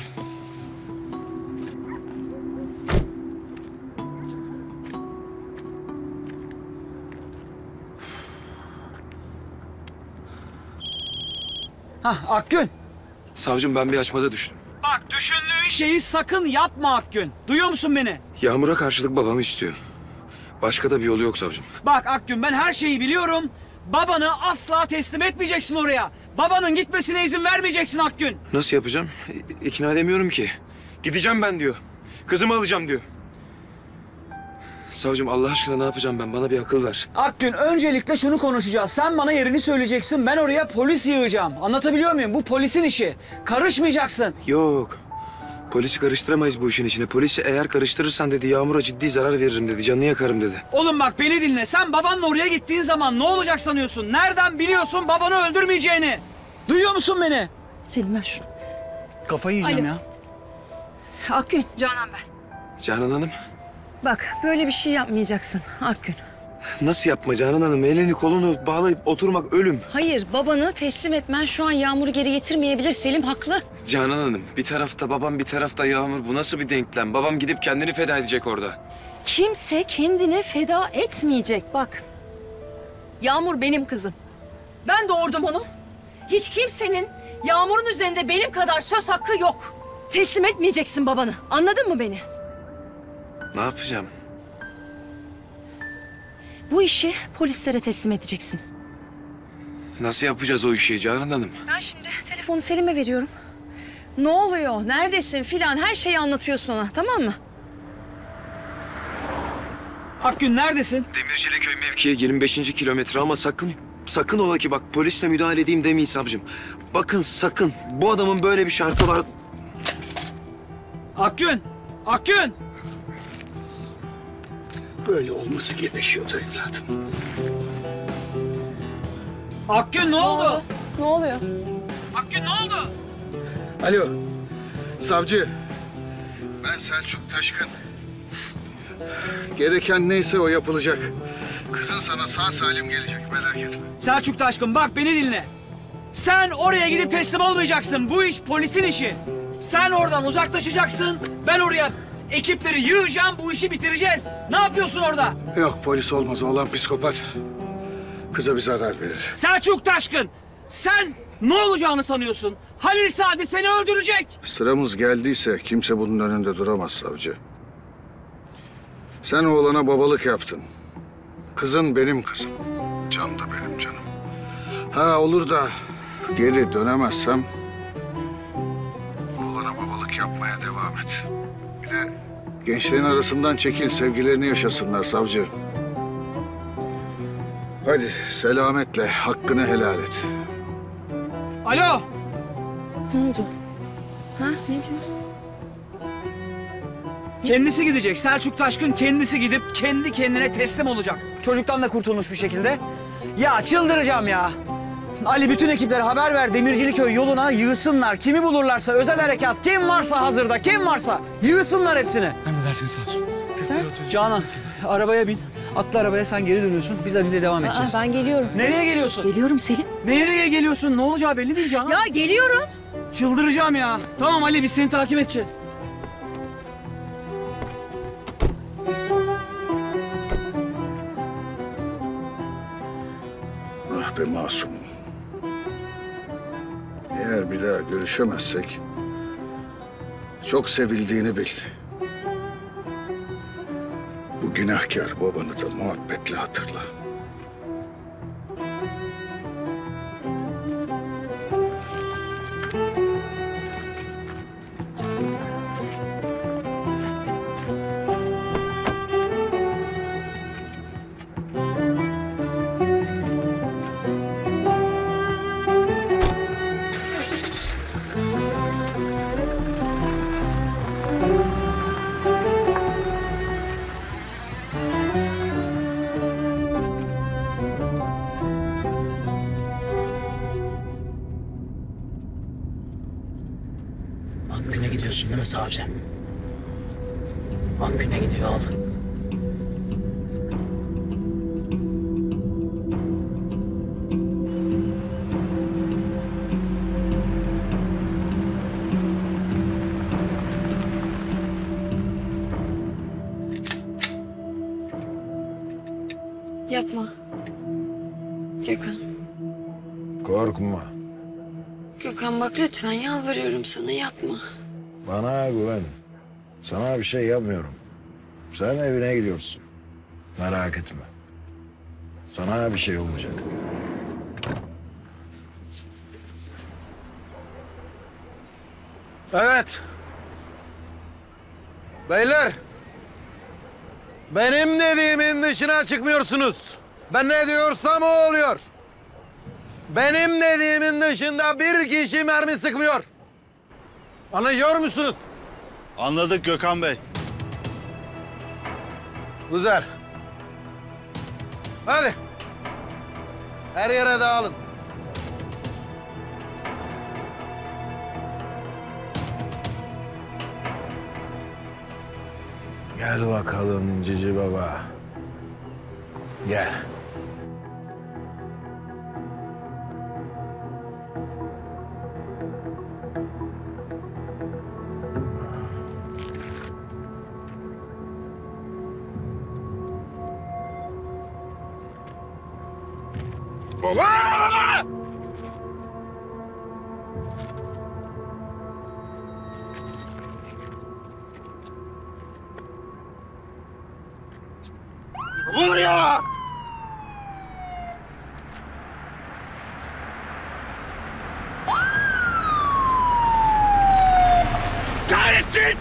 Hah Akgün. Savcım ben bir açmaza düştüm. Bak düşündüğün şeyi sakın yapma Akgün. Duyuyor musun beni? Yağmur'a karşılık babamı istiyor. Başka da bir yolu yok savcım. Bak Akgün ben her şeyi biliyorum. Babanı asla teslim etmeyeceksin oraya. Babanın gitmesine izin vermeyeceksin Akgün. Nasıl yapacağım? İkna edemiyorum ki. Gideceğim ben diyor. Kızımı alacağım diyor. Savcım Allah aşkına ne yapacağım ben? Bana bir akıl ver. Akgün öncelikle şunu konuşacağız. Sen bana yerini söyleyeceksin. Ben oraya polis yığacağım. Anlatabiliyor muyum? Bu polisin işi. Karışmayacaksın. Yok. Polisi karıştıramayız bu işin içine. Polisi eğer karıştırırsan dedi Yağmur'a ciddi zarar veririm dedi. Canını yakarım dedi. Oğlum bak beni dinle. Sen babanla oraya gittiğin zaman ne olacak sanıyorsun? Nereden biliyorsun babanı öldürmeyeceğini? Duyuyor musun beni? Selim ver şunu. Kafayı yiyeceğim Alo. ya. Akgün, Canan ben. Canan Hanım. Bak böyle bir şey yapmayacaksın Akgün. Nasıl yapma Canan Hanım? Elini kolunu bağlayıp oturmak ölüm. Hayır babanı teslim etmen şu an Yağmur'u geri getirmeyebilir. Selim haklı. Canan Hanım bir tarafta babam bir tarafta Yağmur. Bu nasıl bir denklem? Babam gidip kendini feda edecek orada. Kimse kendini feda etmeyecek bak. Yağmur benim kızım. Ben doğurdum onu. Hiç kimsenin Yağmur'un üzerinde benim kadar söz hakkı yok. Teslim etmeyeceksin babanı. Anladın mı beni? Ne yapacağım? Bu işi polislere teslim edeceksin. Nasıl yapacağız o işi Canan Hanım? Ben şimdi telefonu Selim'e veriyorum. Ne oluyor, neredesin filan her şeyi anlatıyorsun ona, tamam mı? Akgün neredesin? Demircileköy mevkiye 25. kilometre ama sakın ola ki bak polisle müdahale edeyim demeyin savcım. Bakın sakın bu adamın böyle bir şartı var. Akgün! Akgün! Böyle olması gerekiyordu evladım. Akgün ne oldu? Ne oluyor? Akgün ne oldu? Alo, savcı. Ben Selçuk Taşkın. Gereken neyse o yapılacak. Kızın sana sağ salim gelecek, merak etme. Selçuk Taşkın bak beni dinle. Sen oraya gidip teslim olmayacaksın. Bu iş polisin işi. Sen oradan uzaklaşacaksın. Ben oraya ekipleri yığacağım. Bu işi bitireceğiz. Ne yapıyorsun orada? Yok, polis olmaz. Oğlan psikopat. Kıza bir zarar verir. Selçuk Taşkın, sen ne olacağını sanıyorsun? Halil Sadi seni öldürecek. Sıramız geldiyse kimse bunun önünde duramaz savcı. Sen oğlana babalık yaptın. Kızın benim kızım. Can da benim canım. Ha olur da geri dönemezsem oğlana babalık yapmaya devam et. Bir de gençlerin arasından çekil, sevgilerini yaşasınlar savcı. Hadi selametle, hakkını helal et. Alo. Ne oldu? Ha, ne diyor? Kendisi gidecek. Selçuk Taşkın kendisi gidip kendi kendine teslim olacak. Çocuktan da kurtulmuş bir şekilde. Ya çıldıracağım ya. Ali bütün ekiplere haber ver. Demirciliköy yoluna yığsınlar. Kimi bulurlarsa özel harekat, kim varsa hazırda, kim varsa yığsınlar hepsini. Emredersin savcım. Sen? Canan, arabaya bin. Atla arabaya, sen geri dönüyorsun. Biz Ali'yle devam edeceğiz. Ben geliyorum. Nereye geliyorsun? Geliyorum Selim. Nereye geliyorsun? Ne olacağı belli değil Canan. Ya geliyorum. Çıldıracağım ya. Tamam Ali, biz seni takip edeceğiz. Ah be masumum. Eğer bir daha görüşemezsek çok sevildiğini bil. Bu günahkar babanı da muhabbetle hatırla. Akgün'e gidiyorsun değil mi savcı? Akgün'e gidiyor oğlum. Yapma. Gökhan. Korkma. Gökhan bak lütfen yalvarıyorum sana yapma. Bana güven. Sana bir şey yapmıyorum. Sen evine gidiyorsun. Merak etme. Sana bir şey olmayacak. Evet. Beyler. Benim dediğimin dışına çıkmıyorsunuz. Ben ne diyorsam o oluyor. Benim dediğimin dışında bir kişi mermi sıkmıyor. Anlıyor musunuz? Anladık Gökhan Bey. Güzel. Hadi. Her yere dağılın. Gel bakalım Cici Baba. Gel. Baba! Vur ya! Kahretsin!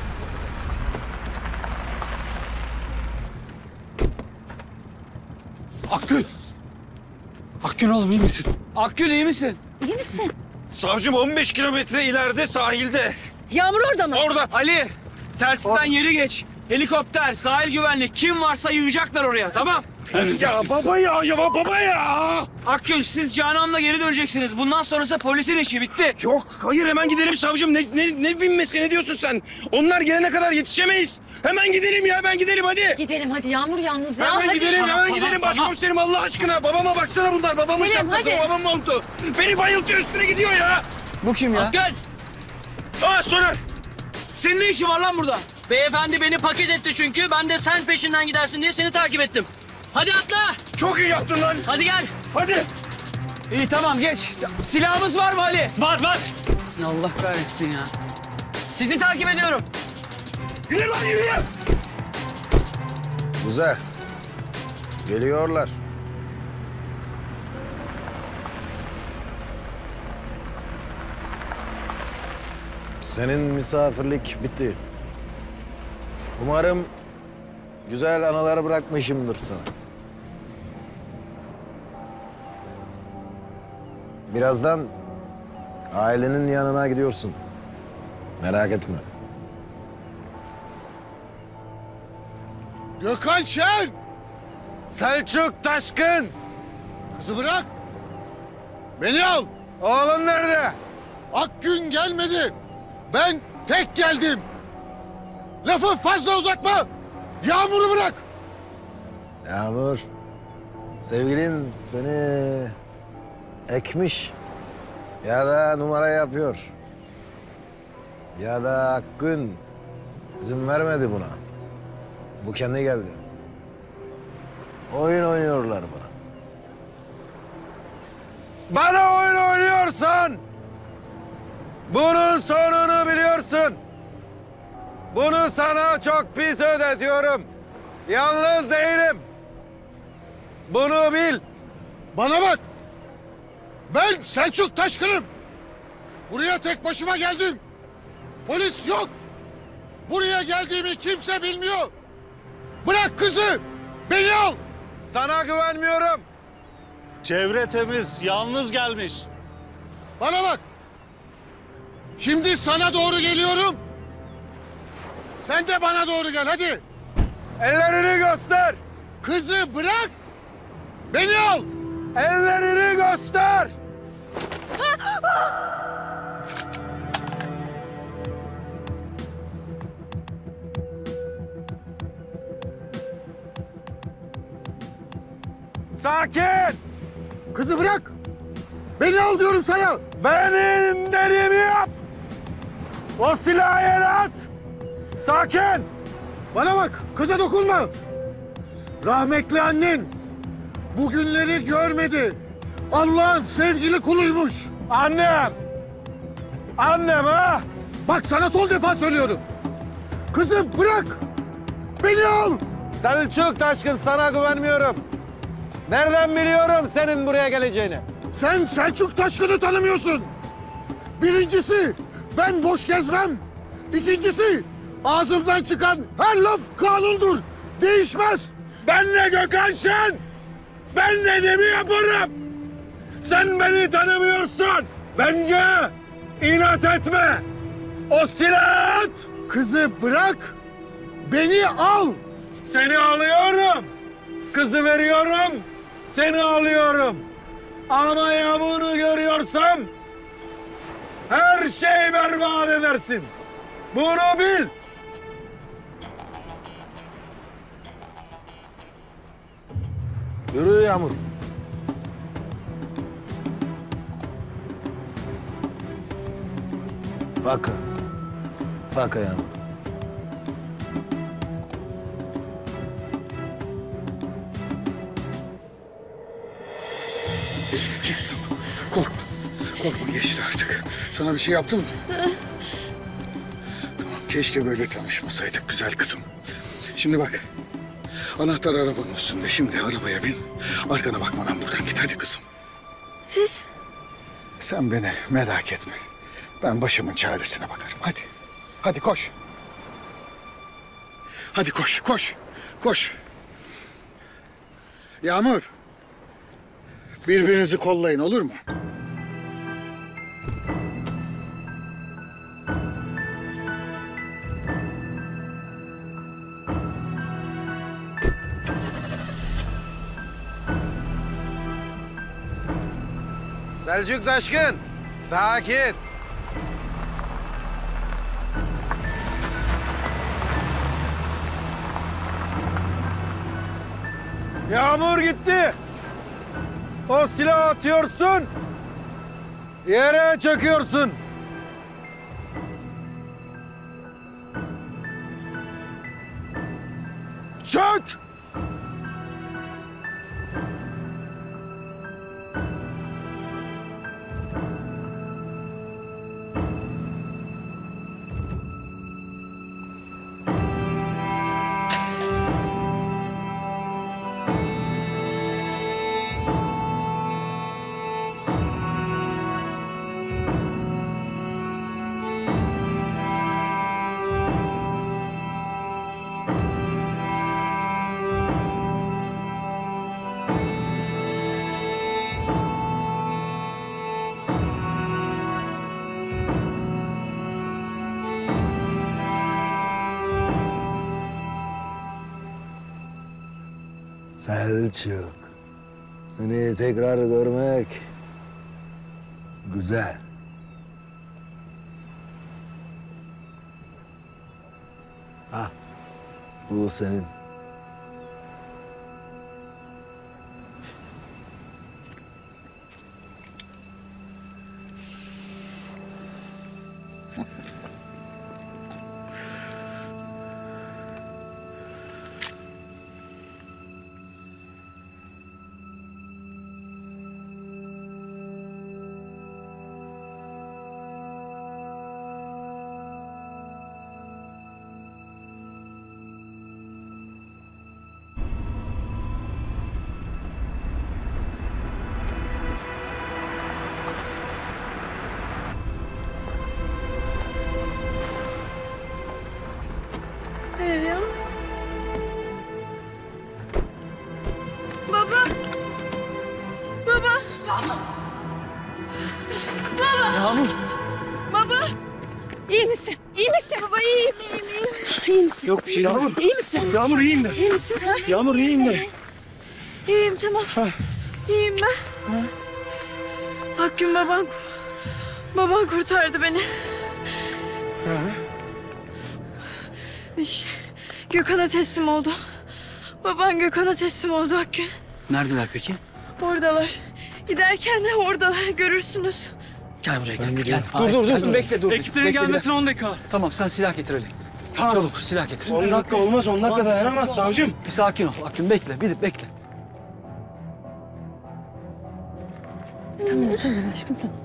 Akgün! Akgün oğlum iyi misin? Akgün iyi misin? İyi misin? Savcım 15 kilometre ileride sahilde. Yağmur orada mı? Orada. Ali, telsizden yeri geç. Helikopter, sahil güvenlik kim varsa yığacaklar oraya, tamam? Ya baba ya! Akgün siz Canan'la geri döneceksiniz. Bundan sonrası polisin işi, bitti. Yok, hayır hemen gidelim savcım. Ne binmesi, ne diyorsun sen? Onlar gelene kadar yetişemeyiz. Hemen gidelim ya, hemen gidelim hadi. Gidelim hadi Yağmur yalnız ya. Hemen hadi. gidelim, hemen gidelim başkomiserim Allah aşkına. Babama baksana bunlar, babamın Selim, şapkası, hadi. babamın montu. Beni bayıltıyor, üstüne gidiyor ya. Bu kim ya? Akgün! Aa Soner! Senin ne işin var lan burada? Beyefendi beni paket etti çünkü. Ben de sen peşinden gidersin diye seni takip ettim. Hadi atla. Çok iyi yaptın lan. Hadi gel. Hadi. İyi tamam geç. Silahımız var mı Ali? Var. Allah kahretsin ya. Sizi takip ediyorum. Yürü lan yürü. Güzel. Geliyorlar. Senin misafirlik bitti. Umarım güzel anılar bırakmışımdır sana. Birazdan ailenin yanına gidiyorsun. Merak etme. Gökhan Şen! Selçuk Taşkın! Kızı bırak! Beni al! Oğlun nerede? Akgün gelmedi. Ben tek geldim. Lafı fazla uzatma. Yağmur'u bırak. Yağmur, sevgilin seni ekmiş ya da numara yapıyor. Ya da Akgün izin vermedi buna. Bu kendi geldi. Oyun oynuyorlar bana. Bana oyun oynuyorsan bunun sonunu biliyorsun. Bunu sana çok pis ödetiyorum. Yalnız değilim. Bunu bil. Bana bak. Ben Selçuk Taşkın'ım. Buraya tek başıma geldim. Polis yok. Buraya geldiğimi kimse bilmiyor. Bırak kızı. Beni al. Sana güvenmiyorum. Çevre temiz. Yalnız gelmiş. Bana bak. Şimdi sana doğru geliyorum. Sen de bana doğru gel hadi. Ellerini göster. Kızı bırak. Beni al. Ellerini göster. Sakin. Kızı bırak. Beni al diyorum sana. Benim dediğimi yap. O silahı yere at. Sakin. Bana bak, kıza dokunma. Rahmetli annen bugünleri görmedi. Allah'ın sevgili kuluymuş. Annem. Annem ha? Bak sana son defa söylüyorum. Kızı bırak. Beni al. Selçuk Taşkın, sana güvenmiyorum. Nereden biliyorum senin buraya geleceğini? Sen Selçuk Taşkın'ı tanımıyorsun. Birincisi, ben boş gezmem. İkincisi, ağzımdan çıkan her laf kanundur. Değişmez. Ben de Gökhan Şen. Ben dediğimi yaparım. Sen beni tanımıyorsun. Bence inat etme. O silahı at. Kızı bırak. Beni al. Seni alıyorum. Kızı veriyorum. Seni alıyorum. Ama ya bunu görüyorsam her şeyi berbat edersin. Bunu bil. Yürü Yağmur. Bak. Bak Yağmur. Korkma. Korkma, geçti artık. Sana bir şey yaptım mı? Tamam, keşke böyle tanışmasaydık güzel kızım. Şimdi bak. Anahtar arabanın üstünde. Şimdi arabaya bin. Arkana bakmadan buradan git. Hadi kızım. Siz? Sen beni merak etme. Ben başımın çaresine bakarım. Hadi. Hadi koş. Hadi koş, koş. Koş. Yağmur. Birbirinizi kollayın, olur mu? Selçuk Taşkın, sakin. Yağmur gitti. O silahı atıyorsun. Yere çöküyorsun. Çök! Selçuk, seni tekrar görmek güzel. Ah, bu senin. Meryem. Baba. Baba. Baba. Yağmur. Baba. İyi misin? İyi misin? Baba iyiyim. İyi misin? Yok bir şey Yağmur. İyi misin? Yağmur iyiyim de. İyi misin? Ha? Yağmur iyiyim de. İyiyim tamam. İyiyim ben. Akgün baban kurtardı beni. Gökhan'a teslim oldu. Baban Gökhan'a teslim oldu Akgün. Neredeler peki? Oradalar. Giderken de oradalar. Görürsünüz. Gel buraya gel. Gel. Dur bekle dur. Ekiplerin Bekle, gelmesine 10 dakika. Tamam sen silah getir Ali. Tamam. Çabuk silah getir. 10 dakika olmaz, 10 dakika dayanamaz savcım. Bir sakin ol Akgün bekle bekle. Tamam aşkım tamam.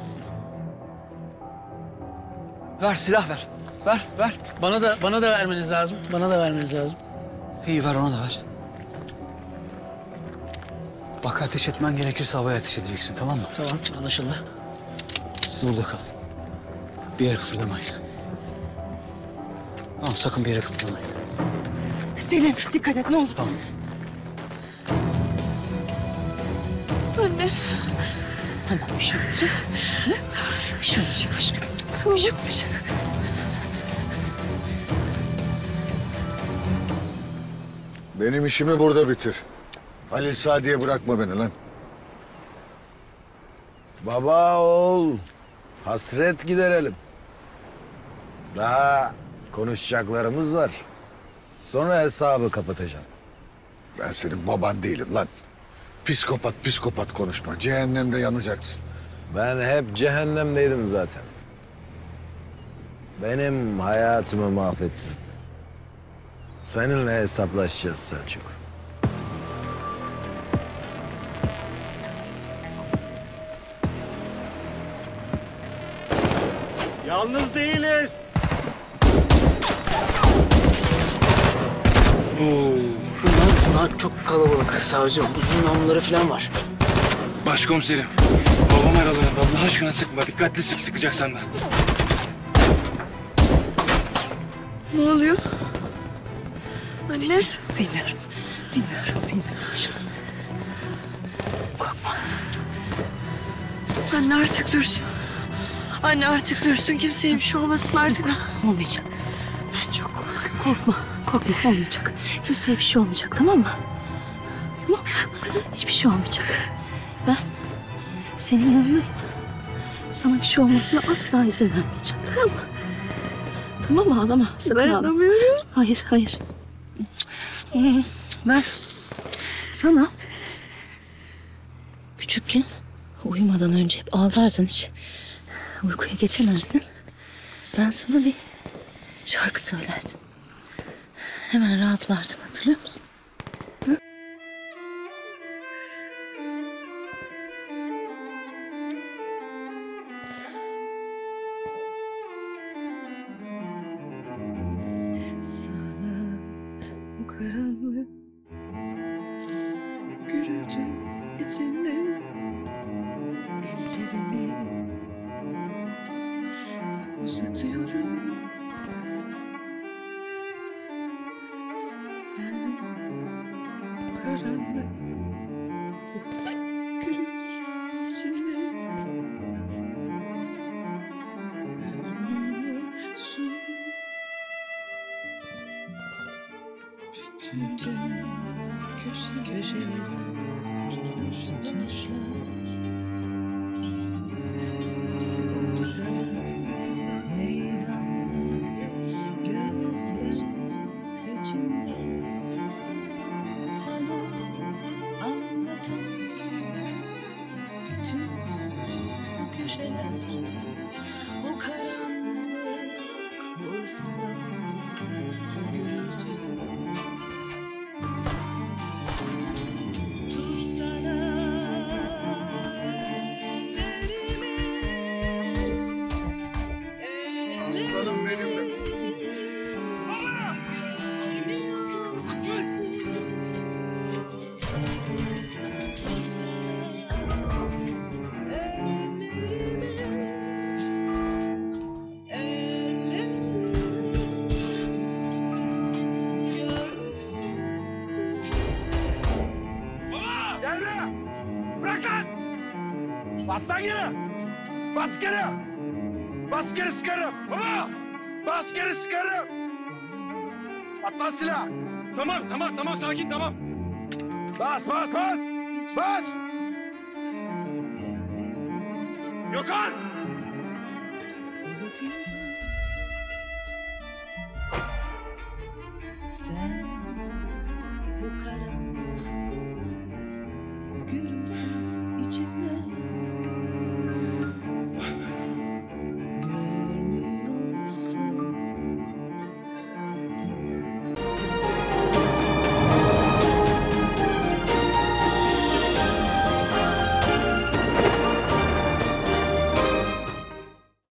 Ver silah ver. Ver. Bana da vermeniz lazım. Bana da vermeniz lazım. İyi ver ona da ver. Bak ateş etmen gerekirse havaya ateş edeceksin tamam mı? Tamam anlaşıldı. Siz burada kalın. Bir yere kıpırdamayın. Tamam sakın bir yere kıpırdamayın. Selim dikkat et ne olur. Tamam. Anne. Tamam bir şey olmayacak. Bir şey olmayacak aşkım. Bir şey olmayacak. Benim işimi burada bitir. Halil Sadi'ye bırakma beni lan. Baba oğul, hasret giderelim. Daha konuşacaklarımız var. Sonra hesabı kapatacağım. Ben senin baban değilim lan. Psikopat konuşma. Cehennemde yanacaksın. Ben hep cehennemdeydim zaten. Benim hayatımı mahvettin. Seninle hesaplaşacağız Selçuk. Yalnız değiliz. Bunlar çok kalabalık savcım. Uzun namluları falan var. Başkomiserim, babam aralarında. Allah aşkına sıkma. Dikkatli sıkacaksan da. Ne oluyor? Anne. Bilmiyorum aşkım. Korkma. Anne artık dursun. Anne artık dursun. Kimseye bir şey olmasın artık. Olmayacak. Ben çok korkuyorum. Korkma olmayacak. Kimseye bir şey olmayacak tamam mı? Tamam. Hiçbir şey olmayacak. Ben Senin yanındayım. Sana bir şey olmasına asla izin vermeyeceğim. Tamam mı? Tamam mı? Ağlama. Sakın ağlama. Dayanamıyorum. Hayır, hayır. Ben sana küçükken uyumadan önce hep ağlardın, hiç uykuya geçemezdin. Ben sana bir şarkı söylerdim. Hemen rahatlardın, hatırlıyor musun? Hı? Sana bu karanlık gürültü içinde ellerimi uzatıyorum. Sen bu karanlık gürültü içinde görünüyorsun. Bütün köşeleri tutmuşlar. Ortada ne inanmaz gözler içinde. Sana anlatamam bütün bu köşeler, bu karanlık, bu ıslah, bu gürültü. Tutsana Aslanım benim de. Gelme! Bırak lan! Bas lan geri! Bas geri! Bas geri sıkarım! Baba! Bas geri sıkarım! At lan silah! Tamam sakin tamam. Bas! Bas! Gökhan!